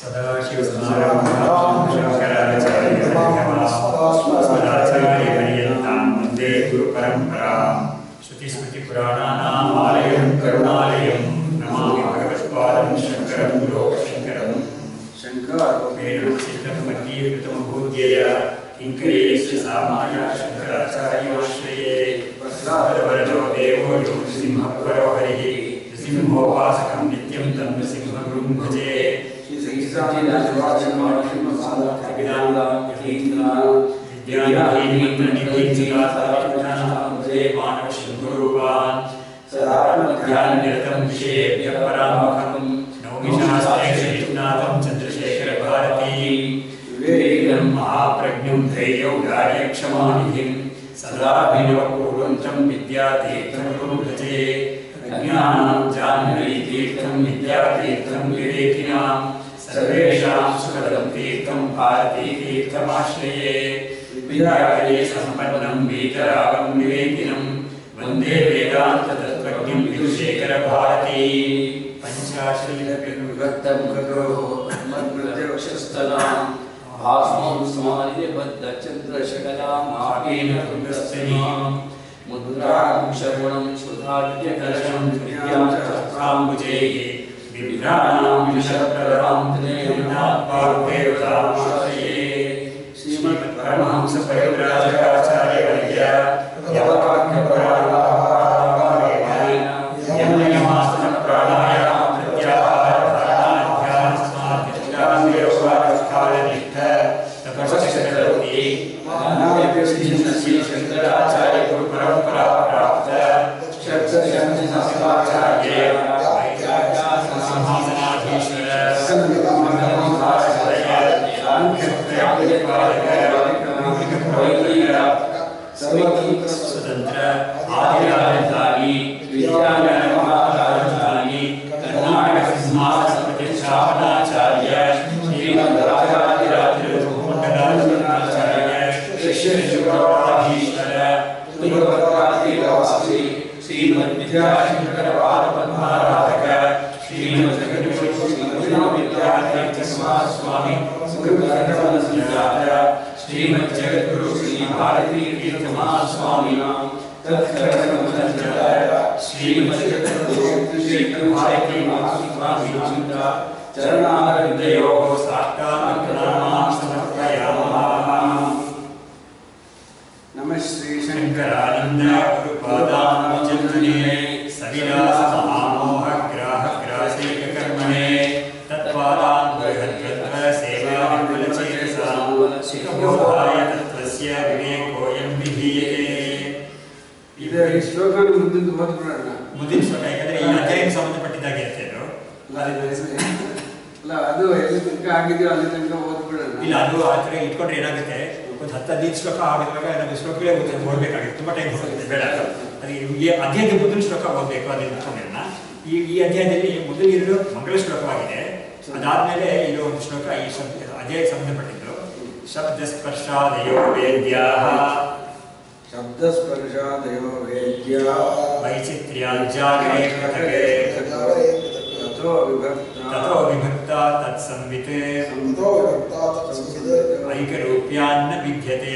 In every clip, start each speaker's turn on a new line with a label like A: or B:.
A: सदाशिवसमारम्भां शङ्कराचार्यपर्यन्तां वन्दे गुरुपरम्परां श्रुतिस्मृतिपुराणानाम् आलयं करुणालयं नमामि भगवत्पादं शङ्करं लोकशङ्करं शङ्करोपेण चित्तं मध्येकृतमभूद्यया किङ्करेस्य सामाया शङ्कराचार्योश्रये वरदो देवो नृसिंहपरो हरिः नृसिंहोपासकं नित्यं तं नृसिंहगुरुं भजे मानवशङ्कुरूपान् विषयेभ्यः परामुखं नौमि शास्त्रेक्षनाथं चन्द्रशेखर भारती विवेकं महाप्रज्ञं धैर्यौदार्यक्षमानिधिं सदा विनवपूर्वन्तं विद्यातीर्थं भजे प्रज्ञानां जाह्नवीतीर्थं विद्यातीर्थं विवेकिनां सर्वेषां सुखदं तीर्थं भारतीतीर्थमाश्रये विद्यालये सम्पन्नं वीतरागं विवेकिनं वन्दे वेदान्ततत्त्वज्ञं विदुशेखर भारती पञ्चाशल्यविभक्तं खगोः मद्गृहवक्षस्थलां भास्मं समालिबद्धचन्द्रशकलां मापेन तुङ्गस्तनीं मुद्रां श्रवणं सुधाद्यकलशं विद्यां सहस्राम्बुजैः विभ्राणां विषप्रदां त्रिनेत्रात्मारूपेवतामाश्रये श्रीमत्परमहंसपरिव्राजकाचार्यवर्य यवकाख्यपरायणाय यमनियमासनप्राणायाम प्रत्याहारधारणाध्यानसमाधिष्ठानिष्ठ तपस्करोति श्री शंकराचार्य गुरुपरंपरा प्राप्त शब्दशब्दशास्त्राचार्य स्वतंत्र आदिराजधानी विद्यालय महाराजधानी कर्नाटक सिंहासन प्रतिष्ठापनाचार्य श्रीमद्राजाधिराजगुरुमंडलाचार्य शिष्यशुभराधीश्वर तुंगभद्रादिवासी श्रीमद्विद्याशंकर पादपद्माराधक श्रीमद्जगद्गुरु विद्यातीर्थ महास्वामी गुरुकर्णवनसंजात श्रीमद्जगद्गुरु श्री भारती तीर्थ महास्वामिनां तत्कर्णवनसंजात श्रीमद्जगद्गुरु श्री भारती महास्वामिनां चरणारविन्दयोः साष्टाङ्गप्रणामां समर्पयामः। नमः श्री शंकरानंद गुरुपादानुजन्मने सविलास महामोह ग्राह ग्रासेक कर्मणे तत्पादान् बृहद्रत्व सेवा विपुलचेतसां सुखबोधाय तत्त्वस्य विवेकोऽयं विधीयते।
B: ಇದು ಈ ಶ್ಲೋಕ ಮುಂದಿನ ಓದ್ಬಿಡೋಣ.
A: ಮುಂದಿನ ಶ್ಲೋಕ ಯಾಕಂದ್ರೆ ಈ ಅಧ್ಯಾಯಕ್ಕೆ ಸಂಬಂಧಪಟ್ಟಿದ್ದಾಗೆ ಇರ್ತದೆ
B: ಅಲ್ಲ ಅದು ಎಲ್ಲಿ ತನಕ ಆಗಿದೆಯೋ ಅಲ್ಲಿ ತನಕ ಓದ್ಬಿಡೋಣ.
A: ಇಲ್ಲ ಅದು ಆ ಥರ ಇಟ್ಕೊಂಡ್ರೆ ಏನಾಗುತ್ತೆ ಒಂದು 10-15 ಶ್ಲೋಕ ಆಗಿರುವಾಗ ನಮಗೆ ಶ್ಲೋಕಗಳೇ ಓದಬೇಕಾಗುತ್ತೆ, ತುಂಬ ಟೈಮ್ ಹೋಗುತ್ತೆ, ಬೇಡ. ಅದು ಈ ಅಧ್ಯಾಯದ ಮೊದಲು ಶ್ಲೋಕ ಓದಬೇಕು ಅದನ್ನು ಇಟ್ಕೊಂಡಿರೋಣ. ಈ ಅಧ್ಯಾಯದಲ್ಲಿ ಮೊದಲಿರೋ ಮಂಗಲ ಶ್ಲೋಕವಾಗಿದೆ. ಅದಾದಮೇಲೆ ಇರೋ ಒಂದು ಶ್ಲೋಕ ಈ ಅಧ್ಯಾಯ ಸಂಬಂಧಪಟ್ಟಿದ್ದು ಶಬ್ದಸ್ಪರ್ಶಾದಯೋ ವೇದ್ಯಾಃ
B: ಶಬ್ದಸ್ಪರ್ಶಾದಯೋ ವೇದ್ಯಾ
A: ವೈಚಿತ್ರ್ಯಾಂಜಾಗರೇ ಪೃಥಗೆ
B: ತಥೋ
A: ವಿಭಕ್ತ ತತ್ಸಂವಿತ್ ಐಕರೂಪ್ಯಾನ್ನ ವಿದ್ಯತೆ.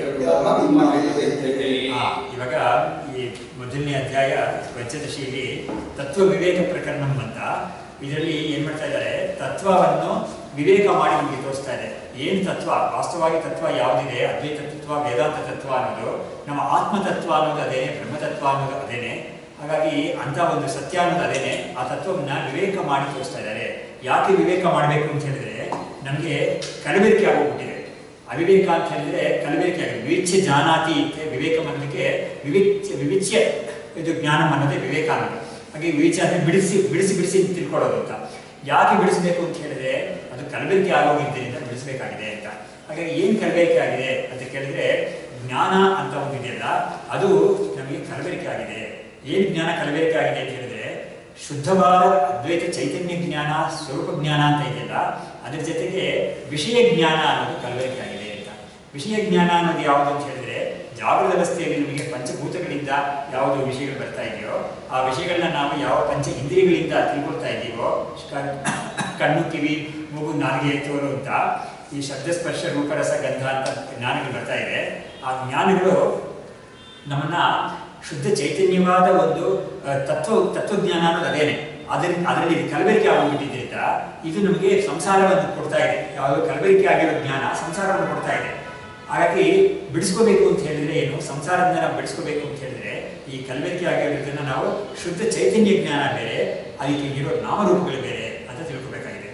A: ಇವಾಗ ಈ ಮೊದಲನೇ ಅಧ್ಯಾಯ ಪಂಚದಶಿಯಲ್ಲಿ ತತ್ವ ವಿವೇಕ ಪ್ರಕರಣ ಅಂತ ಇದರಲ್ಲಿ ಏನ್ ಮಾಡ್ತಾ ಇದ್ದಾರೆ, ತತ್ವವನ್ನು ವಿವೇಕ ಮಾಡಿ ನಮಗೆ ತೋರಿಸ್ತಾ ಇದೆ. ಏನು ತತ್ವ, ವಾಸ್ತವವಾಗಿ ತತ್ವ ಯಾವುದಿದೆ, ಅದ್ವೈತ ತತ್ವ, ವೇದಾಂತ ತತ್ವ ಅನ್ನೋದು, ನಮ್ಮ ಆತ್ಮತತ್ವ ಅನ್ನೋದು ಅದೇನೆ, ಬ್ರಹ್ಮತತ್ವ ಅನ್ನೋದು ಅದೇನೆ. ಹಾಗಾಗಿ ಅಂತ ಒಂದು ಸತ್ಯ ಅನ್ನೋದು ಅದೇನೆ. ಆ ತತ್ವವನ್ನ ವಿವೇಕ ಮಾಡಿ ತೋರಿಸ್ತಾ ಇದ್ದಾರೆ. ಯಾಕೆ ವಿವೇಕ ಮಾಡಬೇಕು ಅಂತ ಹೇಳಿದ್ರೆ ನಮಗೆ ಕಲಬೆರಕೆ ಆಗೋಗ್ಬಿಟ್ಟಿದೆ. ಅವಿವೇಕ ಅಂತ ಹೇಳಿದ್ರೆ ಕಲಬೆರಕೆ ಆಗಿದೆ. ವಿವಿಚ್ಯ ಜಾನಾತಿ ವಿವೇಕ ಅನ್ನೋದಕ್ಕೆ ವಿವಿಚ್ಯ ಇದು ಜ್ಞಾನ ಅನ್ನೋದೇ ವಿವೇಕ ಅನ್ನೋದು. ಹಾಗೆ ವಿವಿಚ್ಯ ಅಂದರೆ ಬಿಡಿಸಿ ಬಿಡಿಸಿ ಬಿಡಿಸಿ ತಿಳ್ಕೊಳ್ಳೋದು ಅಂತ. ಯಾಕೆ ಬಿಡಿಸಬೇಕು ಅಂತ ಹೇಳಿದ್ರೆ ಅದು ಕಲಬೆರಕೆ ಆಗೋಗಿದ್ದರಿಂದ ಬಿಡಿಸಬೇಕಾಗಿದೆ ಅಂತ. ಹಾಗಾಗಿ ಏನು ಕಲಬೆರಕೆ ಆಗಿದೆ ಅಂತ ಕೇಳಿದ್ರೆ ಜ್ಞಾನ ಅಂತ ಒಂದು ಇದೆಯಲ್ಲ ಅದು ನಮಗೆ ಕಲಬೆರಕೆ ಆಗಿದೆ. ಏನು ಜ್ಞಾನ ಕಲಬೆರಕೆ ಆಗಿದೆ ಅಂತ ಹೇಳಿದ್ರೆ ಶುದ್ಧವಾದ ಅದ್ವೈತ ಚೈತನ್ಯ ಜ್ಞಾನ, ಸ್ವರೂಪ ಜ್ಞಾನ ಅಂತ ಇದೆಯಲ್ಲ ಅದ್ರ ಜೊತೆಗೆ ವಿಷಯ ಜ್ಞಾನ ಅನ್ನೋದು ಕಲಬೆರಕೆ ಆಗಿದೆ ಅಂತ. ವಿಷಯ ಜ್ಞಾನ ಅನ್ನೋದು ಯಾವುದು ಅಂತ ಹೇಳಿದ್ರೆ ಜಾಗೃತ ವ್ಯವಸ್ಥೆಯಲ್ಲಿ ನಮಗೆ ಪಂಚಭೂತಗಳಿಂದ ಯಾವುದು ವಿಷಯಗಳು ಬರ್ತಾ ಇದೆಯೋ ಆ ವಿಷಯಗಳನ್ನ ನಾವು ಯಾವ ಪಂಚ ಇಂದ್ರಿಯಗಳಿಂದ ತಿಳ್ಕೊಳ್ತಾ ಇದ್ದೀವೋ, ಕಣ್ಣು, ಕಿವಿ, ಮೂಗು ನಾಲಿಗೆ ತೋರು ಅಂತ ಈ ಶಬ್ದಸ್ಪರ್ಶ ರೂಪರಸ ಗಂಧ ಅಂತ ಜ್ಞಾನಗಳು ಬರ್ತಾ ಇದೆ. ಆ ಜ್ಞಾನಗಳು ನಮ್ಮನ್ನ ಶುದ್ಧ ಚೈತನ್ಯವಾದ ಒಂದು ತತ್ವಜ್ಞಾನ ಅನ್ನೋದು ಅದೇನೆ. ಅದರಲ್ಲಿ ಕಲಬೆರಕೆ ಆಗೋಗ್ಬಿಟ್ಟಿದ್ದರಿಂದ ಇದು ನಮಗೆ ಸಂಸಾರವನ್ನು ಕೊಡ್ತಾ ಇದೆ. ಯಾವುದು ಕಲಬೆರಕೆ ಆಗಿರೋ ಜ್ಞಾನ ಸಂಸಾರವನ್ನು ಕೊಡ್ತಾ ಇದೆ. ಹಾಗಾಗಿ ಬಿಡಿಸ್ಕೋಬೇಕು ಅಂತ ಹೇಳಿದ್ರೆ ಏನು, ಸಂಸಾರದಿಂದ ನಾವು ಬಿಡಿಸ್ಕೋಬೇಕು ಅಂತ ಹೇಳಿದ್ರೆ ಈ ಕಲಬೆರಕೆ ಆಗಿರೋದನ್ನ ನಾವು ಶುದ್ಧ ಚೈತನ್ಯ ಜ್ಞಾನ ಬೇರೆ, ಅದಕ್ಕೆ ಇರೋ ನಾಮರೂಪಗಳು ಬೇರೆ ಅಂತ ತಿಳ್ಕೊಬೇಕಾಗಿದೆ.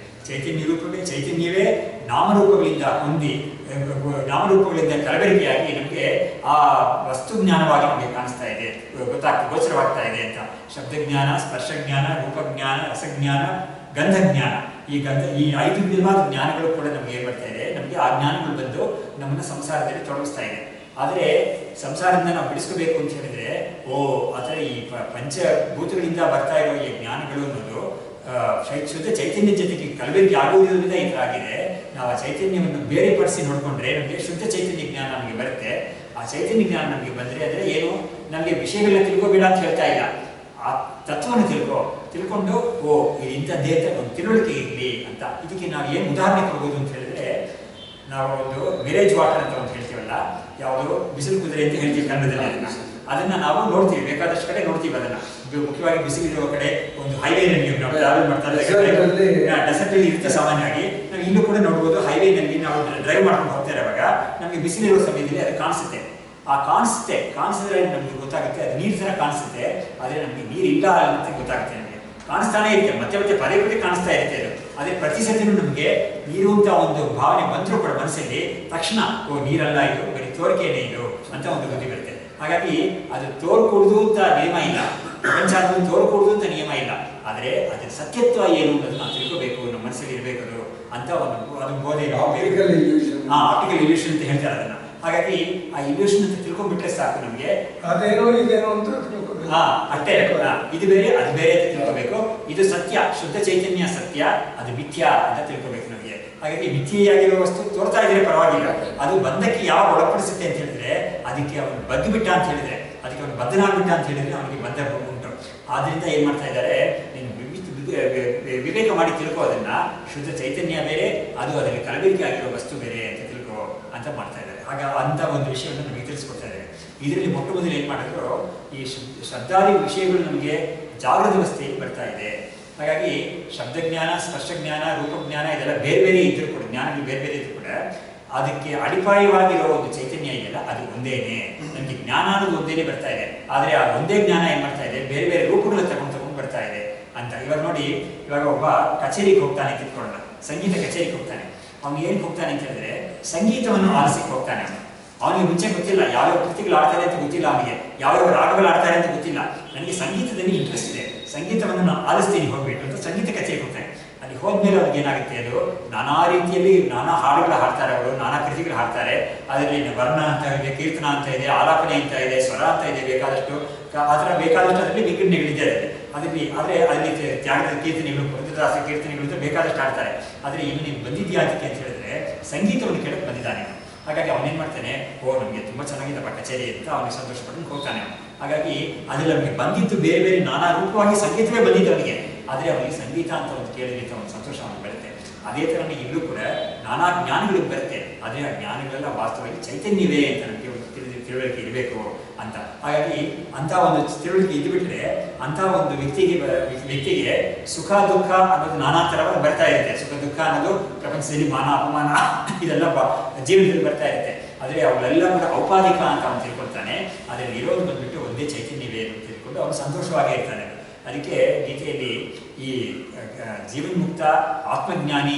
A: ಚೈತನ್ಯವೇ ನಾಮರೂಪಗಳಿಂದ ಹೊಂದಿ, ನಾಮರೂಪಗಳಿಂದ ಕಲಬೆರಕೆಯಾಗಿ ನಮಗೆ ಆ ವಸ್ತು ಜ್ಞಾನವಾಗಿ ನಮಗೆ ಕಾಣಿಸ್ತಾ ಇದೆ, ಗೋಚರವಾಗ್ತಾ ಇದೆ ಅಂತ. ಶಬ್ದಜ್ಞಾನ, ಸ್ಪರ್ಶಜ್ಞಾನ, ರೂಪಜ್ಞಾನ, ರಸಜ್ಞಾನ, ಗಂಧಜ್ಞಾನ, ಈ 5 ವಿಧವಾದ ಜ್ಞಾನಗಳು ಕೂಡ ನಮಗೆ ಏನ್ ಬರ್ತಾ ಇದೆ, ನಮಗೆ ಆ ಜ್ಞಾನಗಳು ಬಂದು ನಮ್ಮನ್ನ ಸಂಸಾರದಲ್ಲಿ ತೊಡಗಿಸ್ತಾ ಇದೆ. ಆದರೆ ಸಂಸಾರದಿಂದ ನಾವು ಬಿಡಿಸ್ಕೋಬೇಕು ಅಂತ ಹೇಳಿದ್ರೆ ಆ ಥರ ಈ ಪಂಚಭೂತಗಳಿಂದ ಬರ್ತಾ ಇರೋ ಈ ಜ್ಞಾನಗಳು ಅನ್ನೋದು ಶುದ್ಧ ಚೈತನ್ಯ ಜೊತೆಗೆ ಕಲಬೆರಕೆ ಆಗುವುದರಿಂದ ಈ ಥರ ಆಗಿದೆ. ನಾವು ಆ ಚೈತನ್ಯವನ್ನು ಬೇರೆಪಡಿಸಿ ನೋಡಿಕೊಂಡ್ರೆ ನಮಗೆ ಶುದ್ಧ ಚೈತನ್ಯ ಜ್ಞಾನ ನಮಗೆ ಬರುತ್ತೆ. ಆ ಚೈತನ್ಯ ಜ್ಞಾನ ನಮಗೆ ಬಂದರೆ ಅಂದರೆ ಏನು, ನಮಗೆ ವಿಷಯಗಳನ್ನ ತಿಳ್ಕೋಬೇಡ ಅಂತ ಹೇಳ್ತಾ ಇಲ್ಲ, ಆ ತತ್ವವನ್ನು ತಿಳ್ಕೊಂಡು ಇದು ಇಂಥದ್ದೇ ಅಂತ ಒಂದು ತಿಳುವಳಿಕೆ ಇರಲಿ ಅಂತ. ಇದಕ್ಕೆ ನಾವು ಏನು ಉದಾಹರಣೆ ಕೊಡ್ಬೋದು ಅಂತ ಹೇಳಿದ್ರೆ, ನಾವು ಒಂದು ಮಿರೇಜ್ ವಾಟರ್ ಅಂತ ಒಂದು ಹೇಳ್ತೀವಲ್ಲ, ಯಾವುದು ಬಿಸಿಲು ಕುದುರೆ ಅಂತ ಹೇಳ್ತೀವಿ ಕನ್ನಡದಲ್ಲಿ. ಅದನ್ನ ನಾವು ನೋಡ್ತೀವಿ, ಬೇಕಾದಷ್ಟು ಕಡೆ ನೋಡ್ತೀವಿ. ಅದನ್ನ ಮುಖ್ಯವಾಗಿ ಬಿಸಿಲಿರುವ ಕಡೆ ಒಂದು ಹೈವೇನಲ್ಲಿ ನಾವು ಟ್ರಾವೆಲ್ ಮಾಡ್ತಾರೆ, ಡೆಸರ್ಟ್ ಅಲ್ಲಿ ಇರುತ್ತೆ ಸಾಮಾನ್ಯವಾಗಿ. ನಾವು ಇಲ್ಲೂ ಕೂಡ ನೋಡ್ಬೋದು, ಹೈವೇನಲ್ಲಿ ನಾವು ಡ್ರೈವ್ ಮಾಡ್ಕೊಂಡು ಹೋಗ್ತಾ ಇರುವಾಗ ನಮಗೆ ಬಿಸಿಲಿರುವ ಸಮಯದಲ್ಲಿ ಅದು ಕಾಣಿಸುತ್ತೆ. ಆ ಕಾಣಿಸಿದ್ರೆ ನಮಗೆ ಗೊತ್ತಾಗುತ್ತೆ, ಅದು ನೀರು ಥರ ಕಾಣಿಸುತ್ತೆ. ಆದರೆ ನಮಗೆ ನೀರು ಇಲ್ಲ ಅಂತ ಗೊತ್ತಾಗುತ್ತೆ. ನಮಗೆ ಕಾಣಿಸ್ತಾನೆ ಇರುತ್ತೆ, ಮತ್ತೆ ಪದೇ ಕಾಣಿಸ್ತಾ ಇರುತ್ತೆ ಅದು. ಅದೇ ಪ್ರತಿ ಸತಿನೂ ನಮಗೆ ನೀರು ಅಂತ ಒಂದು ಭಾವನೆ ಬಂದರೂ ಕೂಡ ಮನಸ್ಸಲ್ಲಿ ತಕ್ಷಣ ನೀರಲ್ಲ ಇದು, ಬರೀ ತೋರಿಕೆಯೇ ಇದು ಅಂತ ಒಂದು ಬುದ್ಧಿ ಬರುತ್ತೆ. ಹಾಗಾಗಿ ಅದು ತೋರ್ಕೊಡುದು ಅಂತ ನಿಯಮ ಇಲ್ಲ, ಪ್ರಪಂಚ ಅದು ತೋರ್ಕೊಡುದು ಅಂತ ನಿಯಮ ಇಲ್ಲ. ಆದರೆ ಅದರ ಸತ್ಯತ್ವ ಏನು ಅನ್ನೋದು ನಾವು ತಿಳ್ಕೋಬೇಕು, ನಮ್ಮ ಮನಸ್ಸಲ್ಲಿ ಇರಬೇಕು ಅದು ಅಂತ ಒಂದು ಬೋಧೆ. ಆಪ್ಟಿಕಲ್ ಇಲ್ಯೂಷನ್ ಅಂತ ಹೇಳ್ತಾರೆ ಅದನ್ನ. ಹಾಗಾಗಿ ಆ ಇಲ್ಯೂಷನ್ ಅಂತ ತಿಳ್ಕೊಂಡ್ಬಿಟ್ರೆ ಸಾಕು ನಮಗೆ.
B: ಅದೇನೋ ಇದೇನೋ ಅಂತ
A: ಅಷ್ಟೇ, ಇದು ಬೇರೆ ಅದು ಬೇರೆ ಅಂತ ತಿಳ್ಕೋಬೇಕು. ಇದು ಸತ್ಯ, ಶುದ್ಧ ಚೈತನ್ಯ ಸತ್ಯ, ಅದು ಮಿಥ್ಯಾ ಅಂತ ತಿಳ್ಕೋಬೇಕು ನಮಗೆ. ಹಾಗಾಗಿ ಮಿಥ್ಯೆಯಾಗಿರೋ ವಸ್ತು ತೋರ್ತಾ ಇದ್ರೆ ಪರವಾಗಿಲ್ಲ, ಅದು ಬಂಧಕ್ಕೆ ಯಾವ ಒಳಪಡಿಸುತ್ತೆ ಅಂತ ಹೇಳಿದ್ರೆ, ಅದಕ್ಕೆ ಅವನು ಬಗ್ಗಿ ಬಿಟ್ಟ ಅಂತ ಹೇಳಿದ್ರೆ, ಅದಕ್ಕೆ ಅವನು ಬದ್ಧನಾಗ್ಬಿಟ್ಟ ಅಂತ ಹೇಳಿದ್ರೆ ಅವನಿಗೆ ಬಂಧ ಉಂಟು. ಆದ್ರಿಂದ ಏನ್ ಮಾಡ್ತಾ ಇದ್ದಾರೆ, ನೀನು ವಿವೇಕ ಮಾಡಿ ತಿಳ್ಕೋ, ಅದನ್ನ ಶುದ್ಧ ಚೈತನ್ಯ ಬೇರೆ, ಅದು ಅದರಲ್ಲಿ ಕಲಬೆರಕೆ ಆಗಿರೋ ವಸ್ತು ಬೇರೆ ಅಂತ ತಿಳ್ಕೋ ಅಂತ ಮಾಡ್ತಾ ಇದ್ದಾರೆ. ಹಾಗ ಅಂತ ಒಂದು ವಿಷಯವನ್ನು ನಮಗೆ ತಿಳಿಸ್ಕೊಡ್ತಾ ಇದ್ದಾರೆ. ಇದರಲ್ಲಿ ಮೊಟ್ಟ ಮೊದಲು ಏನ್ ಮಾಡಿದ್ರು, ಈ ಶಬ್ದಾದಿ ವಿಷಯಗಳು ನಮಗೆ ಜಾಗೃತ ಅವಸ್ಥೆಯಲ್ಲಿ ಬರ್ತಾ ಇದೆ. ಹಾಗಾಗಿ ಶಬ್ದಜ್ಞಾನ, ಸ್ಪರ್ಶಜ್ಞಾನ, ರೂಪಜ್ಞಾನ ಇದೆಲ್ಲ ಬೇರೆ ಬೇರೆ ಇದ್ರೂ ಕೂಡ, ಜ್ಞಾನಗಳು ಬೇರೆ ಬೇರೆ ಇದ್ರೂ ಕೂಡ ಅದಕ್ಕೆ ಅಡಿಪಾಯವಾಗಿರೋ ಒಂದು ಚೈತನ್ಯ ಇದೆಯಲ್ಲ ಅದು ಒಂದೇನೆ. ನಮಗೆ ಜ್ಞಾನ ಅನ್ನೋದು ಒಂದೇನೆ ಬರ್ತಾ ಇದೆ. ಆದರೆ ಆ ಒಂದೇ ಜ್ಞಾನ ಏನ್ ಮಾಡ್ತಾ ಇದೆ, ಬೇರೆ ಬೇರೆ ರೂಪಗಳು ತಗೊಂಡು ಬರ್ತಾ ಇದೆ ಅಂತ. ಇವಾಗ ನೋಡಿ, ಇವಾಗ ಒಬ್ಬ ಕಚೇರಿಗೆ ಹೋಗ್ತಾನೆ ಅಂತ ಇಟ್ಕೊಳ್ಳೋಣ, ಸಂಗೀತ ಕಚೇರಿಗೆ ಹೋಗ್ತಾನೆ. ಅವ್ನು ಏನಕ್ಕೆ ಹೋಗ್ತಾನೆ ಅಂತ ಹೇಳಿದ್ರೆ ಸಂಗೀತವನ್ನು ಆಲಿಸಕ್ಕೆ ಹೋಗ್ತಾನೆ. ಅವನಿಗೆ ಮುಂಚೆ ಗೊತ್ತಿಲ್ಲ ಯಾವ್ಯಾವ ಕೃತಿಗಳು ಆಡ್ತಾರೆ ಅಂತ ಗೊತ್ತಿಲ್ಲ, ಅವನಿಗೆ ಯಾವ್ಯಾವ ರಾಗಗಳು ಆಡ್ತಾರೆ ಅಂತ ಗೊತ್ತಿಲ್ಲ. ನನಗೆ ಸಂಗೀತದಲ್ಲಿ ಇಂಟ್ರೆಸ್ಟ್ ಇದೆ, ಸಂಗೀತವನ್ನು ನಾನು ಆಲಿಸ್ತೀನಿ ಹೋಗ್ಬಿಟ್ಟು ಅಂತ ಸಂಗೀತ ಕಚೇರಿಗೆ ಹೋಗ್ತಾನೆ. ಅಲ್ಲಿ ಹೋದ್ಮೇಲೆ ಅವ್ರಿಗೆ ಏನಾಗುತ್ತೆ, ಅದು ನಾನಾ ರೀತಿಯಲ್ಲಿ ನಾನಾ ಹಾಡುಗಳು ಹಾಡ್ತಾರೆ, ಅವರು ನಾನಾ ಕೃತಿಗಳು ಹಾಡ್ತಾರೆ. ಅದರಲ್ಲಿ ವರ್ಣ ಅಂತ ಇದೆ, ಕೀರ್ತನ ಅಂತ ಇದೆ, ಆಲಾಪನೆ ಅಂತ ಇದೆ, ಸ್ವರ ಅಂತ ಇದೆ, ಬೇಕಾದಷ್ಟು ಆ ಥರ ಬೇಕಾದಷ್ಟು ಅದರಲ್ಲಿ ವಿಘಟನೆಗಳಿದೆ ಅದರಲ್ಲಿ. ಆದರೆ ಅಲ್ಲಿ ತ್ಯಾಗದ ಕೀರ್ತನೆಗಳು, ಪುರಂದರದಾಸ ಕೀರ್ತನೆಗಳು ಅಂತ ಬೇಕಾದಷ್ಟು ಆಡ್ತಾರೆ. ಆದರೆ ಇಲ್ಲಿ ನೀವು ಬಂದಿದ್ಯಾ ಅದಕ್ಕೆ ಅಂತ ಹೇಳಿದ್ರೆ ಸಂಗೀತವನ್ನು ಕೇಳಕ್ಕೆ ಬಂದಿದ್ದಾನೆ. ಹಾಗಾಗಿ ಅವನೇನ್ ಮಾಡ್ತಾನೆ, ನಮಗೆ ತುಂಬಾ ಚೆನ್ನಾಗಿದ್ದಪ್ಪ ಕಚೇರಿ ಅಂತ ಅವನಿಗೆ ಸಂತೋಷ ಪಟ್ಟು ಹೋಗ್ತಾನೆ. ಹಾಗಾಗಿ ಅದ್ರಲ್ಲಿ ಅವನಿಗೆ ಬಂದಿದ್ದು ಬೇರೆ ಬೇರೆ ನಾನಾ ರೂಪವಾಗಿ ಸಂಗೀತವೇ ಬಂದಿದ್ದು ಅವನಿಗೆ. ಆದರೆ ಅವನಿಗೆ ಸಂಗೀತ ಅಂತ ಒಂದು ಕೇಳಿದ್ರೆ ಅವನ ಸಂತೋಷ ಅವನಿಗೆ ಬರುತ್ತೆ. ಅದೇ ಥರನೇ ಇಲ್ಲೂ ಕೂಡ ನಾನಾ ಜ್ಞಾನಗಳು ಬರುತ್ತೆ. ಆದರೆ ಆ ಜ್ಞಾನಗಳೆಲ್ಲ ವಾಸ್ತವವಾಗಿ ಚೈತನ್ಯವೇ ಅಂತ ನಮಗೆ ತಿಳುವಳಿಕೆ ಇರಬೇಕು ಅಂತ. ಹಾಗಾಗಿ ಅಂತ ಒಂದು ತಿಳುವಳಿಕೆ ಇದ್ದುಬಿಟ್ರೆ ಅಂತ ಒಂದು ವ್ಯಕ್ತಿಗೆ ಸುಖ ದುಃಖ ಅನ್ನೋದು ನಾನಾ ಥರವಾದ ಬರ್ತಾ ಇರುತ್ತೆ. ಸುಖ ದುಃಖ ಅನ್ನೋದು ಪ್ರಪಂಚದಲ್ಲಿ ಮಾನ ಅಪಮಾನ ಇದೆಲ್ಲ ಜೀವನದಲ್ಲಿ ಬರ್ತಾ ಇರುತ್ತೆ. ಆದರೆ ಅವೆಲ್ಲ ಕೂಡ ಔಪಾಧಿಕ ಅಂತ ಅವನು ತಿಳ್ಕೊಳ್ತಾನೆ. ಅದರಲ್ಲಿ ಇರೋದು ಬಂದ್ಬಿಟ್ಟು ಒಂದೇ ಚೈತನ್ಯವೇ ಅಂತ ತಿಳ್ಕೊಂಡು ಅವನು ಸಂತೋಷವಾಗೇ ಇರ್ತಾನೆ. ಅದಕ್ಕೆ ಗೀತೆಯಲ್ಲಿ ಈ ಜೀವನ್ಮುಕ್ತ, ಆತ್ಮಜ್ಞಾನಿ,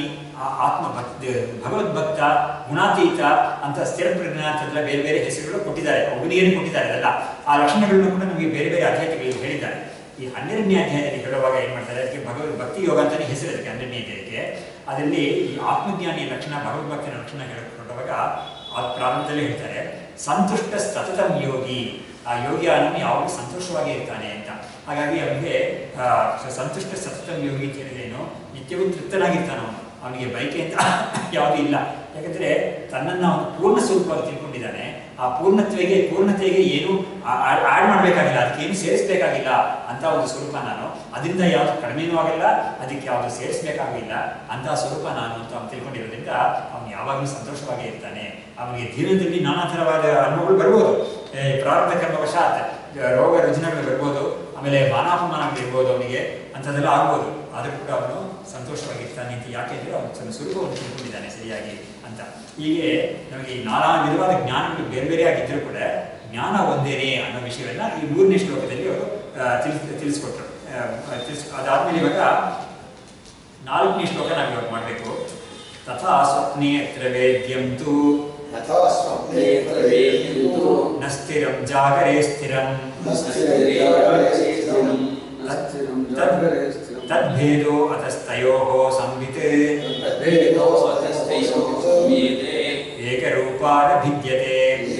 A: ಭಗವದ್ಭಕ್ತ, ಗುಣಾತೀತ ಅಂತ ಸ್ಥಿರ ಪ್ರಜ್ಞಾ ಅಂತೆಲ್ಲ ಬೇರೆ ಬೇರೆ ಹೆಸರುಗಳು ಕೊಟ್ಟಿದ್ದಾರೆ, ಒಬ್ಬನಿಗೇನೆ ಕೊಟ್ಟಿದ್ದಾರೆ. ಅದಲ್ಲ ಆ ಲಕ್ಷಣಗಳನ್ನು ಕೂಡ ನಮಗೆ ಬೇರೆ ಬೇರೆ ಅಧ್ಯಾಯಗಳಲ್ಲಿ ಹೇಳಿದ್ದಾರೆ. ಈ 12ನೇ ಅಧ್ಯಾಯದಲ್ಲಿ ಹೇಳುವಾಗ ಏನ್ ಮಾಡ್ತಾರೆ, ಅದಕ್ಕೆ ಭಗವದ್ ಭಕ್ತಿ ಯೋಗ ಅಂತಾನೆ ಹೆಸರು ಅದಕ್ಕೆ 12ನೇ ಅಧ್ಯಾಯಕ್ಕೆ. ಅದರಲ್ಲಿ ಈ ಆತ್ಮಜ್ಞಾನಿಯ ಲಕ್ಷಣ, ಭಗವದ್ಭಕ್ತಿಯ ಲಕ್ಷಣ ಹೇಳಿಕೊಡುವಾಗ ಆ ಪ್ರಾರಂಭದಲ್ಲೇ ಹೇಳ್ತಾರೆ, ಸಂತುಷ್ಟ ಸತತಂ ಯೋಗಿ. ಆ ಯೋಗಿ ಅವನು ಯಾವಾಗಲೂ ಸಂತೋಷವಾಗಿ ಇರ್ತಾನೆ ಅಂತ. ಹಾಗಾಗಿ ಅವನಿಗೆ ಸಂತುಷ್ಟ ಸತತಂ ಯೋಗಿ ಅಂತ ಹೇಳಿದ್ರೇನು, ನಿತ್ಯವೂ ತೃಪ್ತನಾಗಿರ್ತಾನೆ ಅವನು. ಅವನಿಗೆ ಬಯಕೆ ಅಂತ ಯಾವುದೂ ಇಲ್ಲ. ಯಾಕಂದ್ರೆ ತನ್ನನ್ನು ಅವನು ಪೂರ್ಣ ಸ್ವರೂಪವಾಗಿ ತಿಳ್ಕೊಂಡಿದ್ದಾನೆ. ಆ ಪೂರ್ಣತೆಗೆ ಏನು ಆಡ್ ಮಾಡಬೇಕಾಗಿಲ್ಲ, ಅದಕ್ಕೇನು ಸೇರಿಸಬೇಕಾಗಿಲ್ಲ ಅಂತ ಒಂದು ಸ್ವರೂಪ ನಾನು. ಅದರಿಂದ ಯಾವುದು ಕಡಿಮೆನೂ ಆಗಿಲ್ಲ, ಅದಕ್ಕೆ ಯಾವುದು ಸೇರಿಸಬೇಕಾಗಿಲ್ಲ ಅಂತ ಸ್ವರೂಪ ನಾನು ಅಂತ ಅವನು ತಿಳ್ಕೊಂಡಿರೋದ್ರಿಂದ ಅವನು ಯಾವಾಗಲೂ ಸಂತೋಷವಾಗಿ ಇರ್ತಾನೆ. ಅವನಿಗೆ ಜೀವನದಲ್ಲಿ ನಾನಾ ಥರವಾದ ಅನುಭವಗಳು ಬರ್ಬೋದು, ಪ್ರಾರಬ್ಧ ಕರ್ಮವಶಾತ್ ರೋಗ ರುಜಿನಗಳು ಬರ್ಬೋದು, ಆಮೇಲೆ ಮಾನಾಪಮಾನಗಳು ಇರ್ಬೋದು, ಅವನಿಗೆ ಅಂಥದ್ದೆಲ್ಲ ಆಗ್ಬೋದು. ಆದರೂ ಕೂಡ ಅವನು ಸಂತೋಷವಾಗಿರ್ತಾನೆ ಅಂತ ಯಾಕೆಂದರೆ ಅವನು ತನ್ನ ಸ್ವರೂಪವನ್ನು ತಿಳ್ಕೊಂಡಿದ್ದಾನೆ ಸರಿಯಾಗಿ ಅಂತ. ಹೀಗೆ ನಮಗೆ ಈ ನಾನಾ ವಿಧವಾದ ಜ್ಞಾನಗಳು ಬೇರೆ ಬೇರೆ ಆಗಿದ್ದರೂ ಕೂಡ ಜ್ಞಾನ ಒಂದೇನೇ ಅನ್ನೋ ವಿಷಯವನ್ನು ಈ 3ನೇ ಶ್ಲೋಕದಲ್ಲಿ ಅವರು ತಿಳಿಸ್ಕೊಟ್ರು. ಅದಾದ್ಮೇಲೆ ಇವಾಗ 4ನೇ ಶ್ಲೋಕ ನಾವು ಇವಾಗ ಮಾಡಬೇಕು. ತಥಾ ಸ್ವಪ್ನೇ ಅತ್ರ ವೇದ್ಯಂ ತು ನ ಸ್ಥಿರಂ ಜಾಗರೇ ಸ್ಥಿರಂ ತದ್ಭೇದೋ ಅತಸ್ತಯೋಃ ಸಂವಿತ್ ಏಕರೂಪಾನ ಭಿದ್ಯತೆ.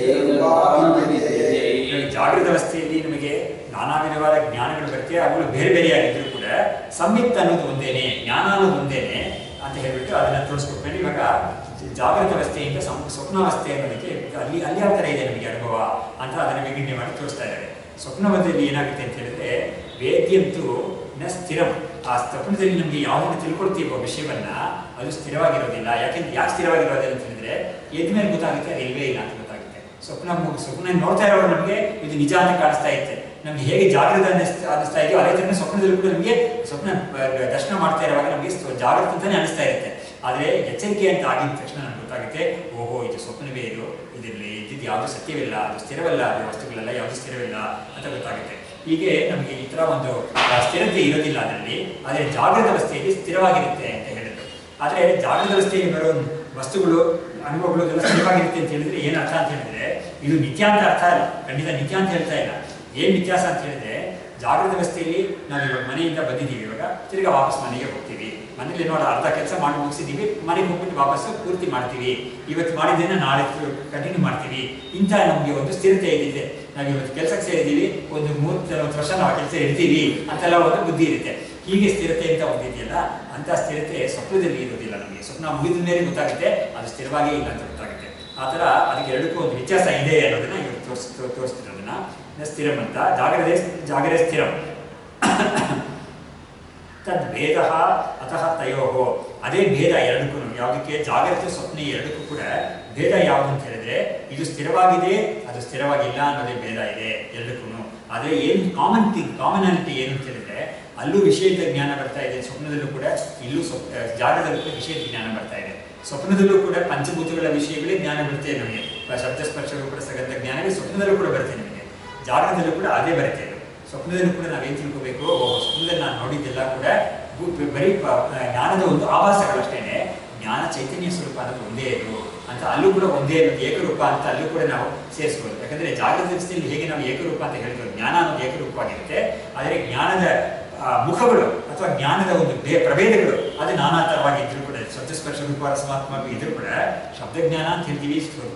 A: ಜಾಗೃತ ಅವಸ್ಥೆಯಲ್ಲಿ ನಮಗೆ ನಾನಾ ವಿಧವಾದ ಜ್ಞಾನಗಳು ಬರುತ್ತೆ, ಅವುಗಳು ಬೇರೆ ಬೇರೆಯಾಗಿದ್ದರೂ ಕೂಡ ಸಂವಿತ್ ಅನ್ನೋದು ಒಂದೇನೆ, ಜ್ಞಾನ ಅನ್ನೋದು ಒಂದೇನೆ ಅಂತ ಹೇಳ್ಬಿಟ್ಟು ಅದನ್ನು ತೋರಿಸ್ಕೊಟ್ಮೇಲೆ ಇವಾಗ ಜಾಗೃತ ಅವಸ್ಥೆಯಿಂದ ಸ್ವಪ್ನಾವಸ್ಥೆ ಅನ್ನೋದಕ್ಕೆ ಅಲ್ಲಿ ಯಾವ ಥರ ಇದೆ ನಮಗೆ ಅನುಭವ ಅಂತ ಅದನ್ನು ವಿಂಗಡಣೆ ಮಾಡಿ ತೋರಿಸ್ತಾ ಇದ್ದಾರೆ. ಸ್ವಪ್ನವದಲ್ಲಿ ಏನಾಗುತ್ತೆ ಅಂತ ಹೇಳಿದ್ರೆ ವೇದ್ಯಂತೂ ನ ಸ್ಥಿರಂ. ಆ ಸ್ವಪ್ನದಲ್ಲಿ ನಮಗೆ ಯಾವುದನ್ನು ತಿಳ್ಕೊಳ್ತೀವೋ ವಿಷಯವನ್ನ ಅದು ಸ್ಥಿರವಾಗಿರೋದಿಲ್ಲ. ಯಾಕೆ ಸ್ಥಿರವಾಗಿರೋದಿಲ್ಲ ಅಂತ ಹೇಳಿದ್ರೆ ಎದ್ದ ಮೇಲೆ ಗೊತ್ತಾಗುತ್ತೆ ಅದು ಇಲ್ವೇ ಇಲ್ಲ ಅಂತ ಗೊತ್ತಾಗುತ್ತೆ. ಸ್ವಪ್ನ ನೋಡ್ತಾ ಇರೋರು ನಮಗೆ ಇದು ನಿಜ ಅಂತ ಕಾಣಿಸ್ತಾ ಇರುತ್ತೆ. ನಮ್ಗೆ ಹೇಗೆ ಜಾಗೃತ ಅನ್ನಿಸ್ತಾ ಇದೆಯೋ ಅದೇ ಥರ ಸ್ವಪ್ನದಲ್ಲಿ ಕೂಡ ನಮಗೆ ಸ್ವಪ್ನ ದರ್ಶನ ಮಾಡ್ತಾ ಇರುವಾಗ ನಮಗೆ ಜಾಗೃತ ಅಂತಾನೆ ಅನಿಸ್ತಾ ಇರುತ್ತೆ. ಆದರೆ ಎಚ್ಚರಿಕೆ ಅಂತ ಆಗಿದ ತಕ್ಷಣ ನಮ್ಗೆ ಗೊತ್ತಾಗುತ್ತೆ, ಓಹೋ ಇದು ಸ್ವಪ್ನವೇ, ಇದರಲ್ಲಿ ಇದ್ದಿದ್ದು ಯಾವುದು ಸತ್ಯವಿಲ್ಲ, ಅದು ಸ್ಥಿರವಲ್ಲ, ಅದು ವಸ್ತುಗಳೆಲ್ಲ ಯಾವುದು ಸ್ಥಿರವಿಲ್ಲ ಅಂತ ಗೊತ್ತಾಗುತ್ತೆ. ಹೀಗೆ ನಮಗೆ ಈ ಥರ ಒಂದು ಸ್ಥಿರತೆ ಇರೋದಿಲ್ಲ ಅದರಲ್ಲಿ. ಆದರೆ ಜಾಗೃತ ಅವಸ್ಥೆಯಲ್ಲಿ ಸ್ಥಿರವಾಗಿರುತ್ತೆ ಅಂತ ಹೇಳಿದ್ರು. ಆದರೆ ಜಾಗೃತ ಅವಸ್ಥೆಯಲ್ಲಿ ಬರೋ ವಸ್ತುಗಳು ಅನುಭವಗಳು ಎಲ್ಲ ಸ್ಥಿರವಾಗಿರುತ್ತೆ ಅಂತ ಹೇಳಿದ್ರೆ ಏನು ಅರ್ಥ ಅಂತ ಹೇಳಿದ್ರೆ ಇದು ನಿತ್ಯ ಅಂತ ಅರ್ಥ ಇಲ್ಲ, ಖಂಡಿತ ನಿತ್ಯ ಅಂತ ಹೇಳ್ತಾ ಇಲ್ಲ. ಏನು ವ್ಯತ್ಯಾಸ ಅಂತ ಹೇಳಿದ್ರೆ ಜಾಗೃತ ಅವಸ್ಥೆಯಲ್ಲಿ ನಾವು ಇವಾಗ ಮನೆಯಿಂದ ಬಂದಿದ್ದೀವಿ, ಇವಾಗ ತಿರ್ಗಾ ವಾಪಸ್ ಮನೆಗೆ ಹೋಗ್ತೀವಿ. ಮನೇಲಿ ನೋಡ ಅರ್ಧ ಕೆಲಸ ಮಾಡಿ ಮುಗಿಸಿದ್ದೀವಿ, ಮನೆಗೆ ಹೋಗ್ಬಿಟ್ಟು ವಾಪಸ್ಸು ಪೂರ್ತಿ ಮಾಡ್ತೀವಿ. ಇವತ್ತು ಮಾಡಿದ್ದೇನೆ ನಾಳೆ ಕಂಟಿನ್ಯೂ ಮಾಡ್ತೀವಿ. ಇಂಥ ನಮಗೆ ಒಂದು ಸ್ಥಿರತೆ ಇದೆ. ನಾವು ಇವತ್ತು ಕೆಲಸಕ್ಕೆ ಸೇರಿದ್ದೀವಿ, ಒಂದು 30 ವರ್ಷ ನಾವು ಕೆಲಸ ಇರ್ತೀವಿ ಅಂತೆಲ್ಲ ಒಂದು ಬುದ್ಧಿ ಇರುತ್ತೆ. ಹೀಗೆ ಸ್ಥಿರತೆ ಅಂತ ಒಂದಿದೆಯಲ್ಲ, ಅಂತ ಸ್ಥಿರತೆ ಸ್ವಪ್ನದಲ್ಲಿ ಇರೋದಿಲ್ಲ. ನಮಗೆ ಸ್ವಪ್ನ ಮುಗಿದ ಮೇಲೆ ಗೊತ್ತಾಗುತ್ತೆ ಅದು ಸ್ಥಿರವಾಗೇ ಇಲ್ಲ ಅಂತ ಗೊತ್ತಾಗುತ್ತೆ. ಆ ಥರ ಅದಕ್ಕೆ ಎರಡಕ್ಕೂ ಒಂದು ವ್ಯತ್ಯಾಸ ಇದೆ ಅನ್ನೋದನ್ನ ಇವರು ತೋರಿಸ್ತಿರೋದನ್ನ ಸ್ಥಿರಂ ಅಂತ. ಜಾಗರೇ ಸ್ಥಿರಂ ತದ್ಭೇದ ಅತಃ ತಯೋಹೋ. ಅದೇ ಭೇದ ಎರಡಕ್ಕೂ, ಯಾವುದಕ್ಕೆ ಜಾಗೃತ ಸ್ವಪ್ನ ಎರಡಕ್ಕೂ ಕೂಡ ಭೇದ ಯಾವುದು ಅಂತ ಹೇಳಿದ್ರೆ ಇದು ಸ್ಥಿರವಾಗಿದೆ ಅದು ಸ್ಥಿರವಾಗಿಲ್ಲ ಅನ್ನೋದೇ ಭೇದ ಇದೆ ಎರಡಕ್ಕೂ. ಆದರೆ ಏನು ಕಾಮನಾಲಿಟಿ ಏನು ಅಂತ ಹೇಳಿದ್ರೆ ಅಲ್ಲೂ ವಿಷಯದ ಜ್ಞಾನ ಬರ್ತಾ ಇದೆ ಸ್ವಪ್ನದಲ್ಲೂ ಕೂಡ, ಇಲ್ಲೂ ಜಾಗದಲ್ಲೂ ಕೂಡ ವಿಷಯದ ಜ್ಞಾನ ಬರ್ತಾ ಇದೆ. ಸ್ವಪ್ನದಲ್ಲೂ ಕೂಡ ಪಂಚಭೂತಗಳ ವಿಷಯಗಳೇ ಜ್ಞಾನ ಬರುತ್ತೆ ನಮಗೆ. ಶಬ್ದ ಸ್ಪರ್ಶ ರೂಪ ಸಗಂಧ ಜ್ಞಾನವೇ ಸ್ವಪ್ನದಲ್ಲೂ ಕೂಡ ಬರುತ್ತೆ ನಮಗೆ. ಜಾಗರದಲ್ಲೂ ಕೂಡ ಅದೇ ಬರುತ್ತೆ. ಸ್ವಪ್ನದಲ್ಲೂ ಕೂಡ ನಾವೇನು ತಿಳ್ಕೋಬೇಕು, ಸ್ವಪ್ನದಲ್ಲಿ ನಾನು ನೋಡಿದ್ದೆಲ್ಲ ಕೂಡ ಬರೀ ಜ್ಞಾನದ ಒಂದು ಆಭಾಸಗಳಷ್ಟೇನೆ, ಜ್ಞಾನ ಚೈತನ್ಯ ಸ್ವರೂಪ ಅನ್ನೋದು ಒಂದೇ ಇದು ಅಂತ ಅಲ್ಲೂ ಕೂಡ ಒಂದೇ ಅನ್ನೋದು ಏಕರೂಪ ಅಂತ ಅಲ್ಲೂ ಕೂಡ ನಾವು ಸೇರಿಸ್ಬೋದು. ಯಾಕಂದರೆ ಜಾಗೃತ ಸ್ಥಿತಿಯಲ್ಲಿ ಹೇಗೆ ನಾವು ಏಕರೂಪ ಅಂತ ಹೇಳ್ತೀವಿ, ಜ್ಞಾನ ಅನ್ನೋದು ಏಕರೂಪವಾಗಿರುತ್ತೆ. ಆದರೆ ಜ್ಞಾನದ ಮುಖಗಳು ಅಥವಾ ಜ್ಞಾನದ ಒಂದು ಪ್ರಭೇದಗಳು ಅದು ನಾನಾ ಥರವಾಗಿದ್ದರೂ ಕೂಡ, ಶಬ್ದಸ್ಪರ್ಶ ರೂಪ ರಸಮಾತ್ಮಕ ಇದ್ರೂ ಕೂಡ ಶಬ್ದಜ್ಞಾನ ಅಂತ ಹೇಳ್ತೀವಿ,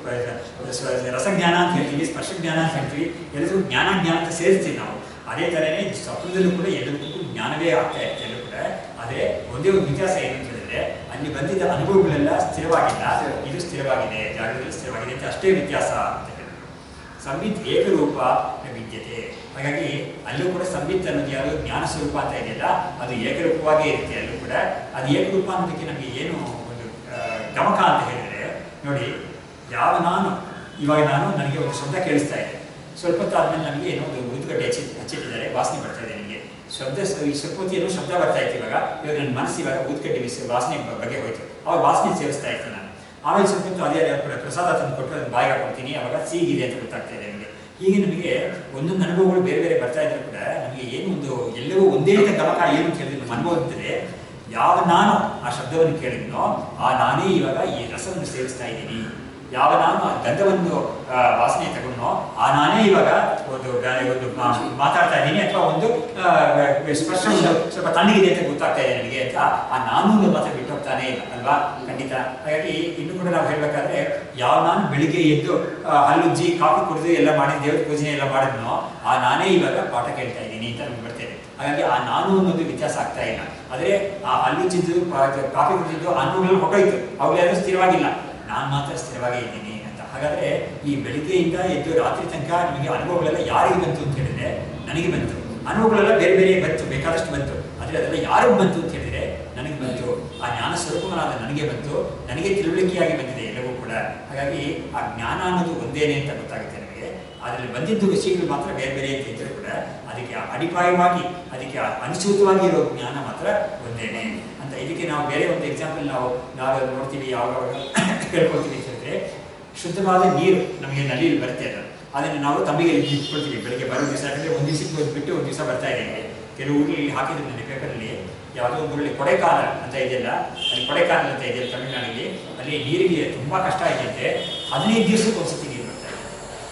A: ರಸಜ್ಞಾನ ಅಂತ ಹೇಳ್ತೀವಿ, ಸ್ಪರ್ಶಜ್ಞಾನ ಅಂತ ಹೇಳ್ತೀವಿ, ಎಲ್ಲರೂ ಜ್ಞಾನ ಅಂತ ಸೇರಿಸ್ತೀವಿ ನಾವು. ಅದೇ ಥರನೇ ಸ್ವಪ್ನದಲ್ಲೂ ಕೂಡ ಎಲ್ಲರಿಗೂ ಜ್ಞಾನವೇ ಆಗ್ತಾ ಇರುತ್ತೆ ಎಲ್ಲರೂ ಕೂಡ. ಆದರೆ ಒಂದೇ ಒಂದು ವ್ಯತ್ಯಾಸ ಏನು ಅಂತ ಹೇಳಿದ್ರೆ ಅಲ್ಲಿ ಬಂದಿದ್ದ ಅನುಭವಗಳೆಲ್ಲ ಸ್ಥಿರವಾಗಿಲ್ಲ, ಇದು ಸ್ಥಿರವಾಗಿದೆ, ಜಾಗದಲ್ಲಿ ಸ್ಥಿರವಾಗಿದೆ ಅಂತ ಅಷ್ಟೇ ವ್ಯತ್ಯಾಸ ಅಂತ ಹೇಳಿದ್ರು. ಸಂವಿತ್ ಏಕರೂಪ ವಿದ್ಯತೆ. ಹಾಗಾಗಿ ಅಲ್ಲೂ ಕೂಡ ಸಂವಿತ್ ಅನ್ನೋದು ಯಾವುದು ಜ್ಞಾನ ಸ್ವರೂಪ ಅಂತ ಇದೆಯಲ್ಲ ಅದು ಏಕರೂಪವಾಗೇ ಇರುತ್ತೆ ಅಲ್ಲೂ ಕೂಡ. ಅದು ಏಕರೂಪ ಅನ್ನೋದಕ್ಕೆ ನಮಗೆ ಏನು ಒಂದು ಗಮಕ ಅಂತ ಹೇಳಿದ್ರೆ ನೋಡಿ, ಇವಾಗ ನನಗೆ ಒಂದು ಶಬ್ದ ಕೇಳಿಸ್ತಾ ಇದೆ, ಸ್ವಲ್ಪ ಹೊತ್ತಾದ್ಮೇಲೆ ನಮಗೆ ಏನೋ ಒಂದು ಊದುಗಡ್ಡೆ ಹಚ್ಚಿಟ್ಟಿದ್ದಾರೆ, ವಾಸನೆ ಬರ್ತಾ ಇದೆ ನನಗೆ. ಸ್ವಲ್ಪ ಹೊತ್ತಿಯಲ್ಲೂ ಶಬ್ದ ಬರ್ತಾ ಇತ್ತು. ಇವಾಗ ನನ್ನ ಮನಸ್ಸು ಇವಾಗ ಊದುಗಡ್ಡೆ ವಾಸನೆ ಬಗ್ಗೆ ಹೋಯ್ತು, ಅವಾಗ ವಾಸನೆ ಸೇವಿಸ್ತಾ ಇತ್ತು ನಾನು. ಆಮೇಲೆ ಸ್ವಲ್ಪ ಹೊತ್ತು ಅದೇ ಪ್ರಸಾದ ತಂದು ಕೊಟ್ಟು ಅದನ್ನು ಬಾಯಿಗೆ ಹಾಕೊಳ್ತೀನಿ, ಅವಾಗ ಸಿಹಿಗಿದೆ ಅಂತ ಗೊತ್ತಾಗ್ತಾ ಇದೆ ನನಗೆ. ಹೀಗೆ ನಮಗೆ ಒಂದೊಂದು ಅನುಭವಗಳು ಬೇರೆ ಬೇರೆ ಬರ್ತಾ ಇದ್ರು ಕೂಡ ನಮಗೆ ಏನು ಒಂದು ಎಲ್ಲವೂ ಒಂದೇ ರೀತಿಯ ಗಮಕ ಏನು ಅಂತ ಹೇಳಿದ್ರೆ ನಮ್ಮ ಅನುಭವ ಇರ್ತದೆ. ಯಾವ ನಾನು ಆ ಶಬ್ದವನ್ನು ಕೇಳಿದ್ನೋ ಆ ನಾನೇ ಇವಾಗ ಈ ರಸವನ್ನು ಸೇವಿಸ್ತಾ ಇದ್ದೀನಿ. ಯಾವ ನಾನು ಆ ಗಂಧವನ್ನು ವಾಸನೆ ತಗೊಂಡ್ನೋ ಆ ನಾನೇ ಇವಾಗ ಒಂದು ಮಾತಾಡ್ತಾ ಇದ್ದೀನಿ, ಅಥವಾ ಒಂದು ಸ್ಪರ್ಶ ಸ್ವಲ್ಪ ತಣ್ಣಗಿದೆ ಅಂತ ಗೊತ್ತಾಗ್ತಾ ಇದೆ ನನಗೆ ಅಂತ ಆ ನಾನು ಮಾತ್ರ ಬಿಟ್ಟು ಹೋಗ್ತಾನೆ ಇಲ್ಲ ಅಲ್ವಾ, ಖಂಡಿತ. ಹಾಗಾಗಿ ಇನ್ನು ಕೂಡ ನಾವು ಹೇಳ್ಬೇಕಾದ್ರೆ ಯಾವ ನಾನು ಬೆಳಿಗ್ಗೆ ಎದ್ದು ಹಲ್ಲುಜ್ಜಿ ಕಾಫಿ ಕುಡಿದು ಎಲ್ಲ ಮಾಡಿ ದೇವ್ರ ಪೂಜೆ ಎಲ್ಲ ಮಾಡಿದ್ನೋ ಆ ನಾನೇ ಇವಾಗ ಪಾಠ ಕೇಳ್ತಾ ಇದ್ದೀನಿ ಅಂತ ನಮ್ಗೆ ಬರ್ತೇನೆ. ಹಾಗಾಗಿ ಆ ನಾನು ಅನ್ನೋದು ವ್ಯತ್ಯಾಸ ಆಗ್ತಾ ಇಲ್ಲ. ಆದರೆ ಆ ಹಲ್ಲುಜ್ಜಿದ್ದು ಕಾಫಿ ಕುಡಿದಿದ್ದು ಅನ್ನಗಳು ಹೊಟ್ಟೋಯ್ತು, ಅವುಗಳೆಲ್ಲ ಸ್ಥಿರವಾಗಿಲ್ಲ, ನಾನು ಮಾತ್ರ ಸ್ಥಿರವಾಗೇ ಇದ್ದೀನಿ ಅಂತ. ಹಾಗಾದರೆ ಈ ಬೆಳಿಗ್ಗೆಯಿಂದ ಎದ್ದು ರಾತ್ರಿ ತನಕ ನಿಮಗೆ ಅನುಭವಗಳೆಲ್ಲ ಯಾರಿಗೆ ಬಂತು ಅಂತ ಹೇಳಿದ್ರೆ ನನಗೆ ಬಂತು. ಅನುಭವಗಳೆಲ್ಲ ಬೇರೆ ಬೇರೆ ಬಂತು, ಬೇಕಾದಷ್ಟು ಬಂತು. ಆದರೆ ಅದೆಲ್ಲ ಯಾರಿಗೆ ಬಂತು ಅಂತ ಹೇಳಿದ್ರೆ ನನಗೆ ಬಂತು. ಆ ಜ್ಞಾನ ಸ್ವರೂಪನಾದ ನನಗೆ ಬಂತು, ನನಗೆ ತಿಳುವಳಿಕೆಯಾಗಿ ಬಂದಿದೆ ಎಲ್ಲವೂ ಕೂಡ. ಹಾಗಾಗಿ ಆ ಜ್ಞಾನ ಅನ್ನೋದು ಒಂದೇನೆ ಅಂತ ಗೊತ್ತಾಗುತ್ತೆ ನಮಗೆ. ಅದರಲ್ಲಿ ಬಂದಿದ್ದು ವಿಷಯಗಳು ಮಾತ್ರ ಬೇರೆ ಬೇರೆ ಅಂತ ಇದ್ದರೂ ಕೂಡ ಅದಕ್ಕೆ ಅಡಿಪಾಯವಾಗಿ, ಅದಕ್ಕೆ ಅನುಸೂತವಾಗಿ ಇರೋ ಜ್ಞಾನ ಮಾತ್ರ ಒಂದೇನೆ ಅಂತ. ಇದಕ್ಕೆ ನಾವು ಬೇರೆ ಒಂದು ಎಕ್ಸಾಂಪಲ್ ನಾವು ನೋಡ್ತೀವಿ, ಯಾವಾಗ ಹೇಳ್ಕೊಳ್ತೀವಿ ಅಂತ ಹೇಳಿದ್ರೆ, ಶುದ್ಧವಾದ ನೀರು ನಮಗೆ ನಲ್ಲಿಯಲ್ಲಿ ಬರುತ್ತೆ. ಅದನ್ನು ನಾವು ತಮಗೆ ಇಟ್ಕೊಳ್ತೀವಿ ಬೆಳಿಗ್ಗೆ ಬರೋ ದಿವಸ. ಯಾಕಂದರೆ ಒಂದು ದಿವಸಕ್ಕೆ ಬಿಟ್ಟು ಒಂದು ದಿವಸ ಬರ್ತಾ ಇದೆ. ಕೆಲವು ಊರಲ್ಲಿ ಹಾಕಿದ್ರು ನನ್ನ ಪೇಪರಲ್ಲಿ, ಯಾವುದೋ ಒಂದು ಊರಲ್ಲಿ ಕೊಡೆಕಾಲ ಅಂತ ಇದೆಯಲ್ಲ, ಅಲ್ಲಿ ಕೊಡೆಕಾಲ ಅಂತ ಇದೆಯಲ್ಲ ತಮಿಳುನಾಡಲ್ಲಿ, ಅಲ್ಲಿ ನೀರಿಗೆ ತುಂಬ ಕಷ್ಟ ಇದೆಯಂತೆ. 15 ದಿವಸಕ್ಕೆ ಒಂದ್ಸತಿ ನೀರು ಬರ್ತಾ ಇದೆ.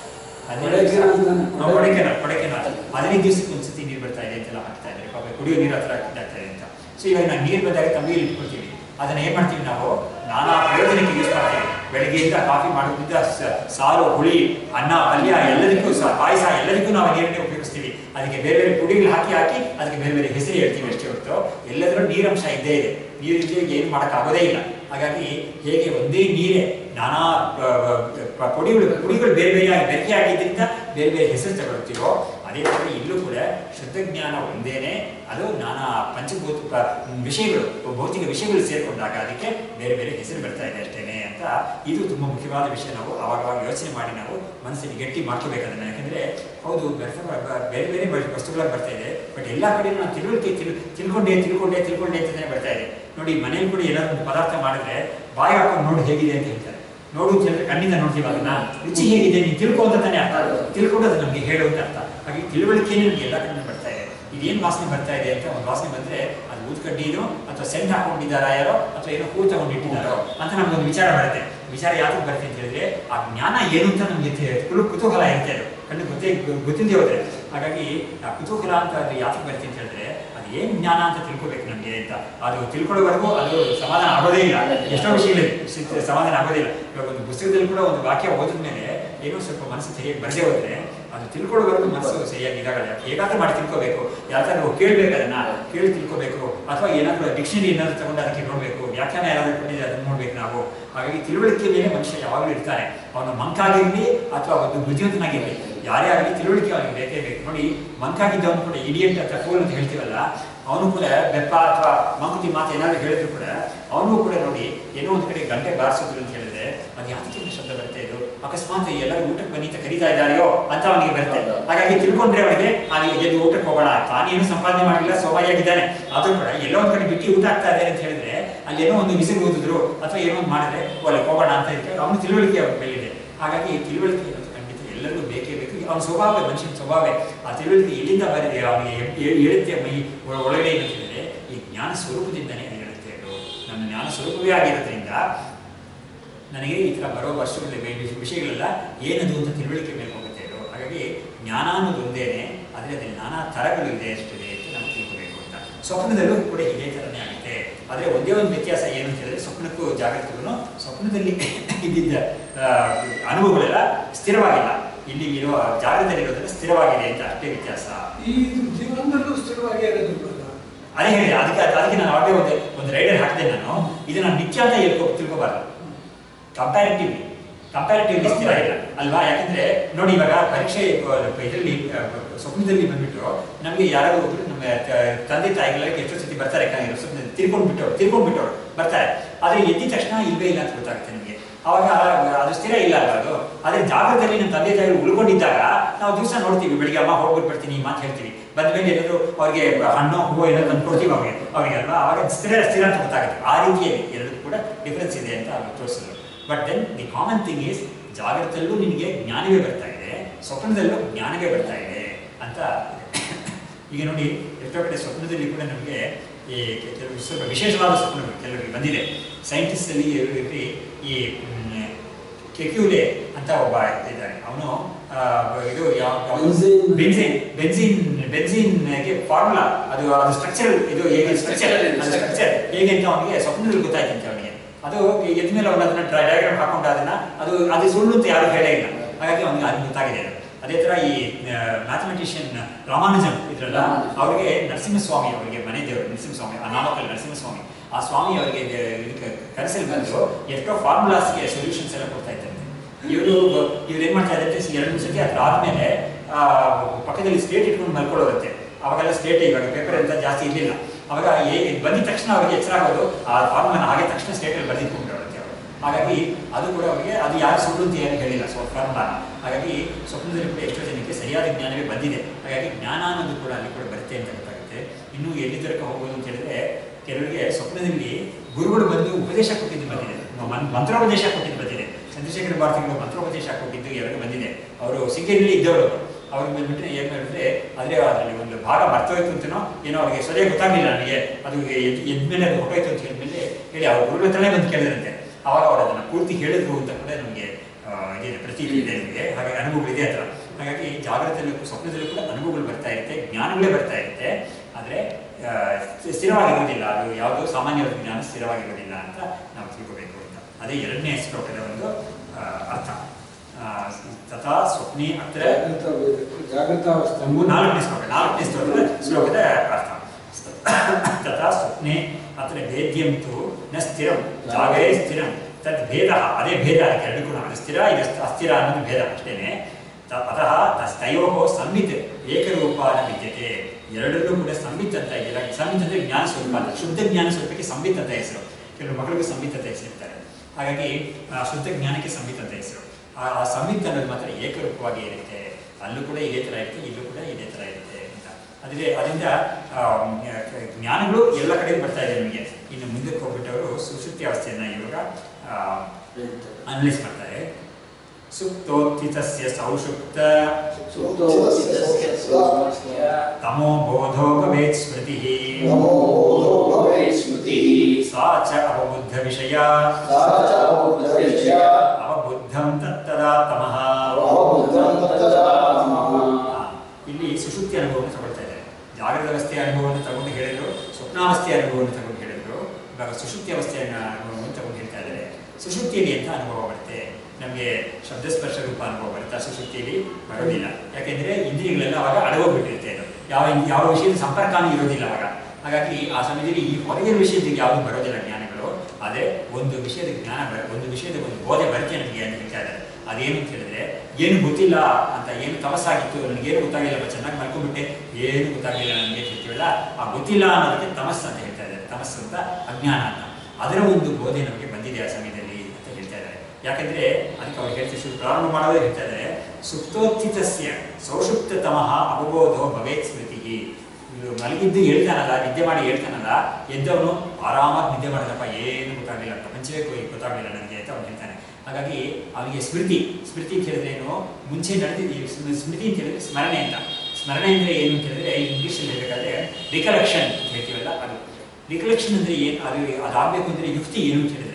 A: 15 ದಿವಸಕ್ಕೆ ಒಂದ್ಸತಿ ನೀರು ಬರ್ತಾ ಇದೆ ಅಂತೆಲ್ಲ ಹಾಕ್ತಾ ಇದ್ದಾರೆ. ಪಾಪ ಕುಡಿಯೋ ನೀರು ಹತ್ರ ಹಾಕ್ತಾ ಇದೆ ಅಂತ. ಸೊ ಇವಾಗ ನಾವು ನೀರು ಬಂದಾಗ ತಮಿಳಲ್ಲಿ ಇಟ್ಕೊಳ್ತೀವಿ. ಅದನ್ನು ಏನು ಮಾಡ್ತೀವಿ ನಾವು, ನಾನಾ ಪ್ರಯೋಜನಕ್ಕೆ ಯೂಸ್ ಮಾಡ್ತೀವಿ. ಬೆಳಗ್ಗೆಯಿಂದ ಕಾಫಿ ಮಾಡೋದ್ರಿಂದ ಸಾರು, ಹುಳಿ, ಅನ್ನ, ಪಲ್ಯ ಎಲ್ಲದಕ್ಕೂ ಪಾಯಸ ಎಲ್ಲದಕ್ಕೂ ನಾವು ನೀರನ್ನೇ ಉಪಯೋಗಿಸ್ತೀವಿ. ಅದಕ್ಕೆ ಬೇರೆ ಬೇರೆ ಪುಡಿಗಳು ಹಾಕಿ ಅದಕ್ಕೆ ಬೇರೆ ಬೇರೆ ಹೆಸರು ಹೇಳ್ತೀವಿ ಅಷ್ಟೇ ಹೊರತು ಎಲ್ಲದರಲ್ಲೂ ನೀರಂಶ ಇದ್ದೇ ಇದೆ. ನೀರಿದ್ರೆ ಏನು ಮಾಡೋಕ್ಕಾಗೋದೇ ಇಲ್ಲ. ಹಾಗಾಗಿ ಹೇಗೆ ಒಂದೇ ನೀರೇ ನಾನಾ ಪುಡಿಗಳು ಬೇರೆ ಬೇರೆಯಾಗಿ ಬೆರಕೆ ಆಗಿದ್ದರಿಂದ ಬೇರೆ ಬೇರೆ ಹೆಸರು ತಗೊಳ್ತೀವೋ, ಅದೇ ಥರ ಇಲ್ಲೂ ಕೂಡ ಶುದ್ಧ ಜ್ಞಾನ ಒಂದೇನೆ. ಅದು ನಾನಾ ಪಂಚಭೂತ ವಿಷಯಗಳು, ಭೌತಿಕ ವಿಷಯಗಳು ಸೇರಿಕೊಂಡಾಗ ಅದಕ್ಕೆ ಬೇರೆ ಬೇರೆ ಹೆಸರು ಬರ್ತಾ ಇದೆ ಅಷ್ಟೇನೆ ಅಂತ. ಇದು ತುಂಬ ಮುಖ್ಯವಾದ ವಿಷಯ. ನಾವು ಆವಾಗ ಯೋಚನೆ ಮಾಡಿ ನಾವು ಮನಸ್ಸಿಗೆ ಗಟ್ಟಿ ಮಾಡ್ಕೋಬೇಕು ಅದನ್ನು. ಯಾಕಂದರೆ ಹೌದು ಬೇರೆ ಬೇರೆ ವಸ್ತುಗಳಾಗಿ ಬರ್ತಾ ಇದೆ, ಬಟ್ ಎಲ್ಲ ಕಡೆ ನಾವು ತಿಳ್ಕೊಂಡೇ ಅಂತಲೇ ಬರ್ತಾ ಇದೆ. ನೋಡಿ, ಮನೇಲಿ ಕೂಡ ಏನಾದ್ರು ಒಂದು ಪದಾರ್ಥ ಮಾಡಿದ್ರೆ ಬಾಯಿ ಹಾಕೊಂಡು ನೋಡಿ ಹೇಗಿದೆ ಅಂತ ಹೇಳ್ತಾರೆ. ನೋಡು ಅಂತ ಹೇಳಿದ್ರೆ ಕಣ್ಣಿಂದ ನೋಡ್ತೀವಿ, ಅದನ್ನ ರುಚಿ ಹೇಗಿದೆ ನೀನು ತಿಳ್ಕೊ ಅಂತ ತಾನೇ ಅರ್ಥ. ತಿಳ್ಕೊಂಡು ಅದು ನಮಗೆ ಹೇಳುವಂತ ಅರ್ಥ. ಹಾಗೆ ತಿಳುವಳಿಕೆಯೇ ನಮಗೆ ಎಲ್ಲ ಕಡೆ ಬರ್ತಾ ಇದೆ. ಇದೇನು ವಾಸನೆ ಬರ್ತಾ ಇದೆ ಅಂತ ಒಂದು ವಾಸನೆ ಬಂದರೆ ಅದು ಊದ್ಕಡ್ಡಿನೋ ಅಥವಾ ಸೆಂಟ್ ಹಾಕೊಂಡಿದ್ದಾರಾ ಯಾರೋ ಅಥವಾ ಏನೋ ಹೂ ತಗೊಂಡಿಟ್ಟಿದ್ದಾರೋ ಅಂತ ನಮ್ಗೊಂದು ವಿಚಾರ ಬರುತ್ತೆ. ವಿಚಾರ ಯಾವ್ದಕ್ಕೆ ಬರುತ್ತೆ ಅಂತ ಹೇಳಿದ್ರೆ ಆ ಜ್ಞಾನ ಏನು ಅಂತ ನಮಗೆ ಕುತೂಹಲ ಇರುತ್ತೆ. ಅದು ಕಣ್ಣು ಗೊತ್ತಿಲ್ಲದೆ ಹೋದ್ರೆ. ಹಾಗಾಗಿ ಆ ಕುತೂಹಲ ಅಂತ ಅದು ಯಾತಕ್ಕೆ ಬರುತ್ತೆ ಅಂತ ಹೇಳಿದ್ರೆ ಅದು ಏನು ಜ್ಞಾನ ಅಂತ ತಿಳ್ಕೊಬೇಕು ನಮಗೆ ಅಂತ. ಅದು ತಿಳ್ಕೊಳ್ಳೋವರೆಗೂ ಅದು ಸಮಾಧಾನ ಆಗೋದೇ ಇಲ್ಲ. ಎಷ್ಟೋ ವಿಷಯಗಳಿದೆ ಸಮಾಧಾನ ಆಗೋದೇ ಇಲ್ಲ. ಇವಾಗ ಒಂದು ಪುಸ್ತಕದಲ್ಲಿ ಕೂಡ ಒಂದು ವಾಕ್ಯ ಓದಿದ ಮೇಲೆ ಏನೋ ಸ್ವಲ್ಪ ಮನಸ್ಸು ಸರಿಯಾಗಿ ಬರದೇ ಹೋದ್ರೆ ಅದು ತಿಳ್ಕೊಳ್ಳೋವರೆಗೂ ಮನಸ್ಸು ಸರಿಯಾಗಿ ಇದಾಗಲ್ಲ. ಹೇಗಾದ್ರೂ ಮಾಡಿ ತಿಳ್ಕೋಬೇಕು, ಯಾವ್ದಾದ್ರು ಕೇಳಬೇಕು, ಅದನ್ನ ಕೇಳಿ ತಿಳ್ಕೋಬೇಕು. ಅಥವಾ ಏನಾದರೂ ಡಿಕ್ಷನರಿ ಏನಾದರೂ ತಗೊಂಡು ಅದಕ್ಕೆ ನೋಡಬೇಕು, ವ್ಯಾಖ್ಯಾನ ಯಾರಾದ್ರೂ ಕೊಟ್ಟಿದ್ರೆ ಅದನ್ನು ನೋಡ್ಬೇಕು ನಾವು. ಹಾಗಾಗಿ ತಿಳುವಳಿಕೆ ಮೇಲೆ ಮನುಷ್ಯ ಯಾವಾಗಲೂ ಇರ್ತಾನೆ. ಅವನು ಮಂಕಾಗಿರಲಿ ಅಥವಾ ಒಂದು ಬುದ್ಧಿವಂತನಾಗಿರಲಿ, ಯಾರೇ ಆಗಲಿ ತಿಳುವಳಿಕೆ ಅವನಿಗೆ ಬೇಕೇ ಬೇಕು. ನೋಡಿ, ಮಂಕಾಗಿದ್ದವನು ಕೂಡ ಇಡಿಯಂಟ್ ಅಥವಾ ಫೂಲ್ ಅಂತ ಹೇಳ್ತೀವಲ್ಲ, ಅವನು ಕೂಡ ಬೆಪ್ಪ ಅಥವಾ ಮಂಕುತಿ ಮಾತು ಏನಾದ್ರು ಹೇಳಿದ್ರು ಕೂಡ ಅವನು ಕೂಡ ನೋಡಿ ಏನೋ ಒಂದು ಕಡೆ ಗಂಟೆ ಬಾರಿಸಿದ್ರು ಅಂತ ಹೇಳಿದ್ರೆ ಅದು ಯಾತಕ್ಕೆ ಶಬ್ದ ಬರುತ್ತೆ, ಇದು ಅಕಸ್ಮಾತ್ ಎಲ್ಲರೂ ಊಟಕ್ಕೆ ಬನ್ನಿ ಅಂತ ಕರೀತಾ ಇದ್ದಾರೆಯೋ ಅಂತ ಅವನಿಗೆ ಬರುತ್ತೆ. ಹಾಗಾಗಿ ತಿಳ್ಕೊಂಡ್ರೆ ಅವನಿಗೆ ಎದ್ದು ಊಟಕ್ಕೆ ಹೋಗೋಣ, ತಾನೇನು ಸಂಪಾದನೆ ಮಾಡಿಲ್ಲ, ಸೋಮಾರಿಯಾಗಿದ್ದಾನೆ, ಆದ್ರೂ ಕೂಡ ಎಲ್ಲೋ ಒಂದು ಕಡೆ ಬಿಟ್ಟು ಊಟ ಆಗ್ತಾ ಇದೆ ಅಂತ ಹೇಳಿದ್ರೆ ಅಲ್ಲೇನೋ ಒಂದು ಬಿಸಿಲು ಓದಿದ್ರು ಅಥವಾ ಏನೋ ಒಂದು ಮಾಡಿದ್ರೆ ಒಳ್ಳೆ ಹೋಗೋಣ ಅಂತ ಇರ್ತಾರೆ. ಅವನು ತಿಳುವಳಿಕೆ ಅವ್ರ ಮೇಲಿದೆ. ಹಾಗಾಗಿ ತಿಳುವಳಿಕೆ ಖಂಡಿತ ಎಲ್ಲರಿಗೂ ಬೇಕೇ ಬೇಕು. ಅವನ ಸ್ವಭಾವ, ಮನುಷ್ಯನ ಸ್ವಭಾವ. ಆ ತಿಳುವಳಿಕೆ ಎಲ್ಲಿಂದ ಬರದೆ ಅವನಿಗೆ ಹೇಳುತ್ತೆ ಮೈ ಒಳಗಡೆ ಅಂತ ಹೇಳಿದ್ರೆ ಈ ಜ್ಞಾನ ಸ್ವರೂಪದಿಂದನೇ ಹೇಳುತ್ತೆ. ಅದು ನನ್ನ ಜ್ಞಾನ ಸ್ವರೂಪವೇ ಆಗಿರೋದ್ರಿಂದ ನನಗೆ ಈ ಥರ ಬರೋ ವಿಷಯಗಳೆಲ್ಲ ಏನದು ಅಂತ ತಿಳುವಳಿಕೆ ಮೇಲೆ ಹೋಗುತ್ತೆ ಅದು. ಹಾಗಾಗಿ ಜ್ಞಾನ ಅನ್ನೋದು ಒಂದೇನೆ, ಆದರೆ ಅದ್ರಲ್ಲಿ ನಾನಾ ಥರಗಳು ಇದೆ ಅಷ್ಟಿದೆ ಅಂತ ನಾವು ತಿಳ್ಕೋಬೇಕು ಅಂತ. ಸ್ವಪ್ನದಲ್ಲೂ ಕೂಡ ಇದೇ ಥರನೇ ಆಗುತ್ತೆ. ಆದರೆ ಒಂದೇ ಒಂದು ವ್ಯತ್ಯಾಸ ಏನು ಅಂತ ಹೇಳಿದ್ರೆ ಸ್ವಪ್ನಕ್ಕೂ ಜಾಗೃತಿಗೂ ಸ್ವಪ್ನದಲ್ಲಿ ಇದ್ದಿದ್ದ ಅನುಭವಗಳೆಲ್ಲ ಸ್ಥಿರವಾಗಿಲ್ಲ, ಇಲ್ಲಿ ಇರುವ ಜಾಗೃತದಲ್ಲಿರೋದ್ರಿಂದ ಸ್ಥಿರವಾಗಿದೆ ಅಂತ ಅಷ್ಟೇ ವ್ಯತ್ಯಾಸ.
B: ಈ ಜೀವನದಲ್ಲೂ ಸ್ಥಿರವಾಗಿ ಇರೋದು
A: ಅದೇ ಹೇಳಿದೆ. ಅದಕ್ಕೆ ನಾನು ಅವಾಗಲೇ ಒಂದು ರೈಡರ್ ಹಾಕಿದೆ. ನಾನು ಇದನ್ನ ನಿತ್ಯ ಅಂತ ತಿಳ್ಕೊಬಾರ್ದು. ಕಂಪ್ಯಾರಿಟಿವ್ಲಿ ಸ್ಥಿರ ಇಲ್ಲ ಅಲ್ವಾ? ಯಾಕಂದ್ರೆ ನೋಡಿ, ಇವಾಗ ಪರೀಕ್ಷೆ ಇದರಲ್ಲಿ ಸ್ವಪ್ನದಲ್ಲಿ ಬಂದ್ಬಿಟ್ಟು ನಮಗೆ ಯಾರಾದ್ರೂ ಒಬ್ರು ನಮ್ಮ ತಂದೆ ತಾಯಿಗಳಿಗೆ ಎಷ್ಟೋ ಸತಿ ಬರ್ತಾರೆ, ತಿರ್ಕೊಂಡ್ಬಿಟ್ಟವ್ರು ಬರ್ತಾರೆ. ಆದ್ರೆ ಎದ್ದಿದ ತಕ್ಷಣ ಇಲ್ವೇ ಇಲ್ಲ ಅಂತ ಗೊತ್ತಾಗುತ್ತೆ ನಮಗೆ. ಅವಾಗ ಅದು ಸ್ಥಿರ ಇಲ್ಲ ಅಲ್ವಾ ಅದು. ಆದ್ರೆ ಜಾಗದಲ್ಲಿ ನಮ್ಮ ತಂದೆ ತಾಯಿಗಳು ಉಳ್ಕೊಂಡಿದ್ದಾಗ ನಾವು ದಿವಸ ನೋಡ್ತೀವಿ, ಬೆಳಿಗ್ಗೆ ಅಮ್ಮ ಹೋಗ್ಬಿಟ್ಟು ಬರ್ತೀನಿ ಮಾತು ಹೇಳ್ತೀವಿ, ಬಂದ ಮೇಲೆ ಏನಾದ್ರು ಅವ್ರಿಗೆ ಹಣ್ಣು ಹೂವು ಏನಾದ್ರು ತಂದು ಕೊಡ್ತೀವಿ ಅವ್ರಿಗೆ ಅಲ್ವಾ. ಅವಾಗ ಸ್ಥಿರ ಅಂತ ಗೊತ್ತಾಗುತ್ತೆ. ಆ ರೀತಿಯಲ್ಲಿ ಎರಡಕ್ಕೂ ಕೂಡ ಡಿಫ್ರೆನ್ಸ್ ಇದೆ ಅಂತ ತೋರಿಸಿದ್ರು. But then the common thing is ಜಾಗೃತಲ್ಲೂ ನಿನಗೆ ಜ್ಞಾನವೇ ಬರ್ತಾ ಇದೆ, ಸ್ವಪ್ನದಲ್ಲೂ ಜ್ಞಾನವೇ ಬರ್ತಾ ಇದೆ ಅಂತ. ಈಗ ನೋಡಿ, ಎಷ್ಟೋ ಕಡೆ ಸ್ವಪ್ನದಲ್ಲಿ ಕೂಡ ನಮಗೆ ಈ ಕೆಲವು ಸ್ವಲ್ಪ ವಿಶೇಷವಾದ ಸ್ವಪ್ನಗಳು ಕೆಲವರಿಗೆ ಬಂದಿದೆ. ಸೈಂಟಿಸ್ಟ್ ಅಲ್ಲಿ ಈ ಕೆಕ್ಯೂಲೆ ಅಂತ ಒಬ್ಬ ಇದ್ದಾನೆ. ಅವನು ಇದು ಬೆನ್ಸಿನ್ಗೆ ಫಾರ್ಮುಲಾ ಅದು ಸ್ಟ್ರಕ್ಚರ್ ಇದು ಹೇಗೆ ಸ್ಟ್ರಕ್ಚರ್ ಹೇಗೆ ಅಂತ ಅವನಿಗೆ ಸ್ವಪ್ನದಲ್ಲಿ ಗೊತ್ತಾಯ್ತಂತೆ ಅವನಿಗೆ. ಅದು ಎದ್ದ ಮೇಲೆ ಅವನು ಅದನ್ನ ಡಯಾಗ್ರಾಮ್ ಹಾಕೊಂಡು ಅದು ಸುಳ್ಳು ಅಂತ ಯಾರು ಹೇಳೇ ಇಲ್ಲ. ಹಾಗಾಗಿ ಅವನಿಗೆ ಅದು ಗೊತ್ತಾಗಿದೆ. ಅದೇ ಥರ ಈ ಮ್ಯಾಥಮೆಟಿಷಿಯನ್ ರಾಮಾನುಜಂ ಇದ್ರಲ್ಲ, ಅವರಿಗೆ ನರಸಿಂಹಸ್ವಾಮಿ ಅವರಿಗೆ ಮನೆ ದೇವರು ನರಸಿಂಹಸ್ವಾಮಿ, ಆ ನಾಮಕಲ್ ನರಸಿಂಹಸ್ವಾಮಿ, ಆ ಸ್ವಾಮಿ ಅವರಿಗೆ ಕನಸಲ್ಲಿ ಬಂದು ಎಷ್ಟೋ ಫಾರ್ಮುಲಾಸ್ಗೆ ಸೊಲ್ಯೂಷನ್ಸ್ ಎಲ್ಲ ಕೊಡ್ತಾ ಇದ್ದಾರೆ. ಇವ್ರು ಏನು ಮಾಡ್ತಾ ಇದ್ದಾರೆ 2 ಸತಿ ಅದ್ರ ಆದಮೇಲೆ ಪಕ್ಕದಲ್ಲಿ ಸ್ಲೇಟ್ ಇಟ್ಕೊಂಡು ಮಲ್ಕೊಳ್ಳೋದಂತೆ. ಅವಾಗೆಲ್ಲ ಸ್ಲೇಟ್ ಇವಾಗ ಪೇಪರ್ ಅಂತ ಜಾಸ್ತಿ ಇರಲಿಲ್ಲ. ಅವಾಗ ಬಂದಿದ ತಕ್ಷಣ ಅವ್ರಿಗೆ ಎಚ್ಚರ ಆಗೋದು ಆ ಫಾರ್ಮನ್ನು ಹಾಗೆ ತಕ್ಷಣ ಸ್ಲೇಟಲ್ಲಿ ಬರೆದಿಟ್ಕೊಂಡ್ಬಿಡೋರಂತೆ ಅವರು. ಹಾಗಾಗಿ ಅದು ಕೂಡ ಅವರಿಗೆ ಅದು ಯಾರು ಸುಳ್ಳು ಅಂತ ಏನು ಹೇಳಿಲ್ಲ ಫಾರ್ಮುಲಾನ. ಹಾಗಾಗಿ ಸ್ವಪ್ನದಲ್ಲಿ ಕೂಡ ಎಷ್ಟೋ ಜನಕ್ಕೆ ಸರಿಯಾದ ಜ್ಞಾನವೇ ಬಂದಿದೆ. ಹಾಗಾಗಿ ಜ್ಞಾನ ಅನ್ನೋದು ಕೂಡ ಅಲ್ಲಿ ಕೂಡ ಬರುತ್ತೆ ಅಂತ ಗೊತ್ತಾಗುತ್ತೆ. ಇನ್ನು ಎಲ್ಲಿ ತನಕ ಹೋಗೋದು ಅಂತ ಹೇಳಿದ್ರೆ ಕೆಲವರಿಗೆ ಸ್ವಪ್ನದಲ್ಲಿ ಗುರುಗಳು ಬಂದು ಉಪದೇಶ ಕೊಟ್ಟಿದ್ದು ಬಂದಿದೆ, ಮಂತ್ರೋಪದೇಶ ಕೊಟ್ಟಿದ್ದು ಬಂದಿದೆ. ಚಂದ್ರಶೇಖರ ಭಾರತಿಗಳು ಮಂತ್ರೋಪದೇಶ ಕೊಟ್ಟಿದ್ದು ಎರಡು ಬಂದಿದೆ. ಅವರು ಸಿಂಗೇರಿಯಲ್ಲಿ ಇದ್ದವರು. ಅವ್ರಿಗೆ ಬಂದ್ಬಿಟ್ರೆ ಏನು ಮಾಡಿದ್ರೆ ಆದರೆ ಅದರಲ್ಲಿ ಒಂದು ಭಾಗ ಮರ್ತೋಯ್ತು ಅಂತನೋ ಏನೋ ಅವ್ರಿಗೆ ಸರಿಯಾಗಿ ಗೊತ್ತಾಗಲಿಲ್ಲ. ನನಗೆ ಅದು ಎದ್ಮೇಲೆ ಅದು ಹೊಟ್ಟೋಯ್ತು ಅಂತ ಹೇಳಿದ್ಮೇಲೆ ಹೇಳಿ ಅವ್ರ ಗುರುಗಳ ಹತ್ರನೇ ಬಂದು ಕೇಳಿದ್ರಂತೆ. ಆವಾಗ ಅವ್ರು ಅದನ್ನು ಪೂರ್ತಿ ಹೇಳಿದ್ರು ಅಂತ ಕೂಡ ನಮಗೆ ಇದಿದೆ, ಪ್ರತೀತಿ ಇದೆ ನಿಮಗೆ. ಹಾಗಾಗಿ ಅನುಭವಗಳಿದೆ ಹತ್ರ. ಹಾಗಾಗಿ ಜಾಗ್ರತೆಯಲ್ಲೂ ಸ್ವಪ್ನದಲ್ಲೂ ಕೂಡ ಅನುಭವಗಳು ಬರ್ತಾ ಇರುತ್ತೆ, ಜ್ಞಾನಗಳೇ ಬರ್ತಾ ಇರುತ್ತೆ. ಆದರೆ ಸ್ಥಿರವಾಗಿರೋದಿಲ್ಲ. ಅದು ಯಾವುದೋ ಸಾಮಾನ್ಯವಾದ ಜ್ಞಾನ ಸ್ಥಿರವಾಗಿರೋದಿಲ್ಲ ಅಂತ ನಾವು ತಿಳ್ಕೋಬೇಕು ಅಂತ. ಅದೇ 2ನೇ ಶ್ಲೋಕದ ಒಂದು ಅರ್ಥ. ತಥಾ ಸ್ವಪ್ನಿ ಅತ್ರ
B: ಜಾಗೃತಾವಸ್ಥೆ
A: 4ನೇ ಶ್ಲೋಕದ ಅರ್ಥ. ತಥಾ ಸ್ವಪ್ನೆ ಅತ್ರ ಭೇದ್ಯಂ ತು ನ ಸ್ಥಿರಂ ಜಾಗರೇ ಸ್ಥಿರಂ ತದ್ ಭೇದ. ಅದೇ ಭೇದ ಅದಕ್ಕೆ ಎರಡು ಕೂಡ. ಅದು ಸ್ಥಿರ ಇದು ಅಸ್ಥಿರ ಅನ್ನೋದು ಭೇದ ಅಷ್ಟೇನೆ. ಅತಃ ತಯೋ ಸಂವಿತ್ ಏಕರೂಪಾನ ವಿದ್ಯತೆ. ಎರಡನ್ನೂ ಕೂಡ ಸಂವಿತ್ ಅಂತ ಇದೆಯಲ್ಲ. ಸಂವಿತ್ ಅಂದರೆ ಜ್ಞಾನ ಸ್ವರೂಪ ಅಂತ. ಶುದ್ಧ ಜ್ಞಾನ ಸ್ವರೂಪಕ್ಕೆ ಸಂವಿತ್ ಅಂತ ಹೆಸರು. ಕೆಲವು ಮಕ್ಕಳಿಗೂ ಸಂವಿತ್ ಅಂತ ಹೆಸರಿರ್ತಾರೆ. ಹಾಗಾಗಿ ಶುದ್ಧ ಜ್ಞಾನಕ್ಕೆ ಸಂವಿತ್ ಅಂತ ಹೆಸರು. ಆ ಸಂವಿತ್ ಅನ್ನೋದು ಮಾತ್ರ ಏಕರೂಪವಾಗಿ ಇರುತ್ತೆ. ಅಲ್ಲೂ ಕೂಡ ಇದೇ ಥರ ಇರುತ್ತೆ, ಇಲ್ಲೂ ಕೂಡ ಇದೇ ಥರ ಇರುತ್ತೆ ಅಂತ. ಅದರಿಂದ ಜ್ಞಾನಗಳು ಎಲ್ಲ ಕಡೆ ಬರ್ತಾ ಇದೆ ನಿಮಗೆ. ಇನ್ನು ಮುಂದಕ್ಕೆ ಹೋಗ್ಬಿಟ್ಟವರು ಸುಷುಪ್ತಿ ಅವಸ್ಥೆಯನ್ನು ಇವಾಗ ಅನಲೈಸ್ ಮಾಡ್ತಾರೆ. ಸುಪ್ತೋತ್ಥಿತಸ್ಯ ಸೌಷುಪ್ತ ತಮೋ ಬೋಧೋ ಭವೇತ್ ಸ್ಮೃತಿಃ ಸಾ ಚ ಅವಬುದ್ಧ ವಿಷಯ ಅವಬುದ್ಧಂ ತತ್ತದಾ ತಮಃ. ಇಲ್ಲಿ ಸುಷುಪ್ತಿ ಅನುಭವವನ್ನು ತಗೊಳ್ತಾ ಇದ್ದಾರೆ. ಜಾಗೃತ ಅವಸ್ಥೆಯ ಅನುಭವವನ್ನು ತಗೊಂಡು ಹೇಳಿದ್ರು, ಸ್ವಪ್ನಾವಸ್ಥೆಯ ಅನುಭವವನ್ನು ತಗೊಂಡು ಹೇಳಿದ್ರು. ಇವಾಗ ಸುಷುಪ್ತಿ ಅವಸ್ಥೆಯ ಅನುಭವವನ್ನು ತಗೊಂಡು ಹೇಳ್ತಾ ಇದ್ದಾರೆ. ಸುಷುಪ್ತಿಯಲ್ಲಿ ಅಂತ ಅನುಭವ ಬರುತ್ತೆ ನಮಗೆ. ಶಬ್ದಸ್ಪರ್ಶ ರೂಪ ಅನುಭವ ಬರುತ್ತೆ. ಸುಷುಪ್ತಿಯಲ್ಲಿ ಬರೋದಿಲ್ಲ. ಯಾಕೆಂದರೆ ಇಂದ್ರಿಯಗಳೆಲ್ಲ ಅವಾಗ ಅಡಗೋಗ್ಬಿಟ್ಟಿರುತ್ತೆ. ಅದು ಯಾವ ವಿಷಯದ ಸಂಪರ್ಕನೂ ಇರೋದಿಲ್ಲ ಅವಾಗ. ಹಾಗಾಗಿ ಆ ಸಮಯದಲ್ಲಿ ಈ ಹೊರಗಿನ ವಿಷಯದಲ್ಲಿ ಯಾವುದು ಬರೋದಿಲ್ಲ ಜ್ಞಾನಗಳು. ಆದರೆ ಒಂದು ವಿಷಯದ ಜ್ಞಾನ ಒಂದು ವಿಷಯದ ಒಂದು ಬೋಧೆ ಬರುತ್ತೆ ನನಗೆ ಅಂತ ಹೇಳ್ತಾ ಇದ್ದಾರೆ. ಅದೇನು ಅಂತ ಹೇಳಿದ್ರೆ ಏನು ಗೊತ್ತಿಲ್ಲ ಅಂತ, ಏನು ತಮಸ್ಸಾಗಿತ್ತು, ನನಗೇನು ಗೊತ್ತಾಗಿಲ್ಲ, ಚೆನ್ನಾಗಿ ಮಲ್ಕೊಂಡ್ಬಿಟ್ಟೆ, ಏನು ಗೊತ್ತಾಗಲಿಲ್ಲ ನನಗೆ ಹೇಳ್ತೀವಲ್ಲ, ಆ ಗೊತ್ತಿಲ್ಲ ಅನ್ನೋದಕ್ಕೆ ತಮಸ್ಸು ಅಂತ ಹೇಳ್ತಾ ಇದ್ದಾರೆ. ತಮಸ್ಸು ಅಂತ ಅಜ್ಞಾನ ಅಂತ. ಅದರ ಒಂದು ಬೋಧೆ ನಮಗೆ ಬಂದಿದೆ ಆ ಸಮಯದಲ್ಲಿ ಅಂತ ಹೇಳ್ತಾ ಇದ್ದಾರೆ. ಯಾಕೆಂದರೆ ಅದಕ್ಕೆ ಅವ್ರು ಹೇಳ್ತೀವಿ, ಪ್ರಾರಂಭ ಮಾಡೋದೇ ಹೇಳ್ತಾ ಇದ್ದಾರೆ. ಸುಪ್ತೋತ್ಥಿತಸ್ಯ ಸೌಷುಪ್ತತಮಃ ಅವಬೋಧೋ ಭವೇತ್ ಸ್ಮೃತಿ. ಮಲಗಿದ್ದು ಹೇಳ್ತಾನಲ್ಲ, ನಿದ್ದೆ ಮಾಡಿ ಹೇಳ್ತಾನಲ್ಲ, ಎದ್ದವನು ಆರಾಮಾಗಿ ನಿದ್ದೆ ಮಾಡಿದಪ್ಪ, ಏನು ಗೊತ್ತಾಗಲಿಲ್ಲ, ಪ್ರಪಂಚವೇ ಗೊತ್ತಾಗಲಿಲ್ಲ ನನಗೆ ಅಂತ ಅವ್ನು ಹೇಳ್ತಾನೆ. ಹಾಗಾಗಿ ಅವನಿಗೆ ಸ್ಮೃತಿ ಅಂತ ಹೇಳಿದ್ರೆ ಏನು, ಮುಂಚೆ ನಡೆದಿದ್ದು. ಸ್ಮೃತಿ ಅಂತ ಹೇಳಿದ್ರೆ ಸ್ಮರಣೆ ಅಂತ. ಸ್ಮರಣೆ ಅಂದರೆ ಏನು ಅಂತ ಹೇಳಿದ್ರೆ ಇಂಗ್ಲೀಷಲ್ಲಿ ಹೇಳಬೇಕಾದ್ರೆ ರಿಕಲೆಕ್ಷನ್ ಅಂತ ಹೇಳ್ತೀವಲ್ಲ, ಅದು ರಿಕಲೆಕ್ಷನ್ ಅಂದರೆ ಏನು, ಅದಾಗಬೇಕು ಅಂದರೆ ಯುಕ್ತಿ ಏನು ಅಂತ ಹೇಳಿದ್ರೆ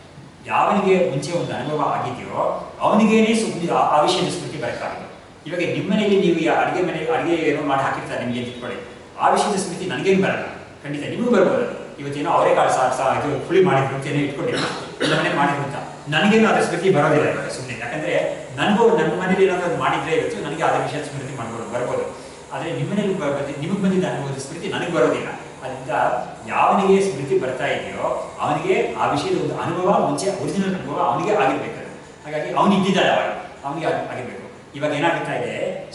A: ಯಾವನಿಗೆ ಮುಂಚೆ ಒಂದು ಅನುಭವ ಆಗಿದೆಯೋ ಅವನಿಗೇನೇ ಆ ವಿಷಯದ ಸ್ಮೃತಿ ಬರೋಕ್ಕಾಗದು. ಇವಾಗ ನಿಮ್ಮ ಮನೆಯಲ್ಲಿ ನೀವು ಅಡುಗೆ ಏನೋ ಮಾಡಿ ಹಾಕಿರ್ತಾರೆ ನಿಮಗೆ ಅಂತ ಇಟ್ಕೊಳ್ಳಿ, ಆ ವಿಷಯದ ಸ್ಮೃತಿ ನನಗೇನು ಬರಲ್ಲ, ಖಂಡಿತ ನಿಮಗೂ ಬರ್ಬೋದು. ಇವತ್ತೇನೋ ಅವರೇ ಕಾಳು ಇದು ಹುಳಿ ಮಾಡಿದ್ರು ಅಂತ ಏನೋ ಇಟ್ಕೊಂಡಿಲ್ಲ, ನಮ್ಮ ಮನೆ ಮಾಡಿದ್ರು ಅಂತ ನನಗೇನು ಅದರ ಸ್ಮೃತಿ ಬರೋದಿಲ್ಲ ಇವಾಗ ಸುಮ್ಮನೆ. ಯಾಕಂದರೆ ನನಗೂ ನನ್ನ ಮನೇಲಿ ಏನಾದರೂ ಮಾಡಿದರೆ ಇವತ್ತು ನನಗೆ ಅದರ ವಿಷಯದ ಸ್ಮೃತಿ ಬರ್ಬೋದು. ಆದರೆ ನಿಮ್ಮ ಮನೇಲಿ ನಿಮಗೆ ಬಂದಿದ್ದ ಅನುಭವದ ಸ್ಮೃತಿ ನನಗೆ ಬರೋದಿಲ್ಲ. ಅದರಿಂದ ಯಾವನಿಗೆ ಸ್ಮೃತಿ ಬರ್ತಾ ಇದೆಯೋ ಅವನಿಗೆ ಆ ವಿಷಯದ ಒಂದು ಅನುಭವ, ಮುಂಚೆ ಒರಿಜಿನಲ್ ಅನುಭವ ಅವನಿಗೆ ಆಗಿರ್ಬೇಕು. ಹಾಗಾಗಿ ಅವನಿದ್ದಿದ್ದಾನೆ ಅವಾಗ, ಅವನಿಗೆ ಆಗಿರ್ಬೇಕು. ಇವಾಗ ಏನಾಗ್ತಾ ಇದೆ,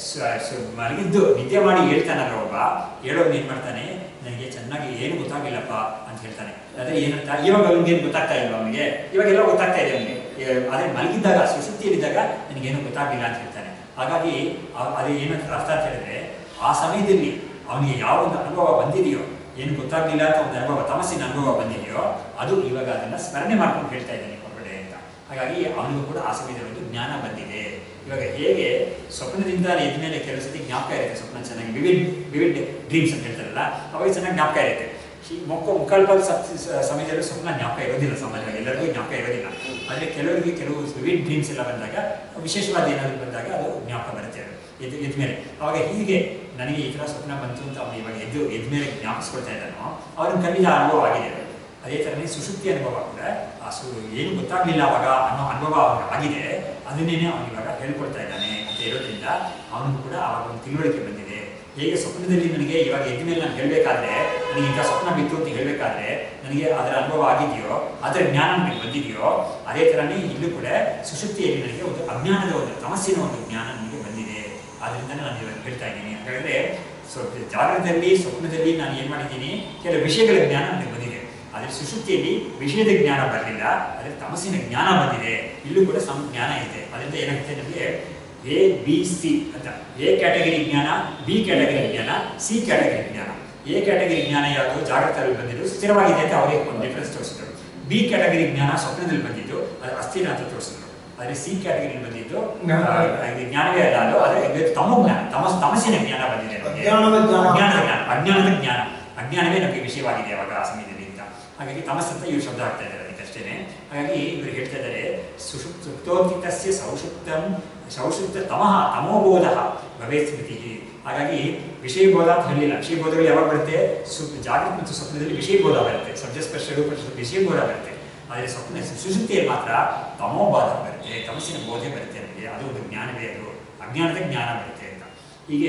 A: ಮಲಗಿದ್ದು ನಿದ್ದೆ ಮಾಡಿ ಹೇಳ್ತಾನಲ್ಲ ಒಬ್ಬ, ಹೇಳೋನು ಏನು ಮಾಡ್ತಾನೆ, ನನಗೆ ಚೆನ್ನಾಗಿ ಏನು ಗೊತ್ತಾಗಿಲ್ಲಪ್ಪ ಅಂತ ಹೇಳ್ತಾನೆ. ಆದರೆ ಏನಂತ ಇವಾಗ ಅವ್ನಿಗೇನು ಗೊತ್ತಾಗ್ತಾ ಇಲ್ವ, ಅವನಿಗೆ ಇವಾಗೆಲ್ಲ ಗೊತ್ತಾಗ್ತಾ ಇದೆ ಅವನಿಗೆ. ಆದರೆ ಮಲಗಿದ್ದಾಗ ಸುಷುಪ್ತಿಯಲ್ಲಿದ್ದಾಗ ನನಗೇನು ಗೊತ್ತಾಗಿಲ್ಲ ಅಂತ ಹೇಳ್ತಾನೆ. ಹಾಗಾಗಿ ಅದು ಏನಂತ ಅರ್ಥ ಅಂತ ಹೇಳಿದ್ರೆ, ಆ ಸಮಯದಲ್ಲಿ ಅವನಿಗೆ ಯಾವ ಒಂದು ಅನುಭವ ಬಂದಿದೆಯೋ, ಏನು ಗೊತ್ತಾಗಲಿಲ್ಲ ಅಂತ ಒಂದು ಅನುಭವ, ತಮಸ್ಸಿನ ಅನುಭವ ಬಂದಿದೆಯೋ, ಅದು ಇವಾಗ ಅದನ್ನು ಸ್ಮರಣೆ ಮಾಡ್ಕೊಂಡು ಹೇಳ್ತಾ ಇದ್ದಾನೆ ಹೊರಗಡೆ ಅಂತ. ಹಾಗಾಗಿ ಅವನಿಗೂ ಕೂಡ ಆ ಸಮಯದಲ್ಲಿ ಒಂದು ಜ್ಞಾನ ಬಂದಿದೆ. ಇವಾಗ ಹೇಗೆ ಸ್ವಪ್ನದಿಂದ ಎದ್ದ ಮೇಲೆ ಕೆಲವು ಸತಿ ಜ್ಞಾಪಕ ಇರುತ್ತೆ, ಸ್ವಪ್ನ ಚೆನ್ನಾಗಿ ವಿವಿಡ್ ಡ್ರೀಮ್ಸ್ ಅಂತ ಹೇಳ್ತಾರಲ್ಲ, ಅವಾಗ ಚೆನ್ನಾಗಿ ಜ್ಞಾಪಕ ಇರುತ್ತೆ. ಮುಕ್ಕಾಲ್ಪಾದ ಸಮಯದಲ್ಲೂ ಸ್ವಪ್ನ ಜ್ಞಾಪಕ ಇರೋದಿಲ್ಲ, ಸಾಮಾನ್ಯವಾಗಿ ಎಲ್ಲರಿಗೂ ಜ್ಞಾಪಕ ಇರೋದಿಲ್ಲ. ಆದರೆ ಕೆಲವರಿಗೆ ಕೆಲವು ವಿವಿಡ್ ಡ್ರೀಮ್ಸ್ ಎಲ್ಲ ಬಂದಾಗ, ವಿಶೇಷವಾದ ಏನಾದರೂ ಬಂದಾಗ ಅದು ಜ್ಞಾಪಕ ಬರುತ್ತೆ ಎದ್ದ ಮೇಲೆ. ಅವಾಗ ಹೀಗೆ ನನಗೆ ಈ ಥರ ಸ್ವಪ್ನ ಬಂತು ಅಂತ ಅವನು ಇವಾಗ ಎದ್ದ ಮೇಲೆ ಜ್ಞಾಪಿಸ್ಕೊಳ್ತಾ ಇದ್ದಾನೋ ಅವ್ರನ್ನ ಖಂಡಿತ ಅನುಭವ ಆಗಿದೆ. ಅದೇ ಥರನೇ ಸುಷುಪ್ತಿ ಅನುಭವ ಕೂಡ ಏನು ಗೊತ್ತಾಗಲಿಲ್ಲ ಅವಾಗ ಅನ್ನೋ ಅನುಭವ ಅವನಿಗೆ ಆಗಿದೆ, ಅದನ್ನೇ ಅವನು ಇವಾಗ ಹೇಳ್ಕೊಳ್ತಾ ಇದ್ದಾನೆ ಅಂತ ಇರೋದ್ರಿಂದ ಅವನಿಗೂ ಕೂಡ ಆವಾಗ ಒಂದು ತಿಳುವಳಿಕೆ ಬಂದಿದೆ. ಹೇಗೆ ಸ್ವಪ್ನದಲ್ಲಿ ನನಗೆ ಇವಾಗ ಎದ್ದ ಮೇಲೆ ನಾನು ಹೇಳಬೇಕಾದ್ರೆ ನನಗೆ ಇಂಥ ಸ್ವಪ್ನ ಬಿತ್ತು ಅಂತ ಹೇಳಬೇಕಾದ್ರೆ ನನಗೆ ಅದರ ಅನುಭವ ಆಗಿದೆಯೋ, ಅದರ ಜ್ಞಾನ ನನಗೆ ಬಂದಿದೆಯೋ, ಅದೇ ಥರನೇ ಇಲ್ಲೂ ಕೂಡ ಸುಷುಪ್ತಿಯಲ್ಲಿ ನನಗೆ ಒಂದು ಅಜ್ಞಾನದ ಒಂದು ತಮಸ್ಸಿನ ಒಂದು ಜ್ಞಾನ ನನಗೆ ಬಂದಿದೆ. ಆದ್ದರಿಂದ ನಾನು ಇವಾಗ ಹೇಳ್ತಾ ಇದ್ದೀನಿ. ಹಾಗಾದರೆ ಜಾಗೃತದಲ್ಲಿ ಸ್ವಪ್ನದಲ್ಲಿ ನಾನು ಏನು ಮಾಡಿದ್ದೀನಿ, ಕೆಲವು ವಿಷಯಗಳ ಜ್ಞಾನ ನನಗೆ ಬಂದಿದೆ. ಆದರೆ ಸುಷುಪ್ತಿಯಲ್ಲಿ ವಿಷಯದ ಜ್ಞಾನ ಬರಲಿಲ್ಲ, ಆದರೆ ತಮಸ್ಸಿನ ಜ್ಞಾನ ಬಂದಿದೆ. ಇಲ್ಲೂ ಕೂಡ ಜ್ಞಾನ ಇದೆ. ಅದರಿಂದ ಏನಾಗುತ್ತೆ ನಮಗೆ ಎ ಬಿ ಸಿ ಅಂತ, ಎ ಕ್ಯಾಟಗರಿ ಜ್ಞಾನ, ಬಿ ಕ್ಯಾಟಗರಿ ಜ್ಞಾನ, ಸಿ ಕ್ಯಾಟಗರಿ ಜ್ಞಾನ. ಎ ಕ್ಯಾಟಗರಿ ಜ್ಞಾನ ಯಾವುದು ಜಾಗೃತದಲ್ಲಿ ಬಂದಿದ್ದು ಸ್ಥಿರವಾಗಿದೆ ಅಂತ ಅವರಿಗೆ ಒಂದು ಡಿಫರೆನ್ಸ್ ತೋರಿಸಿದ್ರು. ಬಿ ಕ್ಯಾಟಗರಿ ಜ್ಞಾನ ಸ್ವಪ್ನದಲ್ಲಿ ಬಂದಿದ್ದು ಅದು ಅಸ್ಥಿರ ಅಂತ ತೋರಿಸಿದ್ರು. ಆದರೆ ಸಿ ಕ್ಯಾಟಗರಿ ಬಂದಿದ್ದು ಜ್ಞಾನವೇ ಅಲ್ಲ, ಅದು ಆದರೆ ತಮೋಜ್ಞಾನ, ತಮಸ್ಸಿನ ಜ್ಞಾನ ಬಂದಿದೆ ನಮಗೆ. ಅಜ್ಞಾನದ ಜ್ಞಾನ, ಅಜ್ಞಾನವೇ ನಮಗೆ ವಿಷಯವಾಗಿದೆ ಅವಾಗ ಆ ಸಮಯದಲ್ಲಿ ಅಂತ. ಹಾಗಾಗಿ ತಮಸ್ ಅಂತ ಇವರು ಶಬ್ದ ಆಗ್ತಾ ಇದ್ದಾರೆ ಅದಕ್ಕಷ್ಟೇನೆ. ಹಾಗಾಗಿ ಇವರು ಹೇಳ್ತಾ ಇದ್ದಾರೆ ಸುಪ್ತೋತ್ಥಿತಸ್ಯ ಸೌಷುಪ್ತ ತಮೋಬೋಧ ಭವೇತ್ ಸ್ಮೃತಿ. ಹಾಗಾಗಿ ವಿಷಯಬೋಧ ಅಂತ ಹೇಳಲಿಲ್ಲ. ವಿಷಯಬೋಧಗಳು ಯಾವಾಗ ಬರುತ್ತೆ? ಜಾಗೃತ ಮತ್ತು ಸ್ವಪ್ನದಲ್ಲಿ ವಿಷಯಬೋಧ ಬರುತ್ತೆ, ಸಬ್ಜಸ್ಪರ್ಶ ರೂಪ ವಿಷಯಬೋಧ ಬರುತ್ತೆ. ಆದರೆ ಸ್ವಪ್ನ ಸುಷುಪ್ತಿಯಲ್ಲಿ ಮಾತ್ರ ತಮೋಬೋಧ ಬರುತ್ತೆ, ತಮಸ್ಸಿನ ಬೋಧೆ ಬರುತ್ತೆ ನಮಗೆ. ಅದು ಒಂದು ಜ್ಞಾನವೇ, ಅದು ಅಜ್ಞಾನದ ಜ್ಞಾನ ಬರುತ್ತೆ ಅಂತ. ಹೀಗೆ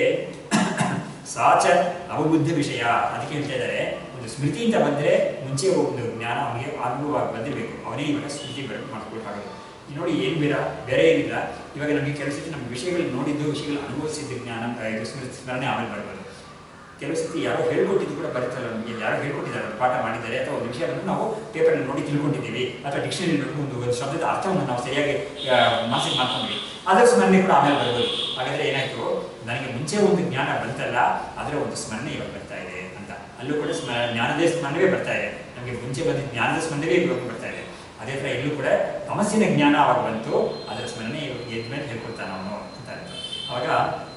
A: ಸಾಚ ಅವಬುದ್ಧ ವಿಷಯ ಅದಕ್ಕೆ ಹೇಳ್ತಾ ಇದ್ದಾರೆ. ಒಂದು ಸ್ಮೃತಿ ಅಂತ ಬಂದರೆ ಮುಂಚೆ ಒಂದು ಜ್ಞಾನ ಅವನಿಗೆ ಅನುಭವವಾಗಿ ಬಂದಿರಬೇಕು, ಅವನೇ ಇವಾಗ ಸ್ಮೃತಿ ಮಾಡ್ಕೊಳ್ಬೇಕಾಗೋದು. ನೋಡಿ ಏನು ಬೇರೆ ಏನಿಲ್ಲ. ಇವಾಗ ನಮಗೆ ಕೆಲವು ಸತಿ ನಮ್ಮ ವಿಷಯಗಳು ನೋಡಿದ್ದು, ವಿಷಯಗಳು ಅನುಭವಿಸಿದ್ದು ಜ್ಞಾನ ಸ್ಮರಣೆ ಆಮೇಲೆ ಬರ್ಬೋದು. ಕೆಲವು ಸತಿ ಯಾರೋ ಹೇಳ್ಕೊಟ್ಟಿದ್ದು ಕೂಡ ಬರುತ್ತಲ್ಲ ನಮಗೆ, ಯಾರೋ ಹೇಳ್ಕೊಟ್ಟಿದ್ದಾರೆ, ಪಾಠ ಮಾಡಿದ್ದಾರೆ, ಅಥವಾ ಒಂದು ವಿಷಯವನ್ನು ನಾವು ಪೇಪರಲ್ಲಿ ನೋಡಿ ತಿಳ್ಕೊಂಡಿದ್ದೀವಿ, ಅಥವಾ ಡಿಕ್ಷನರಿ ನೋಡ್ಕೊಂಡು ಒಂದು ಶಬ್ದದ ಅರ್ಥವನ್ನು ನಾವು ಸರಿಯಾಗಿ ಮನಸ್ಸಿಗೆ ಮಾಡ್ಕೊಂಡ್ವಿ, ಅದರ ಸ್ಮರಣೆ ಕೂಡ ಆಮೇಲೆ ಬರ್ಬೋದು. ಹಾಗಾದರೆ ಏನಾಯಿತು, ನನಗೆ ಮುಂಚೆ ಒಂದು ಜ್ಞಾನ ಬಂತಲ್ಲ, ಅದರ ಒಂದು ಸ್ಮರಣೆ ಇವಾಗ ಬರ್ತಾ ಇದೆ ಅಂತ. ಅಲ್ಲೂ ಕೂಡ ಜ್ಞಾನದ ಸ್ಮರಣವೇ ಬರ್ತಾ ಇದೆ, ನಮಗೆ ಮುಂಚೆ ಬಂದಿದ್ದ ಜ್ಞಾನದ ಸ್ಮರಣವೇ ಇವಾಗ ಬರ್ತಾ ಇದೆ. ಅದೇ ಥರ ಇಲ್ಲೂ ಕೂಡ ತಮಸ್ಸಿನ ಜ್ಞಾನ ಅವಾಗ ಬಂತು, ಅದರ ಸ್ಮರಣೆ ಎದ್ದ ಮೇಲೆ ಹೇಳ್ಕೊಳ್ತಾನೆ ಅವನು ಅಂತ. ಅವಾಗ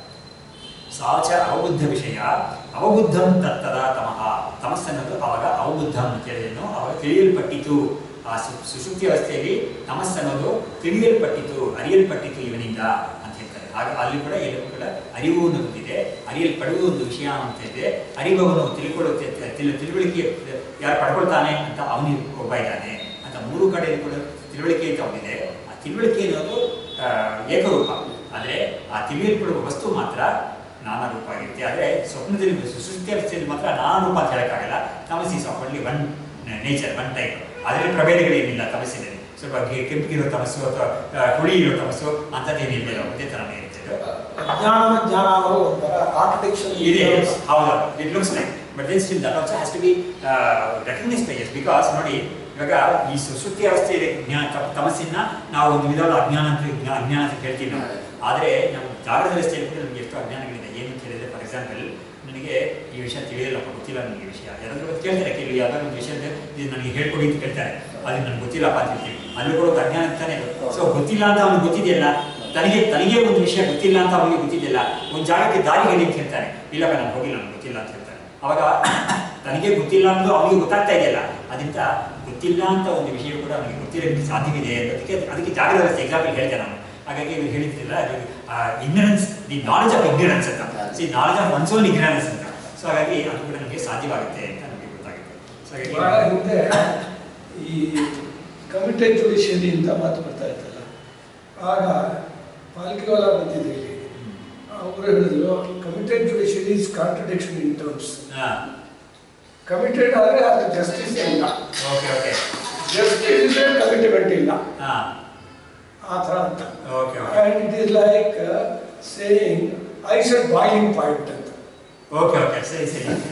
A: ಸಾಚ ಅವಬುದ್ಧ ವಿಷಯ ಅವಬುದ್ಧಂ ತತ್ತದ ತಮಃ, ತಮಸ್ಸನ್ನೋದು ಅವಾಗ ಅವಬುದ್ಧಂ ಅಂತ ಹೇಳಿದನು, ಅವಾಗ ತಿಳಿಯಲ್ಪಟ್ಟಿತು. ಆ ಸುಷುಪ್ತಿ ಅವಸ್ಥೆಯಲ್ಲಿ ತಮಸ್ಸನ್ನೋದು ತಿಳಿಯಲ್ಪಟ್ಟಿತು, ಅರಿಯಲ್ಪಟ್ಟಿತು ಇವನಿಂದ ಅಂತ ಹೇಳ್ತಾರೆ. ಆಗ ಅಲ್ಲಿ ಕೂಡ ಎಲ್ಲವೂ ಕೂಡ ಅರಿವು ಅನ್ನೋದಿದೆ, ಅರಿಯಲ್ಪಡುವ ಒಂದು ವಿಷಯ ಅಂತ ಇದೆ. ಅರಿವವನು ತಿಳುವಳಿಕೆ ಯಾರು ಪಡ್ಕೊಳ್ತಾನೆ ಅಂತ ಅವನಿಗೆ ಒಬ್ಬ ಇದ್ದಾನೆ ಅಂತ. ಮೂರು ಕಡೆ ಕೂಡ ತಿಳುವಳಿಕೆ ಅಂತ ಒಂದಿದೆ. ಆ ತಿಳುವಳಿಕೆ ಅನ್ನೋದು ಏಕರೂಪ, ಆದರೆ ಆ ತಿಳಿಯಲ್ಪಡುವ ವಸ್ತು ಮಾತ್ರ ನಾನಾ ರೂಪ ಆಗಿರುತ್ತೆ. ಆದರೆ ಸ್ವಪ್ನದಲ್ಲಿ ಸುಷುಪ್ತಿ ಅವಸ್ಥೆಯಲ್ಲಿ ಮಾತ್ರ ನಾನಾ ರೂಪ ಅಂತ ಹೇಳೋಕ್ಕಾಗಲ್ಲ. Tamas is of only one nature, one type. ಅದರಲ್ಲಿ ಪ್ರಭೇದಗಳೇನಿಲ್ಲ ತಮಸ್ಸಿನಲ್ಲಿ. ಸ್ವಲ್ಪ ಕೆಂಪಿಗಿರೋ ತಮಸ್ಸು ಅಥವಾ ಹುಳಿ ಇರೋ ತಮಸ್ಸು ಅಂಥದ್ದೇನಿಲ್ಲ, ಒಂದೇ ಥರನೇ ಇರುತ್ತೆ. ಇದೆ, ಹೌದು, it looks like, but then still that also has to be recognised by us. Because ನೋಡಿ, ಇವಾಗ ಈ ಸುಷುಪ್ತಿ ಅವಸ್ಥೆಯಲ್ಲಿ ತಮಸ್ಸಿನ ನಾವು ಒಂದು ವಿಧವಾದ ಅಜ್ಞಾನ ಅಂತ ಹೇಳ್ತೀವಿ ನಾವು. ಆದರೆ ನಮ್ಮ ಜಾಗೃತ ಅವಸ್ಥೆಯಲ್ಲಿ ಕೂಡ ನಮಗೆ ಎಷ್ಟು ಅಜ್ಞಾನಗಳಿದೆ. ಏನು ಅಂತ ಹೇಳಿದ್ರೆ, ಫಾರ್ ಎಕ್ಸಾಂಪಲ್, ನನಗೆ ಈ ವಿಷಯ ತಿಳಿಯಲ್ಲಪ್ಪ, ಗೊತ್ತಿಲ್ಲ ನನಗೆ ವಿಷಯ. ಯಾರಾದರೂ ಕೇಳ್ತಾರೆ, ಕೆಲವು ಯಾವ್ದಾದ್ರು ಒಂದು ವಿಷಯ ಇದು ನನಗೆ ಹೇಳ್ಕೊಡಿ ಅಂತ ಕೇಳ್ತಾರೆ, ಅದು ನನಗೆ ಗೊತ್ತಿಲ್ಲಪ್ಪ ಅಂತ ಹೇಳ್ತೀವಿ. ಅಲ್ಲಿ ಕೂಡ ಒಂದು ಅಜ್ಞಾನ ಅಂತಾನೆ. ಸೊ ಗೊತ್ತಿಲ್ಲ ಅಂತ ಅವ್ನಿಗೆ ಗೊತ್ತಿದೆಯಲ್ಲ, ತನಗೆ ಒಂದು ವಿಷಯ ಗೊತ್ತಿಲ್ಲ ಅಂತ ಅವನಿಗೆ ಗೊತ್ತಿದೆಯಲ್ಲ. ಒಂದು ಜಾಗಕ್ಕೆ ದಾರಿ ಹೇಳಿ ಅಂತ ಹೇಳ್ತಾನೆ, ಇಲ್ಲಪ್ಪ ನಾನು ಹೋಗಿಲ್ಲ, ನನಗೆ ಗೊತ್ತಿಲ್ಲ ಅಂತ ಹೇಳ್ತಾನೆ. ಅವಾಗ ತನಗೆ ಗೊತ್ತಿಲ್ಲ ಅನ್ನೋದು ಅವನಿಗೆ ಗೊತ್ತಾಗ್ತಾ ಇದೆಯಲ್ಲ, ಅದರಿಂದ ಗೊತ್ತಿಲ್ಲ ಅಂತ ಒಂದು ವಿಷಯ ಕೂಡ ಅವನಿಗೆ ಗೊತ್ತಿರೋದಕ್ಕೆ ಸಾಧ್ಯವಿದೆ. ಅದಕ್ಕೆ ಜಾಗೃತ ವ್ಯವಸ್ಥೆ ಎಕ್ಸಾಂಪಲ್ ಹೇಳಿದೆ ನಾನು. ಹಾಗಾಗಿ ಇವ್ರು ಹೇಳಿದ್ದಿಲ್ಲ, ignorance, the knowledge of ignorance ಅಂತ, knowledge of one's own ignorance ಅಂತ. ಸೊ ಹಾಗಾಗಿ ಅದು ಕೂಡ ನಮಗೆ ಸಾಧ್ಯವಾಗುತ್ತೆ ಅಂತ ನಮಗೆ ಗೊತ್ತಾಗುತ್ತೆ. ಸೊ ಹಾಗಾಗಿ
C: ಹಿಂದೆ ಈ ಕಮಿಟೆಡ್ ಜುಡಿಷಿಯರಿ ಅಂತ ಮಾತು ಬರ್ತಾ ಇತ್ತಲ್ಲ, ಆಗ ಪಾಲ್ಕಿವಾಲ ಬಂದಿದೆ ಇಲ್ಲಿ, ಅವರು ಹೇಳಿದ್ರು committed judiciary is contradiction in terms. Committed ಆದರೆ ಅದು ಜಸ್ಟಿಸ್ ಇಲ್ಲ, ಜಸ್ಟಿಸ್ ಇದ್ರೆ ಕಮಿಟ್ಮೆಂಟ್ ಇಲ್ಲ, ಆ ಥರ ಅಂತ. And it is like saying ice at boiling point ಅಂತ.
A: ಸರಿ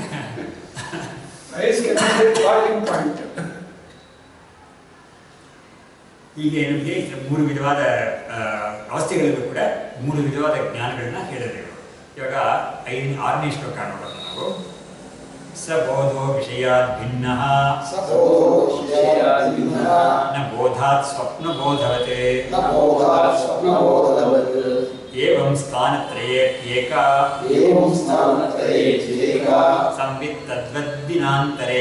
C: ಐಸ್ ಕೆನ್ ಬಾಯ್ಲಿಂಗ್ ಪಾಯಿಂಟ್.
A: ಹೀಗೆ ನಮಗೆ ಮೂರು ವಿಧವಾದ ಅವಸ್ಥೆಗಳಲ್ಲೂ ಕೂಡ ಮೂರು ವಿಧವಾದ ಜ್ಞಾನಗಳನ್ನ ಹೇಳಬೇಕು. ಇವಾಗ 6ನೇ ಶ್ಲೋಕ ನೋಡೋಣ ನಾವು. ಸಬೋಧೋ ವಿಷಯಾತ್ ಭಿನ್ನಃ ನ ಬೋಧಾತ್ ಸ್ವಪ್ನಬೋಧವತ್ ಏವಂ ಸ್ಥಾನತ್ರಯೇಕ ಸಂವಿತ್ ತದ್ವದ್ದಿನಾಂತರೇ.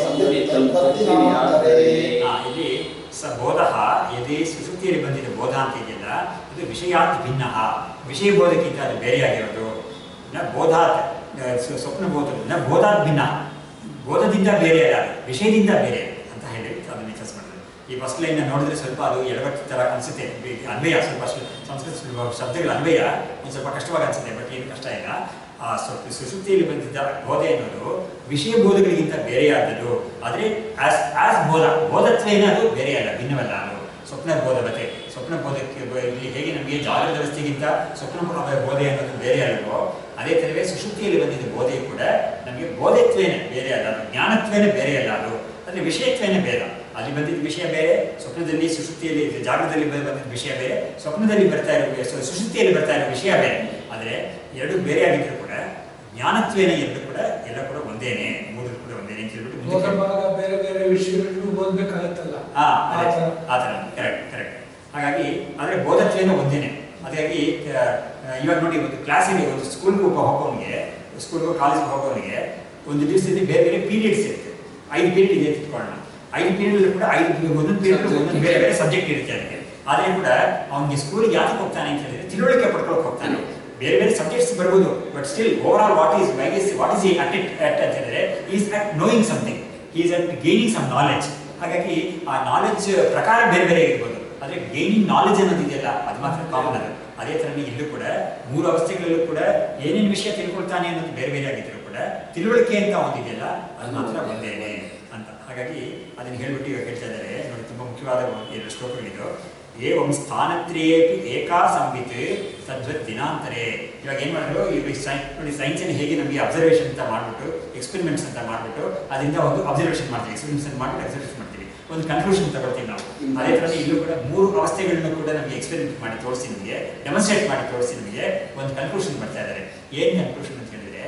A: ಇಲ್ಲಿ ಬೋಧ ಯದಿ ಸುಷುಪ್ತಿಯಲ್ಲಿ ಬಂದಿದ್ದ ಬೋಧ ಅಂತ ಇದೆಯಲ್ಲ, ಅದು ವಿಷಯಾತ್ ಭಿನ್ನ, ವಿಷಯ ಬೋಧಕ್ಕಿಂತ ಅದು ಬೇರೆಯಾಗಿರೋದು. ನ ಬೋಧಾತ್ ಸ್ವಪ್ನ ಬೋಧ, ನ ಬೋಧಾತ್ ಭಿನ್ನ, ಬೋಧದಿಂದ ಬೇರೆ ಅಲ್ಲ, ವಿಷಯದಿಂದ ಬೇರೆ ಅಂತ ಹೇಳಿ ಅದನ್ನು ಡಿಸ್ಕಸ್ ಮಾಡಿದ್ರು. ಈ ಫಸ್ಟ್ ಲೈನ್ನ ನೋಡಿದ್ರೆ ಸ್ವಲ್ಪ ಅದು ಎಡವಟ್ಟು ಥರ ಅನಿಸುತ್ತೆ, ಅನ್ವಯ ಸ್ವಲ್ಪ ಸಂಸ್ಕೃತ ಶಬ್ದಗಳ ಅನ್ವಯ ಒಂದು ಸ್ವಲ್ಪ ಕಷ್ಟವಾಗಿ ಅನಿಸುತ್ತೆ. ಬಟ್ ಏನು ಕಷ್ಟ ಇಲ್ಲ. ಆ ಸುಷುಪ್ತಿಯಲ್ಲಿ ಬಂದಿದ್ದ ಬೋಧೆ ಅನ್ನೋದು ವಿಷಯ ಬೋಧಗಳಿಗಿಂತ ಬೇರೆಯಾದದ್ದು. ಆದರೆ ಆಸ್ ಬೋಧತ್ವೇನ ಅದು ಬೇರೆಯಲ್ಲ, ಭಿನ್ನವಲ್ಲ. ಅದು ಸ್ವಪ್ನ ಬೋಧವತೆ, ಸ್ವಪ್ನ ಬೋಧಕ್ಕೆ ಇಲ್ಲಿ ಹೇಗೆ ನಮಗೆ ಜಾಗೃತ ವ್ಯವಸ್ಥೆಗಿಂತ ಸ್ವಪ್ನ ಬೋಧೆ ಅನ್ನೋದು ಬೇರೆ ಅಲ್ವೋ, ಅದೇ ಥರವೇ ಸುಷುಪ್ತಿಯಲ್ಲಿ ಬಂದಿದ್ದ ಬೋಧೆಯು ಕೂಡ ನಮಗೆ ಬೋಧತ್ವೇನೆ ಬೇರೆ ಅಲ್ಲ, ಅದು ಜ್ಞಾನತ್ವೇನೆ ಬೇರೆ ಅಲ್ಲ. ಅದು ಅಂದರೆ ವಿಷಯತ್ವೇನೆ ಬೇರೆ. ಅಲ್ಲಿ ಬಂದಿದ್ದ ವಿಷಯ ಬೇರೆ, ಸ್ವಪ್ನದಲ್ಲಿ ಸುಷುಪ್ತಿಯಲ್ಲಿ ಜಾಗೃತದಲ್ಲಿ ಬಂದಿದ್ದ ವಿಷಯ ಬೇರೆ, ಸ್ವಪ್ನದಲ್ಲಿ ಬರ್ತಾ ಇರೋ ಸುಷುಪ್ತಿಯಲ್ಲಿ ಬರ್ತಾ ಇರೋ ವಿಷಯ ಬೇರೆ. ಆದರೆ ಎರಡು ಬೇರೆ ಆಗಿದ್ರು ಕೂಡ ಜ್ಞಾನತ್ವೇನೆ ಎರಡು ಕೂಡ ಎಲ್ಲ ಕೂಡ ಒಂದೇನೆ, ಮೂರು ಕೂಡ ಒಂದೇನೆ ಅಂತ ಹೇಳ್ಬಿಟ್ಟು
C: ಬೇರೆ ಬೇರೆ ವಿಷಯಗಳು ಓದಬೇಕಾಗತ್ತಲ್ಲ.
A: ಆ ಥರ ಕರೆಕ್ಟ್. ಹಾಗಾಗಿ ಆದರೆ ಬೋಧತ್ವೇನ ಒಂದೇನೆ. ಹಾಗಾಗಿ ಇವಾಗ ನೋಡಿ, ಒಂದು ಕ್ಲಾಸಿಗೆ ಒಂದು ಸ್ಕೂಲ್ಗೆ ಹೋಗೋನಿಗೆ, ಸ್ಕೂಲ್ಗೆ ಕಾಲೇಜ್ಗೆ ಹೋಗೋನಿಗೆ ಒಂದು ದಿವಸದಲ್ಲಿ ಬೇರೆ ಬೇರೆ ಪೀರಿಯಡ್ಸ್ ಇರುತ್ತೆ. 5 ಪೀರಿಯಡ್ ಇದೆ ಇಟ್ಕೊಳ್ಳೋಣ. 5 ಪೀರಿಯಡ್ ಕೂಡ ಒಂದೊಂದು ಪೀರಿಯಡ್ ಒಂದೊಂದು ಬೇರೆ ಬೇರೆ ಸಬ್ಜೆಕ್ಟ್ ಇರುತ್ತೆ ಅದಕ್ಕೆ. ಆದರೆ ಕೂಡ ಅವನಿಗೆ ಸ್ಕೂಲಿಗೆ ಯಾಕೆ ಹೋಗ್ತಾನೆ ಅಂತ ಹೇಳಿದ್ರೆ ತಿಳುವಳಿಕೆ ಪಡ್ಕೊಳ್ಳೋಕೆ ಹೋಗ್ತಾನೆ. ಬೇರೆ ಬೇರೆ ಸಬ್ಜೆಕ್ಟ್ಸ್ ಬರ್ಬೋದು, but still over all what is it ಅಂತ ಹೇಳಿದ್ರೆ is it knowing something, is it gaining some knowledge. ಹಾಗಾಗಿ ಆ ನಾಲೆಡ್ಜ್ ಪ್ರಕಾರ ಬೇರೆ ಬೇರೆ ಇರ್ಬೋದು, ಆದರೆ ಗೇನಿಂಗ್ ನಾಲೆಡ್ಜ್ ಅನ್ನೋದಿದೆಯಲ್ಲ ಅದು ಮಾತ್ರ ಕಾಮನ್. ಅದು ಅದೇ ಥರನೇ ಇಲ್ಲೂ ಕೂಡ 3 ಅವಸ್ಥೆಗಳಲ್ಲೂ ಕೂಡ ಏನೇನು ವಿಷಯ ತಿಳ್ಕೊಳ್ತಾನೆ ಅನ್ನೋದು ಬೇರೆ ಬೇರೆ ಆಗಿದ್ರು ಕೂಡ ತಿಳುವಳಿಕೆ ಅಂತ ಒಂದಿದೆಯಲ್ಲ ಅದು ಮಾತ್ರ ಒಂದೇನೆ ಅಂತ. ಹಾಗಾಗಿ ಅದನ್ನು ಹೇಳ್ಬಿಟ್ಟು ಇವಾಗ ಹೇಳ್ತಾ ಇದ್ದಾರೆ ನೋಡಿ, ತುಂಬ ಮುಖ್ಯವಾದ 2 ಶ್ಲೋಕಗಳಿದು. ಏವಂ ಸ್ಥಾನತ್ರಯೇಪಿ ಏಕಾ ಸಂವಿತ್ ತದ್ವತ್ ದಿನಾಂತರೇ. ಇವಾಗ ಏನು ಮಾಡಿದ್ರು, ಈಗ ನೋಡಿ ಸೈನ್ಸನ್ನು ಹೇಗೆ ನಮಗೆ ಅಬ್ಸರ್ವೇಷನ್ ಅಂತ ಮಾಡಿಬಿಟ್ಟು ಎಕ್ಸ್ಪೆರಿಮೆಂಟ್ಸ್ ಅಂತ ಮಾಡಿಬಿಟ್ಟು ಅದರಿಂದ ಒಂದು ಅಬ್ಸರ್ವೇಷನ್ ಮಾಡ್ತೀವಿ, ಎಕ್ಸ್ಪೆರಿಮೆಂಟ್ಸ್ ಅಂತ ಮಾಡಿಬಿಟ್ಟು ಅಬ್ಸರ್ವೇಷನ್ ಮಾಡ್ತೀವಿ, ಒಂದು ಕನ್ಕ್ಲೂಷನ್ ತಗೊಳ್ತೀವಿ ನಾವು. ಅದೇ ಥರ ಇಲ್ಲೂ ಕೂಡ 3 ಅವಸ್ಥೆಗಳನ್ನು ಕೂಡ ನಮಗೆ ಎಕ್ಸ್ಪೆರಿಮೆಂಟ್ ಮಾಡಿ ತೋರಿಸಿ, ನಮಗೆ ಡೆಮಾನ್ಸ್ಟ್ರೇಟ್ ಮಾಡಿ ತೋರಿಸಿ ನಮಗೆ ಒಂದು ಕನ್ಕ್ಲೂಷನ್ ಬರ್ತಾ ಇದ್ದಾರೆ. ಏನು ಕನ್ಕ್ಲೂಷನ್ ಅಂತ ಹೇಳಿದ್ರೆ,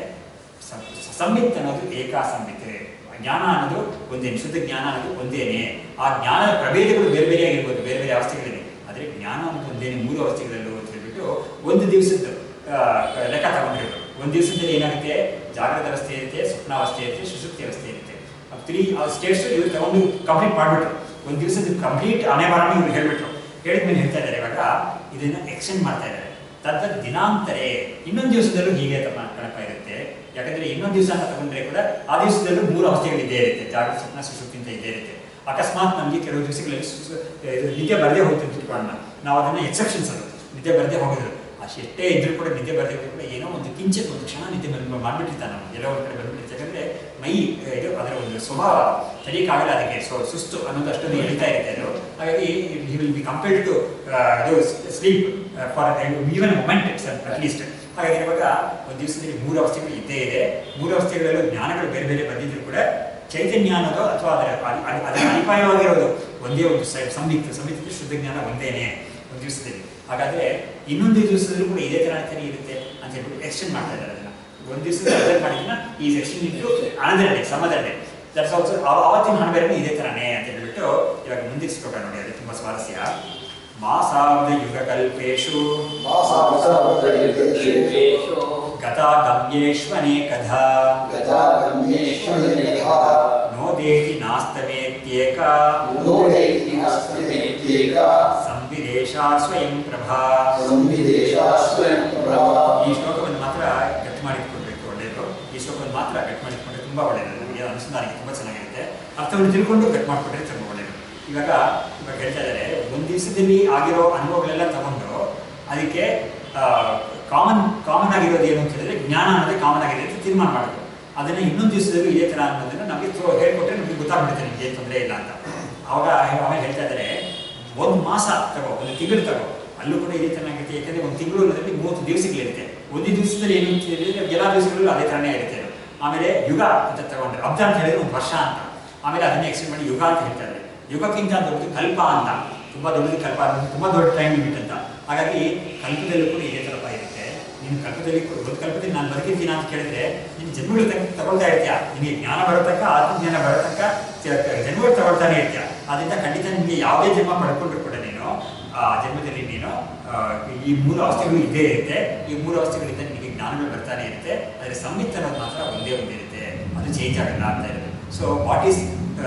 A: ಸಂವಿತ್ ಅನ್ನೋದು ಏಕಾ ಸಂವಿತ್, ಜ್ಞಾನ ಅನ್ನೋದು ಒಂದೇನೆ, ಶುದ್ಧ ಜ್ಞಾನ ಅನ್ನೋದು ಒಂದೇನೆ. ಆ ಜ್ಞಾನದ ಪ್ರಭೇದಗಳು ಬೇರೆ ಬೇರೆ ಆಗಿರ್ಬೋದು, ಬೇರೆ ಬೇರೆ ಅವಸ್ಥೆಗಳಿದೆ, ಆದರೆ ಜ್ಞಾನ ಅನ್ನೋದು ಒಂದೇನೆ 3 ಅವಸ್ಥೆಗಳಲ್ಲೂ ಅಂತ ಹೇಳ್ಬಿಟ್ಟು ಒಂದು ದಿವಸದ ಲೆಕ್ಕ ತಗೊಂಡಿರೋದು. ಒಂದು ದಿವಸದಲ್ಲಿ ಏನಾಗುತ್ತೆ, ಜಾಗೃತ ಅವಸ್ಥೆ ಇರುತ್ತೆ, ಸ್ವಪ್ನಾವಸ್ಥೆ ಇರುತ್ತೆ, ಸುಷುಪ್ತಿ ಅವಸ್ಥೆ ಇರುತ್ತೆ. 3 ಸ್ಟೇಟ್ಸ್ ಇವ್ರು ತಗೊಂಡು ಕಂಪ್ಲೀಟ್ ಮಾಡಿಬಿಟ್ರು. ಒಂದು ದಿವಸದ ಕಂಪ್ಲೀಟ್ ಅನೇಬಾರನ್ನು ಇವ್ರು ಹೇಳ್ಬಿಟ್ರು. ಹೇಳಿದ್ಮೇಲೆ ಹೇಳ್ತಾ ಇದ್ದಾರೆ ಇವಾಗ ಇದನ್ನ ಎಕ್ಸ್ಟೆಂಡ್ ಮಾಡ್ತಾ ಇದ್ದಾರೆ. ತದ್ದ ದಿನಾಂತರೇ, ಇನ್ನೊಂದು ದಿವಸದಲ್ಲೂ ಹೀಗೆ ಕಣಪ ಇರುತ್ತೆ. ಯಾಕಂದ್ರೆ ಇನ್ನೊಂದು ದಿವಸ ಅಂತ ತಗೊಂಡ್ರೆ ಕೂಡ ಆ ದಿವಸದಲ್ಲೂ 3 ಅವಸ್ಥೆಗಳು ಇದ್ದೇ ಇರುತ್ತೆ, ಜಾಗೃತ ಸ್ವಪ್ನ ಸುಷುಪ್ತಿ ಅಂತ ಇದ್ದೇ ಇರುತ್ತೆ. ಅಕಸ್ಮಾತ್ ನಮಗೆ ಕೆಲವು ದಿವಸಗಳಲ್ಲಿ ನಿದ್ದೆ ಬರದೇ ಹೋಗ್ತು ತಿಳ್ಕೊಳ್ಳೋಣ, ನಾವು ಅದನ್ನ ಎಕ್ಸೆಪ್ಷನ್ಸ್ ಅದು, ನಿದ್ದೆ ಬರದೇ ಹೋಗಿದ್ರು ಅಷ್ಟೇ ಇದ್ರೂ ಕೂಡ ನಿದ್ದೆ ಬರದೇ ಹೋಗಿ ಕೂಡ ಏನೋ ಒಂದು ಕಿಂಚಿತ್ ಒಂದು ಕ್ಷಣ ನಿದ್ದೆ ಮಾಡಿಬಿಟ್ಟಿರ್ತಾನೆ ನಾವು, ಎಲ್ಲೋ ಒಂದು ಕಡೆ ಬಂದ್ಬಿಟ್ಟಿರ್ತಾರೆ. ಯಾಕಂದ್ರೆ ಮೈ ಇದು ಅದರ ಒಂದು ಸ್ವಭಾವ ತಡೆಯಕ್ಕಾಗಲ್ಲ, ಅದಕ್ಕೆ ಸುಸ್ತು ಅನ್ನೋದು ಅಷ್ಟೊಂದು ಹೇಳ್ತಾ ಇರುತ್ತೆ ಅದು. ಹಾಗಾಗಿ he will be compared to sleep for even moment at least. ಹಾಗಾಗಿ ಇವಾಗ ಒಂದು ದಿವಸದಲ್ಲಿ 3 ಅವಸ್ಥೆಗಳು ಇದ್ದೇ ಇದೆ. 3 ಅವಸ್ಥೆಗಳಲ್ಲೂ ಜ್ಞಾನಗಳು ಬೇರೆ ಬೇರೆ ಬಂದಿದ್ರು ಕೂಡ ಚೈತನ್ಯ ಅನ್ನೋದು ಅಥವಾ ಅದರ ಅಡಿಪಾಯವಾಗಿರೋದು ಒಂದೇ ಒಂದು ಸಂಯುಕ್ತ ಶುದ್ಧ ಜ್ಞಾನ ಒಂದೇನೆ ಒಂದು ದಿವಸದಲ್ಲಿ. ಹಾಗಾದ್ರೆ ಇನ್ನೊಂದು ದಿವಸದಲ್ಲೂ ಕೂಡ ಇದೇ ತರ ಇರುತ್ತೆ ಅಂತ ಹೇಳ್ಬಿಟ್ಟು ಎಕ್ಸ್ಟೆಂಡ್ ಮಾಡ್ತಾ ಇದ್ದಾರೆ. ಅದನ್ನ ಒಂದು ದಿವಸದಲ್ಲಿ ಮಾಡಿದ್ರೆ is extend into another day, some other day. That's also ಆವತ್ತಿನ ಹಣಬೇರೆ ಇದೇ ತರನೇ ಅಂತ ಹೇಳ್ಬಿಟ್ಟು ಇವಾಗ ಮುಂದಿಸ್ಕೊಟ್ಟ ನೋಡಿ. ಅದು ತುಂಬಾ ಸ್ವಾರಸ್ಯ. ಮಾಸಾಬ್ದ ಯುಗ ಕಲ್ಪೇಶು ಗತಾಗಮ್ಯೇಶ್ವನೇಕಧಾ ನೋದೇತಿ ನಾಸ್ತವೇತ್ಯೇಕ ಸಂವಿದೇಶಾ ಸ್ವಯಂ ಪ್ರಭಾ. ಈ ಶ್ಲೋಕವನ್ನು ಮಾತ್ರ ಗಟ್ಟಿ ಮಾಡಿಟ್ಕೊಳ್ಬೇಕು, ಒಳ್ಳೆಯದು. ಈ ಶ್ಲೋಕವನ್ನು ಮಾತ್ರ ಗಟ್ಟಿ ಮಾಡಿಟ್ಕೊಂಡ್ರೆ ತುಂಬಾ ಒಳ್ಳೆಯದು, ನಮಗೆ ಅನುಸಂಧಾನಕ್ಕೆ ತುಂಬಾ ಚೆನ್ನಾಗಿರುತ್ತೆ. ಅರ್ಥವನ್ನು ತಿಳ್ಕೊಂಡು ಗಟ್ಟಿ ಮಾಡಿಕೊಟ್ರೆ ತುಂಬ ಒಳ್ಳೆಯದು. ಇವಾಗ ಹೇಳ್ತಾ ಇದ್ದಾರೆ, ಒಂದು ದಿವಸದಲ್ಲಿ ಆಗಿರೋ ಅನುಭವಗಳೆಲ್ಲ ತಗೊಂಡು ಅದಕ್ಕೆ ಕಾಮನ್ ಆಗಿರೋದು ಏನು ಅಂತ ಹೇಳಿದ್ರೆ ಜ್ಞಾನ ಅನ್ನೋದೇ ಕಾಮನ್ ಆಗಿದೆ ಅಂತ ತೀರ್ಮಾನ ಮಾಡಬೇಕು. ಅದನ್ನ ಇನ್ನೊಂದು ದಿವಸದಲ್ಲೂ ಇದೇ ತರ ಅನ್ನೋದನ್ನ ನಮಗೆ ಹೇಳ್ಕೊಟ್ರೆ ನಮಗೆ ಗೊತ್ತಾಗ್ಬಿಡುತ್ತೆ ನಿಮ್ಗೆ ಏನು ತೊಂದರೆ ಇಲ್ಲ ಅಂತ. ಆಮೇಲೆ ಹೇಳ್ತಾ ಇದ್ದಾರೆ, 1 ಮಾಸ ತಗೋ, 1 ತಿಂಗಳು ತಗೋ, ಅಲ್ಲೂ ಕೂಡ ಇದೇ ಚೆನ್ನಾಗಿರುತ್ತೆ. ಯಾಕಂದ್ರೆ 1 ತಿಂಗಳು ಅನ್ನೋದ್ರಲ್ಲಿ 30 ದಿವಸಗಳಿರುತ್ತೆ. ಒಂದು ದಿವಸದಲ್ಲಿ ಏನು ಅಂತ ಹೇಳಿದ್ರೆ ಎಲ್ಲ ದಿವಸಗಳು ಅದೇ ತರನೇ ಇರುತ್ತೆ. ಆಮೇಲೆ ಯುಗ ಅಂತ ತಗೊಂಡ್ರೆ, ಅಬ್ದ ಅಂತ ಹೇಳಿದ್ರೆ 1 ವರ್ಷ ಅಂತ. ಆಮೇಲೆ ಅದನ್ನ ಎಕ್ಸ್ಟೆಂಡ್ ಮಾಡಿ ಯುಗ ಅಂತ ಹೇಳ್ತಾ ಇದ್ದಾರೆ. ಯುಗಕ್ಕಿಂತ ದೊಡ್ಡದು ಕಲ್ಪ ಅಂತ, ತುಂಬಾ ದೊಡ್ಡದು ಕಲ್ಪ, ತುಂಬಾ ದೊಡ್ಡ ಟೈಮ್ ಲಿಮಿಟ್ ಅಂತ. ಹಾಗಾಗಿ ಕಲ್ಪದಲ್ಲೂ ಕೂಡ ಇದೇ ತರಪ ಇರುತ್ತೆ. ನೀನು ಕಲ್ಪದಲ್ಲಿ ಒಂದು ಕಲ್ಪದಲ್ಲಿ ನಾನು ಬದುಕಿರ್ತೀನಿ ಅಂತ ಕೇಳಿದ್ರೆ ನಿನ್ನ ಜನ್ಮಗಳು ತಗೊಳ್ತಾ ಇರ್ತೀಯ, ನಿನಗೆ ಜ್ಞಾನ ಬರತಕ್ಕ, ಆತ್ಮಜ್ಞಾನ ಬರತಕ್ಕ ಜನ್ಮಗಳು ತಗೊಳ್ತಾನೆ ಇರ್ತೀಯ. ಅದರಿಂದ ಖಂಡಿತ ನಿಮಗೆ ಯಾವುದೇ ಜನ್ಮ ಪಡ್ಕೊಂಡ್ರು ಕೂಡ ನೀನು ಆ ಜನ್ಮದಲ್ಲಿ ನೀನು ಈ 3 ಅವಸ್ಥೆಗಳು ಇದ್ದೇ ಇರುತ್ತೆ. ಈ 3 ಅವಸ್ಥೆಗಳಿಂದ ನಿಮಗೆ ಜ್ಞಾನಗಳು ಬರ್ತಾನೆ ಇರುತ್ತೆ. ಆದರೆ ಸಂವಿತ್ ಅನ್ನೋದು ಮಾತ್ರ ಒಂದೇ ಒಂದಿರುತ್ತೆ, ಅದು ಚೇಂಜ್ ಆಗಲ್ಲ ಅಂತ ಇರುತ್ತೆ. So what is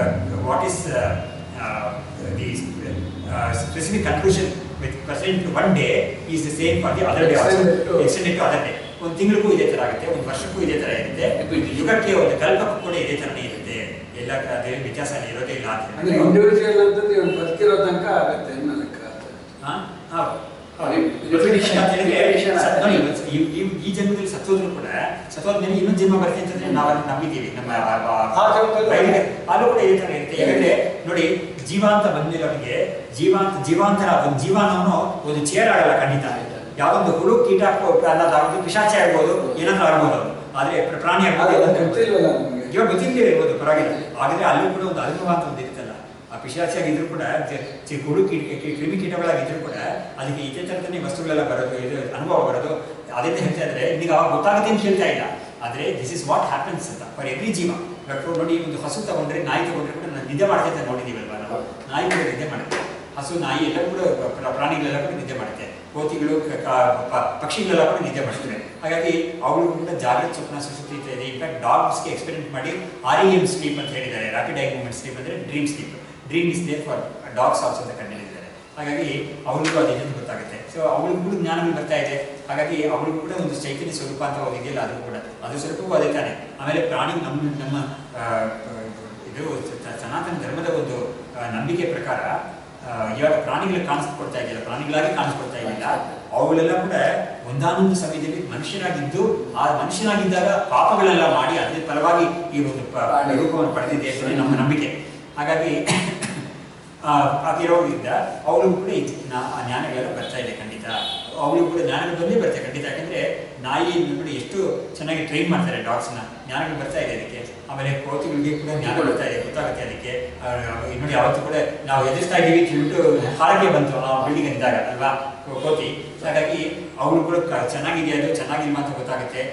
A: the specific conclusion with percent to 1 day is the same for the other day also. Extended to other day. ಒಂದು ತಿಂಗಳಿಗೂ ಇದೇ ತರ ಆಗುತ್ತೆ, ಒಂದು ವರ್ಷಕ್ಕೂ ಇದೇ ತರ ಇರುತ್ತೆ, ಯುಗಕ್ಕೆ ಒಂದು ಕಲ್ಪಕ್ಕೂ ಕೂಡ ಇದೇ ತರನೇ ಇರುತ್ತೆ. ಎಲ್ಲ ಅದೇ ವ್ಯತ್ಯಾಸ ಇರೋದೇ ಇಲ್ಲ ಅಂತ
B: ಇಂಡಿವಿಜುವಲ್ ಅಂತ ಬದುಕಿರೋ ತನಕ ಆಗುತ್ತೆ.
A: ಈ ಜನ್ಮದಲ್ಲಿ ಸತ್ತೋದ್ರು ಕೂಡ ಸತ್ತೋದ್ಮೇಲೆ ಇನ್ನೊಂದು ಜನ್ಮ ಬರುತ್ತೆ ಅಂತಂದ್ರೆ ನಾವು ನಂಬಿದ್ದೀವಿ. ನಮ್ಮ ಅಲ್ಲೂ ಕೂಡ ಈ ತರ ಇರುತ್ತೆ. ಯಾಕಂದ್ರೆ ನೋಡಿ, ಜೀವ ಅಂತ ಬಂದ್ಮೇಲೆ ಅವನಿಗೆ ಜೀವಾಂತರ ಒಂದು ಜೀವನವನು ಒಂದು ಚೇರ್ ಆಗಲ್ಲ ಖಂಡಿತ. ಯಾವ್ದೊಂದು ಹುಳು ಕೀಟ ಅನ್ನೋದಾಗೋದು, ಪಿಶಾಚಿ ಆಗ್ಬೋದು, ಏನಾದ್ರೂ ಆಗ್ಬೋದು. ಆದ್ರೆ ಪ್ರಾಣಿ ಆಗ್ಬೋದು, ಇವಾಗ ಗೊತ್ತಿಲ್ಲದೆ ಇರ್ಬೋದು, ಪರವಾಗಿಲ್ಲ. ಹಾಗಾದ್ರೆ ಅಲ್ಲೂ ಕೂಡ ಒಂದು ಅನುಭವ ಅಂತ ಒಂದು ಇರುತ್ತಲ್ಲ. ಆ ಪಿಶಾಚಿಯಾಗಿದ್ರು ಕೂಡ, ಹುಳು ಕ್ರಿಮಿ ಕೀಟಗಳಾಗಿದ್ರು ಕೂಡ ಅದಕ್ಕೆ ಇದೇ ಥರದನ್ನೇ ವಸ್ತುಗಳೆಲ್ಲ ಬರೋದು, ಇದು ಅನುಭವ ಬರೋದು. ಅದರಿಂದ ಹೇಳ್ತಾ ಇದ್ರೆ ನಿಮಗೆ ಅವಾಗ ಗೊತ್ತಾಗುತ್ತೆ ಅಂತ ಹೇಳ್ತಾ ಇಲ್ಲ. ಆದರೆ ದಿಸ್ ಇಸ್ ವಾಟ್ ಹ್ಯಾಪನ್ಸ್ ಅಂತ ಫಾರ್ ಎವ್ರಿ ಜೀವ. ನೋಡಿ, ಒಂದು ಹಸು ತಗೊಂಡ್ರೆ, ನಾಯಿ ತಗೊಂಡ್ರೆ ಕೂಡ ನಿದ್ದೆ ಮಾಡ್ತೈತೆ ನೋಡಿದೀವಲ್ವಾ ನಾವು. ನಾಯಿ ಕೂಡ ನಿದ್ದೆ ಮಾಡುತ್ತೆ, ಹಸು ನಾಯಿ ಎಲ್ಲ ಕೂಡ ಪ್ರಾಣಿಗಳೆಲ್ಲ ಕೂಡ ನಿದ್ದೆ ಮಾಡುತ್ತೆ, ಕೋತಿಗಳು ಪಕ್ಷಿಗಳೆಲ್ಲ ಕೂಡ ನಿದ್ದೆ ಮಾಡ್ತವೆ. ಹಾಗಾಗಿ ಅವುಗಳು ಕೂಡ ಜಾಗೃತ ಸ್ವಪ್ನ ಸುಷುಪ್ತಿ ಇದೆ. ಇನ್ಫ್ಯಾಕ್ಟ್ ಡಾಗ್ಸ್ಗೆ ಎಕ್ಸ್ಪೆರಿಮೆಂಟ್ ಮಾಡಿ REM ಸ್ಲೀಪ್ ಅಂತ ಹೇಳಿದ್ದಾರೆ. ರಾಪಿಡ್ ಐ ಮೂವ್ಮೆಂಟ್ ಸ್ಲೀಪ್ ಅಂದರೆ dream sleep. Dream is there for dogs also ಅಂತ ಕಂಡುಹಿಡಿದಿದ್ದಾರೆ. ಹಾಗಾಗಿ ಅವಳಿಗೂ ಅದೇನು ಗೊತ್ತಾಗುತ್ತೆ. ಸೊ ಅವಳಿಗೂ ಕೂಡ ಜ್ಞಾನಗಳು ಬರ್ತಾ ಇದೆ. ಹಾಗಾಗಿ ಅವಳಿಗೂ ಕೂಡ ಒಂದು ಚೈತನ್ಯ ಸ್ವರೂಪ ಅಂತ ಹೋಗಿದೆಯಲ್ಲ, ಅದು ಕೂಡ ಅದು ಸ್ವರೂಪವೂ ಅದೇ ತಾನೆ. ಆಮೇಲೆ ಪ್ರಾಣಿ ನಮ್ಮ ಇದು ಸನಾತನ ಧರ್ಮದ ಒಂದು ನಂಬಿಕೆ ಪ್ರಕಾರ ಇವಾಗ ಪ್ರಾಣಿಗಳಿಗೆ ಕಾಣಿಸ್ಕೊಡ್ತಾ ಇದೆಯಲ್ಲ, ಪ್ರಾಣಿಗಳಾಗಿ ಕಾಣಿಸ್ಕೊಡ್ತಾ ಇದೆಯಲ್ಲ, ಅವುಗಳೆಲ್ಲ ಕೂಡ ಒಂದಾನೊಂದು ಸಮಯದಲ್ಲಿ ಮನುಷ್ಯರಾಗಿದ್ದು, ಆ ಮನುಷ್ಯನಾಗಿದ್ದಾಗ ಪಾಪಗಳೆಲ್ಲ ಮಾಡಿ ಅದ್ರ ಫಲವಾಗಿ ಈ ಒಂದು ರೂಪವನ್ನು ಪಡೆದಿದೆ ಅಂತ ನಮ್ಮ ನಂಬಿಕೆ. ಹಾಗಾಗಿ ಆಗಿರೋದ್ರಿಂದ ಅವಳಿಗೂ ಕೂಡ ಜ್ಞಾನಗಳೆಲ್ಲ ಬರ್ತಾ ಇದೆ ಖಂಡಿತ. ಅವಳಿಗೂ ಕೂಡ ಜ್ಞಾನಗಳು ಬಂದೇ ಬರ್ತದೆ ಖಂಡಿತ. ಯಾಕಂದ್ರೆ ನಾಯಿ ನೋಡಿ ಎಷ್ಟು ಚೆನ್ನಾಗಿ ಟ್ರೈನ್ ಮಾಡ್ತಾರೆ ಡಾಗ್ಸ್ನ, ಜ್ಞಾನಗಳು ಬರ್ತಾ ಇದೆ ಅದಕ್ಕೆ. ಆಮೇಲೆ ಕೋತಿಗಳಿಗೆ ಕೂಡ ಜ್ಞಾನ ಬರ್ತಾ ಇದೆ, ಗೊತ್ತಾಗುತ್ತೆ ಅದಕ್ಕೆ. ನೋಡಿ, ಯಾವತ್ತೂ ಕೂಡ ನಾವು ಎದುರಿಸ್ತಾ ಇದ್ದೀವಿ ಅಂತ ಹೇಳ್ಬಿಟ್ಟು ಹಾರಕ್ಕೆ ಬಂತು ಆ ಬಿಲ್ಡಿಂಗ್ ಇದ್ದಾಗ ಅಲ್ವಾ ಕೋತಿ. ಹಾಗಾಗಿ ಅವಳು ಕೂಡ ಚೆನ್ನಾಗಿದೆ, ಅದು ಚೆನ್ನಾಗಿಲ್ಲ ಅಂತ ಗೊತ್ತಾಗುತ್ತೆ.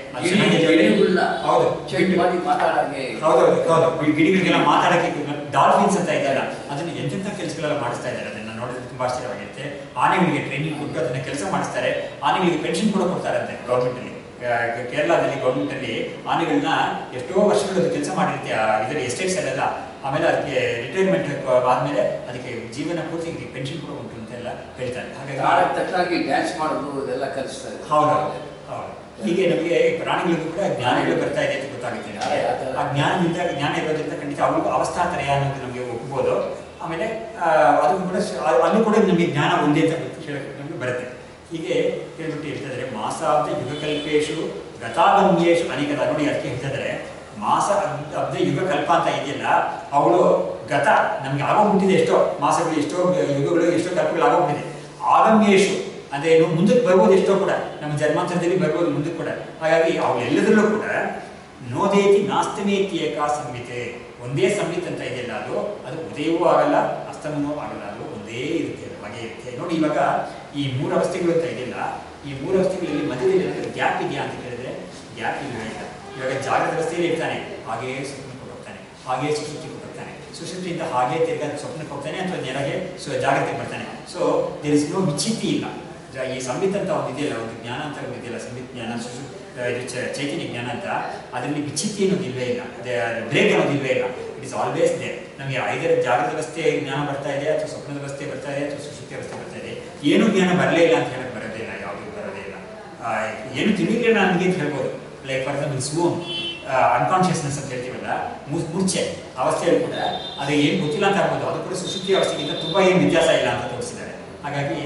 A: ಹೌದು, ಗಿಡಗಳಿಗೆಲ್ಲ ಮಾತಾಡಕ್ಕೆ ಡಾಲ್ಫಿನ್ಸ್ ಅಂತ ಇದೆಯಲ್ಲ, ಅದನ್ನ ಎಂತೆಂಥ ಕೆಲಸಗಳೆಲ್ಲ ಮಾಡಿಸ್ತಾ ಇದ್ದಾರೆ. ಅದನ್ನ ನೋಡಿದ್ರೆ ತುಂಬಾ ಆಶ್ಚರ್ಯವಾಗಿರುತ್ತೆ. ಆನೆಗಳಿಗೆ ಟ್ರೈನಿಂಗ್ ಕೊಟ್ಟು ಅದನ್ನ ಕೆಲಸ ಮಾಡಿಸ್ತಾರೆ. ಆನೆಗಳಿಗೆ ಪೆನ್ಷನ್ ಕೂಡ ಕೊಡ್ತಾರಂತೆ ಗೌರ್ಮೆಂಟ್ ಅಲ್ಲಿ. ಕೇರಳದಲ್ಲಿ ಗೌರ್ಮೆಂಟ್ ಅಲ್ಲಿ ಆನೆಗಳನ್ನ ಎಷ್ಟೋ ವರ್ಷಗಳು ಕೆಲಸ ಮಾಡಿರುತ್ತೆ ಇದರ ಎಸ್ಟೇಟ್ಸ್ ಅಲ್ಲೆಲ್ಲ. ಆಮೇಲೆ ಅದಕ್ಕೆ ರಿಟೈರ್ಮೆಂಟ್ ಆದ್ಮೇಲೆ ಅದಕ್ಕೆ ಜೀವನ ಪೂರ್ತಿ ಪೆನ್ಷನ್ ಕೂಡ ಉಂಟು ಅಂತ ಎಲ್ಲ ಹೇಳ್ತಾರೆ.
D: ಹಾಗಾಗಿ ಡ್ಯಾನ್ಸ್ ಮಾಡೋದು ಇದೆಲ್ಲ ಕಲಿಸ್ತಾರೆ.
A: ಹೌದೌದು. ಹೀಗೆ ನಮಗೆ ಪ್ರಾಣಿಗಳಿಗೂ ಕೂಡ ಜ್ಞಾನಗಳು ಬರ್ತಾ ಇದೆ ಅಂತ ಗೊತ್ತಾಗುತ್ತೆ. ಆ ಜ್ಞಾನ ಇರೋದ್ರಿಂದ ಖಂಡಿತ ಅವ್ರಿಗೂ ಅವಸ್ಥಾತ್ರಯ ಅನ್ನೋದು ನಮಗೆ ಒಪ್ಬೋದು. ಆಮೇಲೆ ಅದು ಕೂಡ ಅಲ್ಲೂ ಕೂಡ ನಮಗೆ ಜ್ಞಾನ ಒಂದೇ ಅಂತ ಹೇಳಕ್ಕೆ ನಮಗೆ ಬರುತ್ತೆ. ಹೀಗೆ ಹೇಳ್ಬಿಟ್ಟು ಹೇಳ್ತಿದ್ದಾರೆ, ಮಾಸಾಬ್ದ ಯುಗಕಲ್ಪೇಶು ಗತಾಗಮ್ಯೇಶು ಅನೇಕದ. ನೋಡಿ, ಅದಕ್ಕೆ ಹೇಳ್ತಿದ್ದಾರೆ ಮಾಸ ಅಬ್ದ ಯುಗಕಲ್ಪ ಅಂತ ಇದೆಯಲ್ಲ, ಅವಳು ಗತ ನಮ್ಗೆ ಆಗೋಗ್ಬಿಟ್ಟಿದೆ. ಎಷ್ಟೋ ಮಾಸಗಳು, ಎಷ್ಟೋ ಯುಗಗಳು, ಎಷ್ಟೋ ಕಲ್ಪಗಳು ಆಗೋಗ್ಬಿಟ್ಟಿದೆ. ಆಗಮ್ಯೇಶು ಅಂದ್ರೆ ಏನು, ಮುಂದಕ್ಕೆ ಬರ್ಬೋದು, ಎಷ್ಟೋ ಕೂಡ ನಮ್ಮ ಜನ್ಮಾಂತರದಲ್ಲಿ ಬರ್ಬೋದು ಮುಂದಕ್ಕೆ ಕೂಡ. ಹಾಗಾಗಿ ಅವಳೆಲ್ಲದರಲ್ಲೂ ಕೂಡ ನೋದೇತಿ ನಾಸ್ತಮೇತ್ಯೇಕ ಸಂಹಿತೆ, ಒಂದೇ ಸಂಹಿತೆ ಅಂತ ಇದೆಯಲ್ಲ, ಅದು ಉದಯವೂ ಆಗಲ್ಲ, ಅಸ್ತಮನೂ ಆಗಲ್ಲ, ಅದು ಒಂದೇ ಇರುತ್ತೆ, ಹಾಗೆ ಇರುತ್ತೆ. ನೋಡಿ, ಇವಾಗ ಈ ಮೂರು ಅವಸ್ಥೆಗಳು ಅಂತ ಇದೆಯಲ್ಲ, ಈ ಮೂರು ಅವಸ್ಥೆಗಳಲ್ಲಿ ಮಧ್ಯದಲ್ಲಿ ಏನಾದರೂ ಗ್ಯಾಪ್ ಇದೆಯಾ ಅಂತ ಕೇಳಿದ್ರೆ ಗ್ಯಾಪ್ ಇಲ್ಲ. ಇವಾಗ ಜಾಗೃತ ಅವಸ್ಥೆಯಲ್ಲಿ ಇರ್ತಾನೆ, ಹಾಗೇ ಸ್ವಪ್ನಕ್ಕೆ ಹೋಗ್ತಾನೆ, ಹಾಗೇ ಸುಷುಪ್ತಿಗೆ ಹೋಗ್ತಾನೆ, ಸುಷುಪ್ತಿಯಿಂದ ಹಾಗೇ ತಿರ್ಗಾ ಸ್ವಪ್ನಕ್ಕೆ ಹೋಗ್ತಾನೆ ಅಥವಾ ನೇರಾಗೆ ಜಾಗೃತಿಗೆ ಬರ್ತಾನೆ. ಸೊ ದೇರ್ ಇಸ್ ನೋ ವಿಚ್ಛಿತಿ ಇಲ್ಲ. ಈ ಸಂಹಿತ್ ಅಂತ ಒಂದು ಇದೆಯಲ್ಲ, ಒಂದು ಜ್ಞಾನ ಅಂತ ಒಂದು ಇದೆಯಲ್ಲ, ಸಂಹಿತ್ ಜ್ಞಾನ, ಚೈತನ್ಯ ಜ್ಞಾನ ಅಂತ, ಅದರಲ್ಲಿ ವಿಚ್ಛಿತಿ ಅನ್ನೋದು ಇಲ್ವೇ ಇಲ್ಲ, ಬ್ರೇಕ್ ಅನ್ನೋದು ಇಲ್ವೇ ಇಲ್ಲ. It is always there. ನಮಗೆ ಐದರ ಜಾಗೃತ ಅವಸ್ಥೆ ಜ್ಞಾನ ಬರ್ತಾ ಇದೆ, ಅಥವಾ ಸ್ವಪ್ನದ ಅವಸ್ಥೆ ಬರ್ತಾ ಇದೆ, ಅಥವಾ ಸುಷುಪ್ತಿ ಅವಸ್ಥೆ ಬರ್ತಾ ಇದೆ. ಏನು ಜ್ಞಾನ ಬರಲೇ ಇಲ್ಲ ಅಂತ ಹೇಳಕ್ ಬರೋದೇ ಇಲ್ಲ, ಯಾವುದೂ ಬರೋದೇ ಇಲ್ಲ. ಏನು ತಿಳಿಲಿಲ್ಲ ನನಗೆ ಅಂತ ಹೇಳ್ಬೋದು. Like for example swoon, unconsciousness ಅಂತ ಹೇಳ್ತೀವಲ್ಲ, ಮೂರ್ಛೆ ಅವಸ್ಥೆಯಲ್ಲಿ ಕೂಡ ಅದು ಏನು ಗೊತ್ತಿಲ್ಲ ಅಂತ ಆಗ್ಬೋದು. ಅದು ಕೂಡ ಸುಷುಪ್ತಿ ಅವಸ್ಥೆಗಿಂತ ತುಂಬ ಏನು ವ್ಯತ್ಯಾಸ ಇಲ್ಲ ಅಂತ ತೋರಿಸಿದ್ದಾರೆ. ಹಾಗಾಗಿ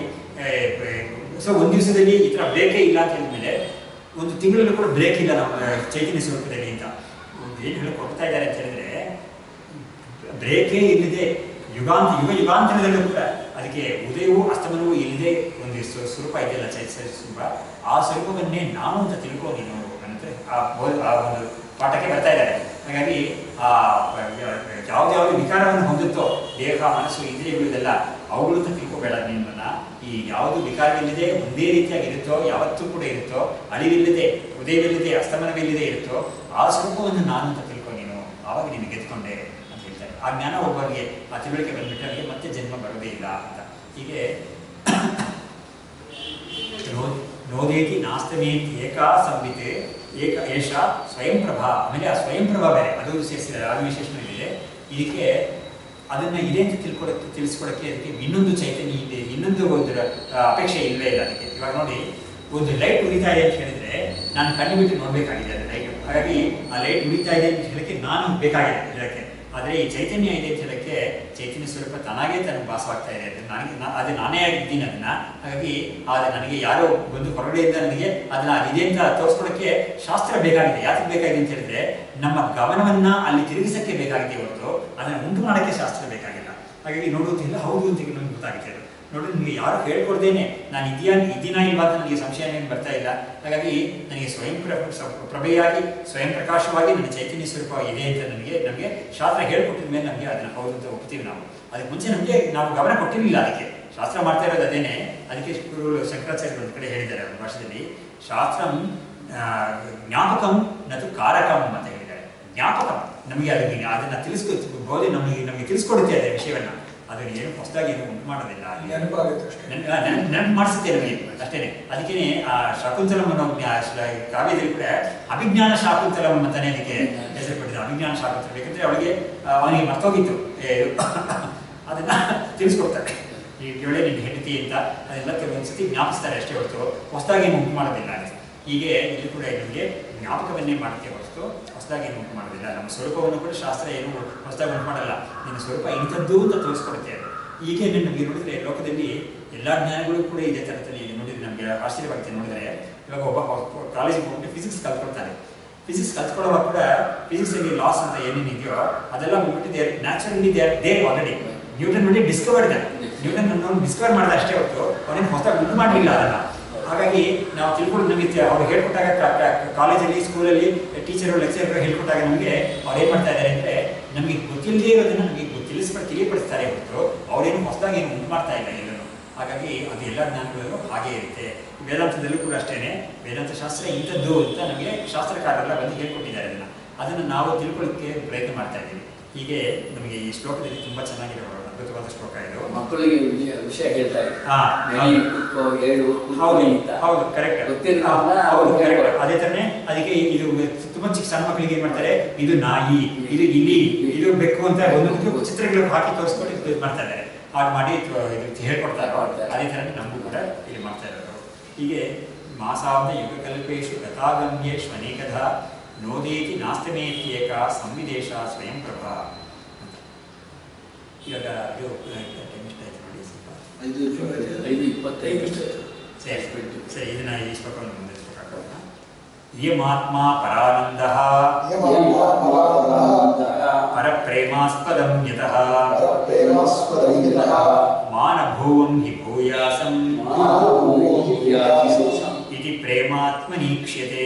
A: ಸೊ ಒಂದು ದಿವಸದಲ್ಲಿ ಈ ಥರ ಬ್ರೇಕೇ ಇಲ್ಲ ಅಂತ ಹೇಳಿದ್ಮೇಲೆ ಒಂದು ತಿಂಗಳಲ್ಲೂ ಕೂಡ ಬ್ರೇಕ್ ಇಲ್ಲ ನಮ್ಮ ಚೈತನ್ಯ ಸ್ವರೂಪದಲ್ಲಿ ಅಂತ ಏನು ಹೇಳಿ ಕೊಡ್ತಾ ಇದ್ದಾರೆ ಅಂತ ಹೇಳಿದ್ರೆ, ಬ್ರೇಕೇ ಇಲ್ಲದೆ ಯುಗಾಂತರದಲ್ಲೂ ಕೂಡ ಅದಕ್ಕೆ ಉದಯವೂ ಅಸ್ತಮನವೂ ಇಲ್ಲದೆ ಒಂದು ಸ್ವರೂಪ ಇದೆಯಲ್ಲ, ಚೈತನ್ಯ ಸ್ವರೂಪ. ಆ ಸ್ವರೂಪವನ್ನೇ ನಾನು ಅಂತ ತಿಳ್ಕೊ ನೀನು ಅಂತ ಆ ಒಂದು ಪಾಠಕ್ಕೆ ಬರ್ತಾ ಇದ್ದಾರೆ. ಹಾಗಾಗಿ ಯಾವ್ದು ವಿಕಾರವನ್ನು ಹೊಂದುತ್ತೋ, ದೇಹ, ಮನಸ್ಸು, ಇಂದ್ರಿಯಗಳು ಇದೆಲ್ಲ, ಅವುಗಳು ಅಂತ ತಿಳ್ಕೋಬೇಡ. ನಿಮ್ಮನ್ನ ಈ ಯಾವುದು ವಿಕಾರವಿಲ್ಲದೆ ಒಂದೇ ರೀತಿಯಾಗಿರುತ್ತೋ, ಯಾವತ್ತೂ ಕೂಡ ಇರುತ್ತೋ, ಅಳಿವಿಲ್ಲದೆ, ಉದಯವಿಲ್ಲದೆ, ಅಸ್ತಮನವಿಲ್ಲದೆ ಇರುತ್ತೋ, ಆ ಸ್ವರೂಪವನ್ನು ನಾನು ಅಂತ ತಿಳ್ಕೊ ನೀನು, ಆವಾಗ ನೀನು ಗೆದ್ಕೊಂಡೆ ಅಂತ ಹೇಳ್ತಾರೆ. ಆ ಜ್ಞಾನ ಒಬ್ಬರಿಗೆ ಆ ತಿಳುವಳಿಕೆ ಬಂದ್ಬಿಟ್ಟು ಅವರಿಗೆ ಮತ್ತೆ ಜನ್ಮ ಬರೋದೇ ಇಲ್ಲ ಅಂತ. ಹೀಗೆ ನೋದೇತಿ ನಾಸ್ತಮೇತಿ ಏಕಾ ಸಂಹಿತೆ ಏಕ ಏಷ ಸ್ವಯಂ ಪ್ರಭಾ. ಆಮೇಲೆ ಆ ಸ್ವಯಂ ಪ್ರಭಾ ಬೇರೆ, ಅದು ಸೇರಿಸಿದ್ದಾರೆ, ಅದು ವಿಶೇಷಣವಿದೆ ಇದಕ್ಕೆ. ಅದನ್ನು ಇದೆ ಅಂತ ತಿಳಿಸ್ಕೊಡಕ್ಕೆ ಅದಕ್ಕೆ ಇನ್ನೊಂದು ಚೈತನ್ಯ ಇದೆ, ಇನ್ನೊಂದು ಒಂದು ಅಪೇಕ್ಷೆ ಇಲ್ಲವೇ ಇಲ್ಲ ಅದಕ್ಕೆ. ಇವಾಗ ನೋಡಿ, ಒಂದು ಲೈಟ್ ಉರಿತಾ ಇದೆ ಅಂತ ಹೇಳಿದ್ರೆ ನಾನು ಕಣ್ಣು ಬಿಟ್ಟು ನೋಡಬೇಕಾಗಿದೆ ಅದು ಲೈಟ್. ಹಾಗಾಗಿ ಆ ಲೈಟ್ ಉರಿತಾ ಇದೆ ಅಂತ ಹೇಳಕ್ಕೆ ನಾನು ಬೇಕಾಗಿದೆ ಹೇಳಕ್ಕೆ. ಆದರೆ ಈ ಚೈತನ್ಯ ಇದೆ ಅಂತ ಹೇಳಕ್ಕೆ ತೋರಿಸ್ಕೊಡೋಕ್ಕೆ ಚೈತನ್ಯ ಸ್ವರೂಪ ತನಾಗೇ ತನಗೆ ಭಾಸವಾಗ್ತಾ ಇದೆ. ಅದು ನಾನೇ ಆಗಿದ್ದೀನಿ ಅದನ್ನು. ಹಾಗಾಗಿ ಅದು ನನಗೆ ಯಾರೋ ಒಂದು ಹೊರಗಡೆಯಿಂದ ನನಗೆ ಅದನ್ನು ಅದಿದೆ ಅಂತ ತೋರಿಸ್ಕೊಡೋಕ್ಕೆ ಶಾಸ್ತ್ರ ಬೇಕಾಗಿದೆ. ಯಾಕೆ ಬೇಕಾಗಿದೆ ಅಂತ ಹೇಳಿದ್ರೆ ನಮ್ಮ ಗಮನವನ್ನು ಅಲ್ಲಿ ತಿರುಗಿಸೋಕ್ಕೆ ಬೇಕಾಗಿದೆ ಹೊರತು ಅದನ್ನು ಉಂಟು ಮಾಡೋಕ್ಕೆ ಶಾಸ್ತ್ರ ಬೇಕಾಗಿಲ್ಲ. ಹಾಗಾಗಿ ನೋಡೋದಿಲ್ಲ ಹೌದು ಅಂತ ನಮ್ಗೆ ಗೊತ್ತಾಗುತ್ತೆ. ನೋಡಿ ನಿಮಗೆ ಯಾರು ಹೇಳ್ಕೊಡ್ದೇನೆ ನಾನು ಇದೀನಾ ಇಲ್ವಾ ಅಂತ ನನಗೆ ಸಂಶಯ ಏನು ಬರ್ತಾ ಇಲ್ಲ. ಹಾಗಾಗಿ ನನಗೆ ಸ್ವಯಂ ಪ್ರಭೆಯಾಗಿ ಸ್ವಯಂ ಪ್ರಕಾಶವಾಗಿ ನನ್ನ ಚೈತನ್ಯ ಸ್ವರೂಪ ಇದೆ ಅಂತ ನಮಗೆ ಶಾಸ್ತ್ರ ಹೇಳ್ಕೊಟ್ಟಿದ ಮೇಲೆ ನಮಗೆ ಅದನ್ನು ಹೌದು ಅಂತ ಒಪ್ತೀವಿ ನಾವು. ಅದಕ್ಕೆ ಮುಂಚೆ ನಮಗೆ ನಾವು ಗಮನ ಕೊಟ್ಟಿರಲಿಲ್ಲ. ಅದಕ್ಕೆ ಶಾಸ್ತ್ರ ಮಾಡ್ತಾ ಇರೋದು ಅದೇನೆ. ಅದಕ್ಕೆ ಗುರು ಶಂಕರಾಚಾರ್ಯ ಒಂದು ಕಡೆ ಹೇಳಿದ್ದಾರೆ ಒಂದು ಭಾಷೆಯಲ್ಲಿ, ಶಾಸ್ತ್ರಂ ಜ್ಞಾಪಕಂ ನತು ಕಾರಕಂ ಅಂತ ಹೇಳಿದ್ದಾರೆ. ಜ್ಞಾಪಕಂ ನಮಗೆ ಅದನ್ನು ತಿಳಿಸ್ಕೊಬೋದೇ ನಮಗೆ ತಿಳಿಸ್ಕೊಡುತ್ತೆ ಅದೇ ವಿಷಯವನ್ನು. ಅದನ್ನು ಏನು ಹೊಸದಾಗಿ ಏನು ಉಂಟು ಮಾಡೋದಿಲ್ಲ, ನೆನಪು ಮಾಡಿಸುತ್ತೆ ನಮಗೆ ಅಷ್ಟೇ. ಅದಕ್ಕೆ ಆ ಶಾಕುಂತಲಂ ಅನ್ನೋ ಕಾವ್ಯದಲ್ಲಿ ಕೂಡ ಅಭಿಜ್ಞಾನ ಶಾಕುಂತಲಂ ಅಂತಾನೆ ಅದಕ್ಕೆ ಹೆಸರು ಕೊಟ್ಟಿದೆ. ಅಭಿಜ್ಞಾನ ಶಾಕುಂತಲಂ ಬೇಕಂದ್ರೆ ಅವನಿಗೆ ಮರ್ತೋಗಿತ್ತು ಅದನ್ನ ತಿಳಿಸ್ಕೊಡ್ತಾರೆ. ಈ ಕೇಳೆ ನಿನ್ನ ಹೆಂಡತಿ ಅಂತ ಅದೆಲ್ಲ ಕೆಲವೊಂದ್ಸತಿ ಜ್ಞಾಪಿಸ್ತಾರೆ ಅಷ್ಟೇ ಹೊರತು ಹೊಸದಾಗಿ ಏನು ಉಂಟು ಮಾಡೋದಿಲ್ಲ. ಹೀಗೆ ಇಲ್ಲಿ ಕೂಡ ನಮಗೆ ಜ್ಞಾಪಕವನ್ನೇ ಮಾಡುತ್ತೆ ಹೊರತು ಹೊಸದಾಗಿ ಏನು ಉಂಟು ಮಾಡೋದಿಲ್ಲ. ನಮ್ಮ ಸ್ವರೂಪವನ್ನು ಕೂಡ ಶಾಸ್ತ್ರ ಏನು ಹೊಸದಾಗಿ ಉಂಟು ಮಾಡಲ್ಲ. ನಿನ್ನ ಸ್ವರೂಪ ಇಂಥದ್ದು ಅಂತ ತೋರಿಸ್ಕೊಡುತ್ತೆ ಅದು. ಹೀಗೆ ನಮಗೆ ನೋಡಿದ್ರೆ ಲೋಕದಲ್ಲಿ ಎಲ್ಲ ಜ್ಞಾನಗಳು ಕೂಡ ಇದೇ ಥರದಲ್ಲಿ ನೋಡಿದ್ರೆ ನಮಗೆ ಆಶ್ಚರ್ಯವಾಗುತ್ತೆ. ನೋಡಿದರೆ ಇವಾಗ ಒಬ್ಬ ಕಾಲೇಜಿಗೆ ಹೋಗ್ಬಿಟ್ಟು ಫಿಸಿಕ್ಸ್ ಕಲ್ತ್ಕೊಳ್ತಾನೆ. ಫಿಸಿಕ್ಸ್ ಕಲ್ತ್ಕೊಳ್ಳೋವಾಗ ಕೂಡ ಫಿಸಿಕ್ಸಲ್ಲಿ ಲಾಸ್ ಅಂತ ಏನೇನಿದೆಯೋ ಅದೆಲ್ಲ ಹೋಗ್ಬಿಟ್ಟು ನ್ಯಾಚುರಲಿ ದೇ ಆಲ್ರೆಡಿ ನ್ಯೂಟನ್ ನೋಡಿ ಡಿಸ್ಕವರ್ ಇದೆ. ನ್ಯೂಟನ್ ಅನ್ನೋನು ಡಿಸ್ಕವರ್ ಮಾಡಿದ ಅಷ್ಟೇ ಹೊರತು ಅವನೇನು ಹೊಸದಾಗಿ ಉಂಟು ಮಾಡಲಿಲ್ಲ ಅದನ್ನು. ಹಾಗಾಗಿ ನಾವು ತಿಳ್ಕೊಂಡು ನಮಗೆ ಅವ್ರು ಹೇಳ್ಕೊಟ್ಟಾಗ ಕಾಲೇಜಲ್ಲಿ ಸ್ಕೂಲಲ್ಲಿ ಟೀಚರು ಲೆಕ್ಚರರು ಹೇಳ್ಕೊಟ್ಟಾಗ ನಮಗೆ ಅವ್ರು ಏನು ಮಾಡ್ತಾ ಇದ್ದಾರೆ ಅಂದರೆ ನಮಗೆ ಗೊತ್ತಿಲ್ಲದೇ ಇರೋದನ್ನು ನಮಗೆ ತಿಳಿಯಪಡಿಸ್ತಾರೆ ಹೊರತು ಅವರೇನು ಹೊಸದಾಗಿ ಏನು ಉಂಟು ಮಾಡ್ತಾ ಇಲ್ಲ ಎಲ್ಲರೂ. ಹಾಗಾಗಿ ಅದು ಎಲ್ಲ ಜ್ಞಾನಗಳಲ್ಲೂ ಹಾಗೇ ಇರುತ್ತೆ. ವೇದಾಂತದಲ್ಲೂ ಕೂಡ ಅಷ್ಟೇ. ವೇದಾಂತ ಶಾಸ್ತ್ರ ಇಂಥದ್ದು ಅಂತ ನಮಗೆ ಶಾಸ್ತ್ರಕಾರರೆಲ್ಲ ಬಂದು ಹೇಳ್ಕೊಟ್ಟಿದ್ದಾರೆ. ಅದನ್ನು ನಾವು ತಿಳ್ಕೊಳ್ಳೋಕ್ಕೆ ಪ್ರಯತ್ನ ಮಾಡ್ತಾ ಇದ್ದೀವಿ. ಹೀಗೆ ನಮಗೆ ಈ ಶ್ಲೋಕದಲ್ಲಿ ತುಂಬ ಚೆನ್ನಾಗಿರೋ ಅದ್ಭುತವಾದ ಶ್ಲೋಕ ಇದು.
D: ಮಕ್ಕಳಿಗೆ ವಿಷಯ ಹೇಳ್ತಾ
A: ಹೌದು ಕರೆಕ್ಟ್. ಅದೇ ಥರನೇ ಅದಕ್ಕೆ ಇದು ತುಂಬ ಸಣ್ಣ ಮಕ್ಕಳಿಗೆ ಏನು ಮಾಡ್ತಾರೆ, ಇದು ನಾಯಿ, ಇದು ಇಲಿ, ಇದು ಬೆಕ್ಕು ಅಂತ ಒಂದೊಂದು ಚಿತ್ರಗಳು ಹಾಕಿ ತೋರಿಸ್ಕೊಂಡು ಇದು ಮಾಡ್ತಾ ಇದ್ದಾರೆ. ಹಾಗೆ ಮಾಡಿ ಹೇಳ್ಕೊಡ್ತಾರೋ ಅದೇ ಥರನೇ ನಮಗೂ ಕೂಡ ಇಲ್ಲಿ ಮಾಡ್ತಾ ಇರೋದು. ಹೀಗೆ ಮಾಸಾಬ್ದ ಯುಗಕಲ್ಪೇಶು ಗತಾಗಮ್ಯೇಶು ಅನೇಕಧ ನೋದೇತಿ ನಾಸ್ತಮೇತ್ಯೇಕ ಸಂವಿದೇಶ ಸ್ವಯಂ ಪ್ರಭಾ. ಇವಾಗ ಇದು ನೋಡಿ ಸ್ವಲ್ಪ
D: 5:25
A: ಸರಿ ಇದನ್ನ ಈ ಶ್ಲೋಕವನ್ನು ಮುಂದೆ ಶ್ಲೋಕ ಹಾಕೋಣ. ಯಮಾತ್ಮ ಪರಾನಂದಃ ಪರಪ್ರೇಮಾಸ್ಪದಂ ಯತಃ ಮಾನಭೂವಂ ಹಿ ಭೂಯಾಸಂ ಇತಿ ಪ್ರೇಮಾತ್ಮನೀಕ್ಷ್ಯತೆ.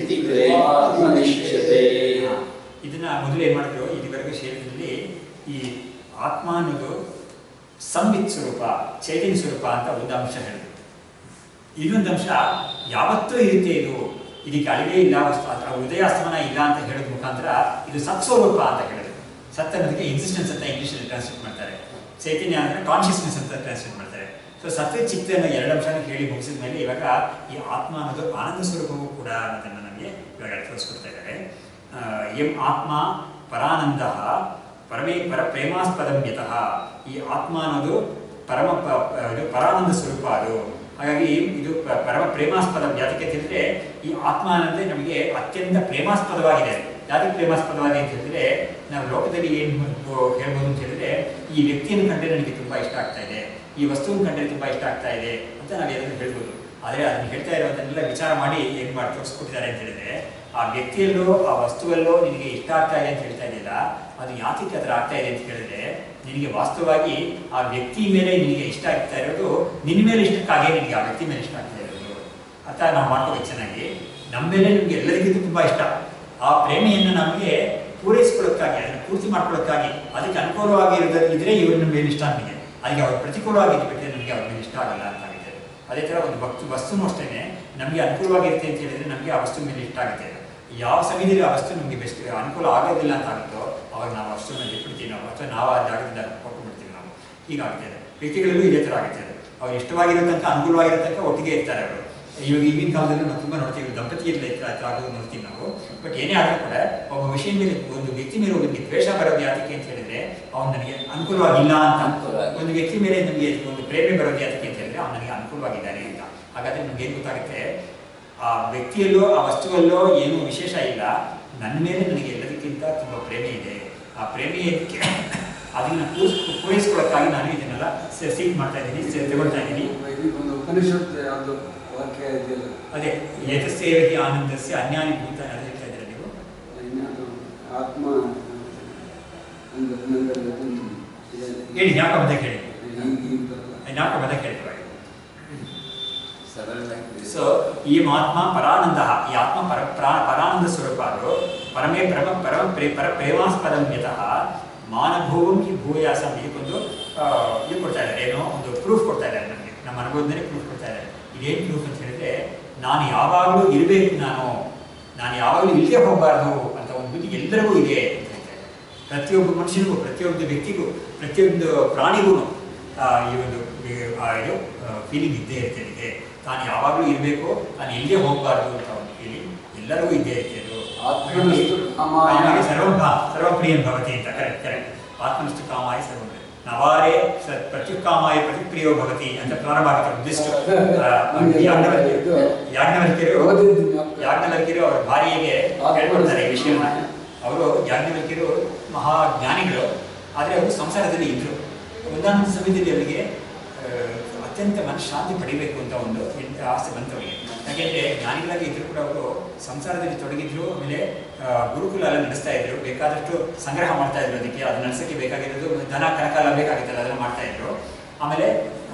A: ಇದನ್ನ ಮೊದಲು ಏನು ಮಾಡಿದ್ರು, ಇದುವರೆಗೂ ಶರೀರದಲ್ಲಿ ಈ ಆತ್ಮ ಅನ್ನೋದು ಸಂವಿತ್ ಸ್ವರೂಪ, ಚೈತನ್ಯ ಸ್ವರೂಪ ಅಂತ ಒಂದು ಅಂಶ ಹೇಳಿದ್ರು. ಇನ್ನೊಂದು ಅಂಶ ಯಾವತ್ತೂ ಇರುತ್ತೆ, ಇದಕ್ಕೆ ಅಳಿವೇ ಇಲ್ಲ, ಉದಯಾಸ್ತಮನ ಇಲ್ಲ ಅಂತ ಹೇಳೋದ್ ಮುಖಾಂತರ ಇದು ಸತ್ಸ್ವರೂಪ ಅಂತ ಹೇಳಿದ್ರು. ಸತ್ ಅನ್ನೋದಕ್ಕೆ ಎಕ್ಸಿಸ್ಟೆನ್ಸ್ ಅಂತ ಇಂಗ್ಲೀಷಲ್ಲಿ ಟ್ರಾನ್ಸ್ಲೇಟ್ ಮಾಡ್ತಾರೆ. ಚೈತನ್ಯ ಅಂದರೆ ಕಾನ್ಷಿಯಸ್ನೆಸ್ ಅಂತ ಟ್ರಾನ್ಸ್ಲೇಟ್ ಮಾಡ್ತಾರೆ. ಸೊ ಸತ್ವ ಚಿತ್ತ ಅನ್ನೋ ಎರಡು ಅಂಶನ ಹೇಳಿ ಮುಗಿಸಿದ ಮೇಲೆ ಇವಾಗ ಈ ಆತ್ಮ ಅನ್ನೋದು ಆನಂದ ಸ್ವರೂಪವೂ ಕೂಡ ಅನ್ನೋದನ್ನು ನಮಗೆ ಇವಾಗ ತೋರಿಸ್ಕೊಡ್ತಾ ಇದ್ದಾರೆ. ಎಂ ಆತ್ಮ ಪರಾನಂದ ಪರಪ್ರೇಮಾಸ್ಪದಂ ಯತಃ. ಈ ಆತ್ಮ ಅನ್ನೋದು ಪರಾನಂದ ಸ್ವರೂಪ ಅದು. ಹಾಗಾಗಿ ಇದು ಪರಮ ಪ್ರೇಮಾಸ್ಪದ. ಯಾತಕ್ಕೆ ಅಂತ ಹೇಳಿದ್ರೆ ಈ ಆತ್ಮ ಅನ್ನೋದೇ ನಮಗೆ ಅತ್ಯಂತ ಪ್ರೇಮಾಸ್ಪದವಾಗಿದೆ. ಯಾತಕ್ಕೆ ಪ್ರೇಮಾಸ್ಪದವಾಗಿದೆ ಅಂತ ಹೇಳಿದ್ರೆ ನಾವು ಲೋಕದಲ್ಲಿ ಏನು ಹೇಳ್ಬೋದು ಅಂತ ಹೇಳಿದ್ರೆ ಈ ವ್ಯಕ್ತಿಯನ್ನು ಕಂಡ್ರೆ ನನಗೆ ತುಂಬ ಇಷ್ಟ ಆಗ್ತಾ ಇದೆ, ಈ ವಸ್ತುವನ್ನು ಕಂಡ್ರೆ ತುಂಬ ಇಷ್ಟ ಆಗ್ತಾ ಇದೆ ಅಂತ ನಾವು ಏನಾದರೂ ಹೇಳ್ಬೋದು. ಆದರೆ ಅದನ್ನು ಹೇಳ್ತಾ ಇರೋದನ್ನೆಲ್ಲ ವಿಚಾರ ಮಾಡಿ ಏನು ಮಾಡಿ ತೋರಿಸ್ಕೊಟ್ಟಿದ್ದಾರೆ ಅಂತ ಹೇಳಿದ್ರೆ ಆ ವ್ಯಕ್ತಿಯಲ್ಲೋ ಆ ವಸ್ತುವಲ್ಲೋ ನಿನಗೆ ಇಷ್ಟ ಆಗ್ತಾ ಇದೆ ಅಂತ ಹೇಳ್ತಾ ಇದೆಯಲ್ಲ, ಅದು ಯಾತಕ್ಕೆ ಅದರ ಆಗ್ತಾ ಇದೆ ಅಂತ ಹೇಳಿದ್ರೆ ನಿನಗೆ ವಾಸ್ತವವಾಗಿ ಆ ವ್ಯಕ್ತಿ ಮೇಲೆ ನಿನಗೆ ಇಷ್ಟ ಆಗ್ತಾ ಇರೋದು ನಿನ್ನ ಮೇಲೆ ಇಷ್ಟಕ್ಕಾಗಿ ನಿನಗೆ ಆ ವ್ಯಕ್ತಿ ಮೇಲೆ ಇಷ್ಟ ಆಗ್ತಾ ಇರೋದು. ಅರ್ಥ ನಾವು ಮಾಡ್ಕೋಬೇಕು ಚೆನ್ನಾಗಿ. ನಮ್ಮ ಮೇಲೆ ನಿಮಗೆ ಎಲ್ಲರಿಗಿಂತ ತುಂಬ ಇಷ್ಟ. ಆ ಪ್ರೇಮಿಯನ್ನು ನಮಗೆ ಪೂರೈಸ್ಕೊಳ್ಳೋಕ್ಕಾಗಿ, ಅದನ್ನು ಪೂರ್ತಿ ಮಾಡ್ಕೊಳ್ಳೋಕ್ಕಾಗಿ, ಅದಕ್ಕೆ ಅನುಕೂಲವಾಗಿ ಇದ್ರೆ ಇವರು ನಮ್ಮ ಮೇಲೆ ಇಷ್ಟ ನಮಗೆ. ಅದಕ್ಕೆ ಅವ್ರು ಪ್ರತಿಕೂಲವಾಗಿ ಬಿಟ್ಟರೆ ನಮಗೆ ಅವ್ರ ಮೇಲೆ ಇಷ್ಟ ಆಗಲ್ಲ ಅಂತ ಆಗಿದೆ. ಅದೇ ಥರ ಒಂದು ವಸ್ತುನೂ ಅಷ್ಟೇ ನಮಗೆ ಅನುಕೂಲವಾಗಿರುತ್ತೆ ಅಂತ ಹೇಳಿದ್ರೆ ನಮಗೆ ಆ ವಸ್ತು ಮೇಲೆ ಇಷ್ಟ ಆಗುತ್ತೆ. ಯಾವ ಸಮಯದಲ್ಲಿ ಆ ವಸ್ತು ನಮಗೆ ಬೆಸ್ಟ್ ಅನುಕೂಲ ಆಗೋದಿಲ್ಲ ಅಂತ ಆಗುತ್ತೋ ಅವಾಗ ನಾವು ವಸ್ತುವನ್ನು ಬಿಟ್ಬಿಡ್ತೀವಿ ನಾವು, ಅಥವಾ ನಾವು ಆ ಜಾಗದಿಂದ ಹೊರಟುಬಿಡ್ತೀವಿ ನಾವು. ಹೀಗಾಗುತ್ತೆ. ವ್ಯಕ್ತಿಗಳಲ್ಲೂ ಇದೇ ಥರ ಆಗುತ್ತೆ. ಅವ್ರು ಇಷ್ಟವಾಗಿರೋ ತನಕ ಅನುಕೂಲವಾಗಿರೋ ತನಕ ಒಟ್ಟಿಗೆ ಇರ್ತಾರೆ ಅವರು. ಇವಾಗ ಈಗಿನ ಕಾಲದಲ್ಲಿ ನಾವು ತುಂಬ ನೋಡ್ತೀವಿ, ದಂಪತಿಯಲ್ಲಿ ಆಗೋದು ನೋಡ್ತೀವಿ ನಾವು. ಬಟ್ ಏನೇ ಆದರೂ ಕೂಡ ಒಬ್ಬ ವಿಷಯ ಮೇಲೆ ಒಂದು ವ್ಯಕ್ತಿ ಮೇಲೆ ಒಬ್ಬನಿಗೆ ದ್ವೇಷ ಬರೋದು ಯಾತಕ್ಕೆ ಅಂತ ಹೇಳಿದ್ರೆ ಅವ್ನು ನನಗೆ ಅನುಕೂಲವಾಗಿಲ್ಲ ಅಂತ. ಒಂದು ವ್ಯಕ್ತಿ ಮೇಲೆ ನಮಗೆ ಒಂದು ಪ್ರೇಮೆ ಬರೋದು ಯಾತಕ್ಕೆ ಅಂತ ಹೇಳಿದ್ರೆ ಅವ್ನು ನನಗೆ ಅನುಕೂಲವಾಗಿದ್ದಾನೆ ಅಂತ. ಹಾಗಾದ್ರೆ ನಮ್ಗೆ ಏನು ಗೊತ್ತಾಗುತ್ತೆ, ಆ ವ್ಯಕ್ತಿಯಲ್ಲೋ ಆ ವಸ್ತುವಲ್ಲೋ ಏನೂ ವಿಶೇಷ ಇಲ್ಲ, ನನ್ನ ಮೇಲೆ ನನಗೆ ಎಲ್ಲದಕ್ಕಿಂತ ತುಂಬ ಪ್ರೇಮೆ ಇದೆ. ಆ ಅದನ್ನು ಪೂರೈಸ್ಕೊಳ್ಳೋಕ್ಕಾಗಿ ನಾನು ಇದನ್ನೆಲ್ಲ ಸೀಕ್ ಮಾಡ್ತಾ ಇದ್ದೀನಿ, ತಗೊಳ್ತಾ ಇದ್ದೀನಿ.
B: ಒಂದು ಉಪನಿಷತ್ ಯಾವುದು ವಾಕ್ಯ ಇದೆಯಲ್ಲ,
A: ಅದೇ ಏತಸ್ಸೇವಹಿ ಆನಂದಸ್ಯ ಅನ್ಯಾನಿ ಭೂತ ಅದು ಹೇಳ್ತಾ ಇದ್ದೀರಾ ನೀವು?
B: ಆತ್ಮ
A: ಹೇಳಿ, ಜ್ಞಾಪಕ ಬಂದಾಗ ಹೇಳಿ, ಜ್ಞಾಪಕ ಬಂದಾಗ ಹೇಳಿ. ಸೊ ಈ ಮಹಾತ್ಮ ಪರಾನಂದ, ಈ ಆತ್ಮ ಪರಾನಂದ ಸ್ವರೂಪ, ಅದು ಪರಮೇ ಪ್ರೇಮಾಸ್ಪದಂ ಯತಃ ಮಾನಭೂವಂ ಹಿ ಭೂಯಾಸ. ಇದಕ್ಕೊಂದು ಇದು ಕೊಡ್ತಾ ಇದ್ದಾರೆ, ಏನೋ ಒಂದು ಪ್ರೂಫ್ ಕೊಡ್ತಾ ಇದ್ದಾರೆ ನಮಗೆ, ನಮ್ಮ ಅನುಭವದಿಂದಲೇ ಪ್ರೂಫ್ ಕೊಡ್ತಾ ಇದ್ದಾರೆ. ಇದೇನು ಪ್ರೂಫ್ ಅಂತ ಹೇಳಿದ್ರೆ, ನಾನು ಯಾವಾಗಲೂ ಇರಬೇಕು, ನಾನು ಯಾವಾಗಲೂ ಇಲ್ಲೇ ಹೋಗಬಾರ್ದು ಅಂತ ಒಂದು ಬುದ್ಧಿ ಎಲ್ಲರಿಗೂ ಇದೆ ಅಂತ ಹೇಳ್ತಾರೆ. ಪ್ರತಿಯೊಬ್ಬ ಮನುಷ್ಯನಿಗೂ, ಪ್ರತಿಯೊಬ್ಬ ವ್ಯಕ್ತಿಗೂ, ಪ್ರತಿಯೊಂದು ಪ್ರಾಣಿಗೂ ಈ ಒಂದು ಇದು ಫೀಲಿಂಗ್ ಇದ್ದೇ ಇರ್ತದೆ. ತಾನು ಯಾವಾಗಲೂ ಇರಬೇಕು, ನಾನು ಎಲ್ಲಿಗೆ ಹೋಗಬಾರ್ದು ಅಂತ ಒಂದು ಫೀಲಿಂಗ್ ಎಲ್ಲರಿಗೂ ಇದ್ದೇ ಇರ್ತದೆ. ಸರ್ವಪ್ರಿಯನ್ ಭವತಿ ಅಂತ. Correct correct. ಆತ್ಮನಿಷ್ಠ ಕಾಮಾಯ ಸರ್ವಪ್ರಿಯ ನವಾರೇ ಪ್ರತ್ಯುಕಾಮಾಯ ಪ್ರತಿಪ್ರಿಯೋ ಭವತಿ ಅಂತ ಪ್ರಾರಂಭ ಆಗುತ್ತೆ. ಯಾಜ್ಞವಲ್ಕ್ಯರು ಅವರ ಭಾರ್ಯೆಗೆ ಹೇಳ್ಕೊಡ್ತಾರೆ ಈ ವಿಷಯನ. ಅವರು ಯಾಜ್ಞವಲ್ಕ್ಯರು ಮಹಾಜ್ಞಾನಿಗಳು, ಆದರೆ ಅವರು ಸಂಸಾರದಲ್ಲಿ ಇದ್ರು. ಒಂದಾನೊಂದು ಸಮಯದಲ್ಲಿ ಅವರಿಗೆ ಅತ್ಯಂತ ಮನಃಶಾಂತಿ ಪಡಿಬೇಕು ಅಂತ ಒಂದು ಆಸೆ ಬಂತು ಅವರಿಗೆ. ಯಾಕೆಂದರೆ ಜ್ಞಾನಿಗಳಾಗಿ ಇದ್ರು ಕೂಡ ಅವರು ಸಂಸಾರದಲ್ಲಿ ತೊಡಗಿದ್ರು. ಆಮೇಲೆ ಗುರುಕುಲ ಎಲ್ಲ ನಡೆಸ್ತಾ ಇದ್ರು, ಬೇಕಾದಷ್ಟು ಸಂಗ್ರಹ ಮಾಡ್ತಾ ಇದ್ರು. ಅದಕ್ಕೆ ಅದು ನಡೆಸೋಕ್ಕೆ ಬೇಕಾಗಿರೋದು ಧನ ಕನಕ ಎಲ್ಲ ಬೇಕಾಗಿತ್ತಲ್ಲ, ಅದನ್ನು ಮಾಡ್ತಾ ಇದ್ರು. ಆಮೇಲೆ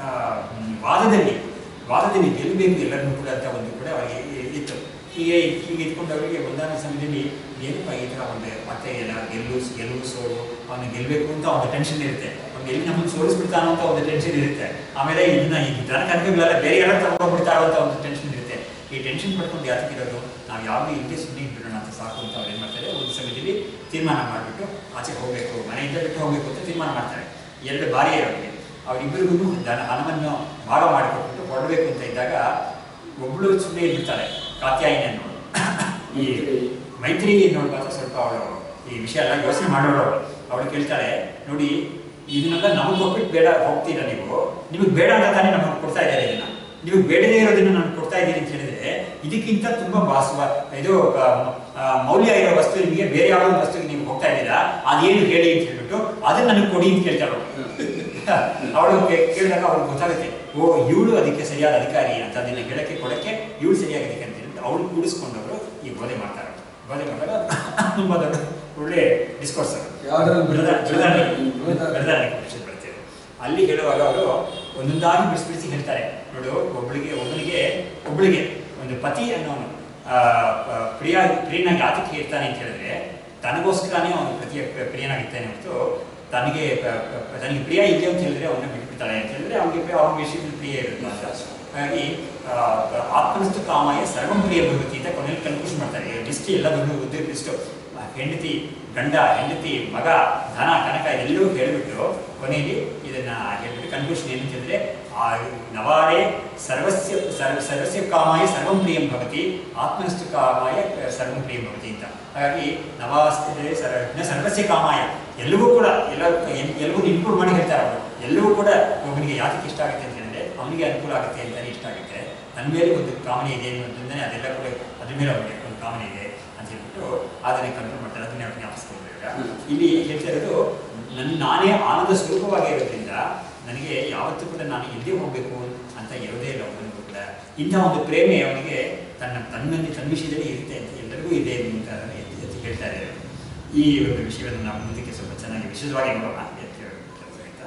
A: ವಾದದಲ್ಲಿ ಗೆಲ್ಲಬೇಕು ಎಲ್ಲರನ್ನೂ ಕೂಡ ಅಂತ ಒಂದು ಕೂಡ ಅವರಿಗೆ ಇತ್ತು. ಹೀಗೆ ಇಟ್ಕೊಂಡು ಅವರಿಗೆ ಒಂದಾನ ಸಮಯದಲ್ಲಿ ಏನಪ್ಪ ಈ ಥರ ಒಂದು ಮತ್ತೆ ಎಲ್ಲ ಗೆಲುವು ಸೋಲು, ಅವನು ಗೆಲ್ಲಬೇಕು ಅಂತ ಒಂದು ಟೆನ್ಷನ್ ಇರುತ್ತೆ. ಅವ್ನು ಎಲ್ಲಿ ನಮ್ಮನ್ನು ಸೋಲಿಸ್ಬಿಡ್ತಾನೋ ಅಂತ ಒಂದು ಟೆನ್ಷನ್ ಇರುತ್ತೆ. ಆಮೇಲೆ ಇದನ್ನ ಈ ಧನ ಕನಕಗಳೆಲ್ಲ ಬೇರೆ ಎಲ್ಲ ತಗೊಂಡ್ಬಿಡ್ತಾರೋ ಅಂತ ಒಂದು ಟೆನ್ಷನ್ ಇರುತ್ತೆ. ಈ ಟೆನ್ಷನ್ ಪಡ್ಕೊಂಡು ಯಾತಕ್ಕಿರೋದು, ನಾವು ಯಾವುದೂ ಇಲ್ಲದೆ ಸುಮ್ಮನೆ ಬಿಡೋಣ ಅಂತ ಸಾಕು ಅಂತ ಅವ್ರು ಏನು ಮಾಡ್ತಾರೆ, ಒಂದು ಸಮಯದಲ್ಲಿ ತೀರ್ಮಾನ ಮಾಡಿಬಿಟ್ಟು ಆಚೆ ಹೋಗಬೇಕು, ಮನೆಯಿಂದ ಬಿಟ್ಟು ಹೋಗಬೇಕು ಅಂತ ತೀರ್ಮಾನ ಮಾಡ್ತಾರೆ. 2 ಬಾರಿ ಅವರಿಗೆ, ಅವರಿಬ್ಬರಿಗೂ ಹಣವನ್ನು ಭಾಗ ಮಾಡಿಕೊಟ್ಬಿಟ್ಟು ಕೊಡಬೇಕು ಅಂತ ಇದ್ದಾಗ ಒಬ್ಬಳು ಸುಮ್ಮನೆ ಇದ್ಬಿಡ್ತಾರೆ, ಕಾತ್ಯಾಯಿನಿ ಅನ್ನೋಳು. ಈ ಮೈತ್ರಿ ನೋಡ್ಬಾರ್ದು, ಸ್ವಲ್ಪ ಅವಳು ಈ ವಿಷಯ ಎಲ್ಲ ಯೋಚನೆ ಮಾಡೋಳು. ಅವಳು ಕೇಳ್ತಾಳೆ, ನೋಡಿ ಇದನ್ನೆಲ್ಲ ನಮಗೆ ಕೊಟ್ಬಿಟ್ಟು ಬೇಡ ಹೋಗ್ತೀರಾ ನೀವು, ನಿಮಗೆ ಬೇಡ ಅಂತ ತಾನೇ ನಮಗೆ ಕೊಡ್ತಾ ಇದ್ದಾರೆ, ಇದನ್ನ ನಿಮಗೆ ಬೇಡದೇ ಇರೋದನ್ನ ನಾನು ಕೊಡ್ತಾ ಇದ್ದೀನಿ ಅಂತ ಹೇಳಿದ್ರೆ ಇದಕ್ಕಿಂತ ತುಂಬ ಇದು ಮೌಲ್ಯ ಇರೋ ವಸ್ತು ನಿಮಗೆ ಬೇರೆ ಯಾವುದೋ ಒಂದು ವಸ್ತುವಿಗೆ ನೀವು ಹೋಗ್ತಾ ಇದ್ದೀರಾ, ಅದೇನು ಹೇಳಿ ಅಂತ ಹೇಳ್ಬಿಟ್ಟು ಅದನ್ನ ನನಗೆ ಕೊಡಿ ಅಂತ ಕೇಳ್ತಾಳು. ಅವಳು ಕೇಳಿದಾಗ ಅವ್ರಿಗೆ ಗೊತ್ತಾಗುತ್ತೆ, ಓ ಇವಳು ಅದಕ್ಕೆ ಸರಿಯಾದ ಅಧಿಕಾರಿ ಅಂತ, ಅದನ್ನ ಹೇಳಕ್ಕೆ ಕೊಡಕ್ಕೆ ಇವಳು ಸರಿಯಾದ ಅಧಿಕಾರಿ ಅಂತ ಹೇಳ್ಬಿಟ್ಟು ಅವಳು ಕೂಡಿಸ್ಕೊಂಡವರು ಈ ಬೋಧೆ ಮಾಡ್ತಾರೆ. ಬೋಧೆ ಮಾಡಿದಾಗ ತುಂಬ ದೊಡ್ಡ ಒಳ್ಳೆ ಡಿಸ್ಕೋರ್ಸ್ ಬರ್ತೇವೆ. ಅಲ್ಲಿ ಹೇಳುವಾಗ ಅವರು ಒಂದೊಂದಾಗಿ ಬಿಡಿಸಿ ಹೇಳ್ತಾರೆ. ನೋಡು, ಒಬ್ಬಳಿಗೆ ಒಂದು ಪತಿ ಅನ್ನೋನು ಪ್ರಿಯನಾಗಿ ಆತಕ್ಕೆ ಇರ್ತಾನೆ ಅಂತ ಹೇಳಿದ್ರೆ ತನಗೋಸ್ಕರನೇ ಅವನು ಪ್ರಿಯನಾಗಿರ್ತಾನೆ ಹೊರತು ತನಗೆ ಪ್ರಿಯ ಇದೆ ಅಂತ ಹೇಳಿದ್ರೆ ಅವನ್ನ ಬಿಟ್ಬಿಡ್ತಾಳೆ ಅಂತ ಹೇಳಿದ್ರೆ ಅವನಿಗೆ ವಿಷಯದಲ್ಲಿ ಪ್ರಿಯ ಇರುತ್ತೆ ಅಂತ. ಹಾಗಾಗಿ ಆತ್ಮನಿಷ್ಠ ಕಾಮಾಯ ಸರ್ವಂ ಪ್ರಿಯ ಭಗವತಿ ಅಂತ ಕೊನೆಯಲ್ಲಿ ಕನ್ಕ್ಲೂಷನ್ ಮಾಡ್ತಾರೆ. ಲಿಸ್ಟ್ ಎಲ್ಲ ದೊಡ್ಡ ಲಿಸ್ಟು, ಹೆಂಡತಿ, ಗಂಡ, ಹೆಂಡತಿ, ಮಗ, ಧನ, ಕನಕ ಇದೆಲ್ಲವೂ ಹೇಳಿಬಿಟ್ಟು ಕೊನೆಯಲ್ಲಿ ಇದನ್ನ ಹೇಳ್ಬಿಟ್ಟು ಕನ್ಕ್ಲೂಷನ್ ಏನು ಅಂತ ಹೇಳಿದ್ರೆ, ನವಾರೇ ಸರ್ವಸ್ಯ ಕಾಮಾಯ ಸರ್ವಂ ಪ್ರಿಯಂ ಭವತಿ, ಆತ್ಮನಿಷ್ಠ ಕಾಮಾಯ ಸರ್ವಂ ಪ್ರಿಯಂ ಭವತಿ ಅಂತ. ಹಾಗಾಗಿ ನವಾಸ್ತೆ ಸರ್ವಸ್ಯ ಕಾಮಾಯ ಎಲ್ಲವೂ ಕೂಡ ಎಲ್ಲವೂ ಇನ್ಕ್ಲೂಡ್ ಮಾಡಿ ಹೇಳ್ತಾರೆ ಅವರು. ಎಲ್ಲವೂ ಕೂಡ ಒಬ್ಬನಿಗೆ ಯಾತಕ್ಕೆ ಇಷ್ಟ ಆಗುತ್ತೆ ಅಂತ ಹೇಳಿದ್ರೆ ಅವನಿಗೆ ಅನುಕೂಲ ಆಗುತ್ತೆ ಅಂತಲೇ ಇಷ್ಟ ಆಗುತ್ತೆ. ನನ್ನ ಮೇಲೆ ಒಂದು ಕಾಮನೆ ಇದೆ ಅನ್ನೋದ್ರಿಂದಲೇ ಅದೆಲ್ಲ ಕೂಡ ಅದ್ರ ಮೇಲೆ ಅವನಿಗೆ ಒಂದು ಕಾಮನೆ ಇದೆ ಅಂತ ಹೇಳ್ಬಿಟ್ಟು ಅದನ್ನೇ ಕಂಟ್ರೋಲ್ ಮಾಡ್ತಾರೆ. ಅದನ್ನೇ ಅವ್ರು ಜ್ಞಾಪಿಸ್ಕೊಂಡ್ರೆ ಇಲ್ಲಿ ಹೇಳ್ತಾ ಇರೋದು, ನಾನೇ ಆನಂದ ಸ್ವರೂಪವಾಗಿ ಇರೋದ್ರಿಂದ ನನಗೆ ಯಾವತ್ತೂ ಕೂಡ ನಾನು ಇಲ್ಲೇ ಹೋಗಬೇಕು ಅಂತ ಇರೋದೇ ಇಲ್ಲ ಒಬ್ಬನಿಗೂ ಕೂಡ. ಇಂಥ ಒಂದು ಪ್ರೇಮೆ ಅವನಿಗೆ ತನ್ನ ವಿಷಯದಲ್ಲಿ ಇರುತ್ತೆ ಅಂತ ಎಲ್ಲರಿಗೂ ಇದೆ ಅಂತ ಎತ್ತಿ ಹೇಳ್ತಾ ಇದ್ದಾರೆ. ಈ ಒಂದು ವಿಷಯವನ್ನು ನಾವು ಮುಂದಕ್ಕೆ ಸ್ವಲ್ಪ ಚೆನ್ನಾಗಿ ವಿಶೇಷವಾಗಿ ನೋಡೋಣ ಅಂತ ಹೇಳ್ತಾ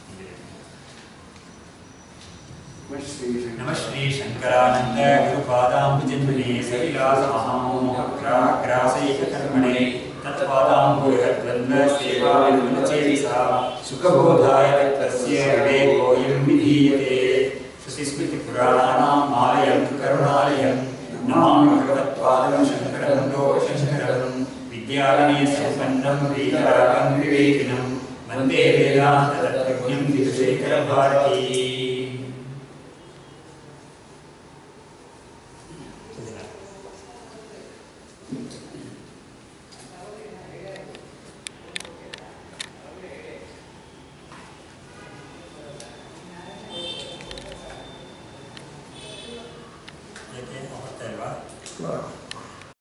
A: ನಮ ಶ್ರೀ ಶಂಕರಾನಂದ ಗುರುಪಾದಾಂಬುಜನ್ಮನೆ ಸವಿಲಾಸ ಮಹಾಮೋಹಗ್ರಾಸೈಕ ಕರ್ಮಣೆ ತತ್ಪಾದಾಂಬುಜದ್ವಂದ್ವ ಸೇವಾ ವಿಮುನಚೇತಸಾ ಸುಖಬೋಧಾಯ ತಸ್ಯ ವಿವೇಕೋಯಂ ವಿಧೀಯತೆ. ಶ್ರುತಿಸ್ಮೃತಿ ಪುರಾಣಾನಾಂ ಆಲಯಂ ಕರುಣಾಲಯಂ ನಮಾಮಿ ಭಗವತ್ಪಾದಂ ಶಂಕರಂ ಲೋಕಶಂಕರಂ ವಿದ್ಯಾರಣ್ಯ ಸಂಪನ್ನಂ ವೇದರಾಗಂ ವಿವೇಕಿನಂ ವಂದೇ ವೇದಾಂತ ತತ್ವಜ್ಞಂ ವಿಧುಶೇಖರ ಭಾರತೀ.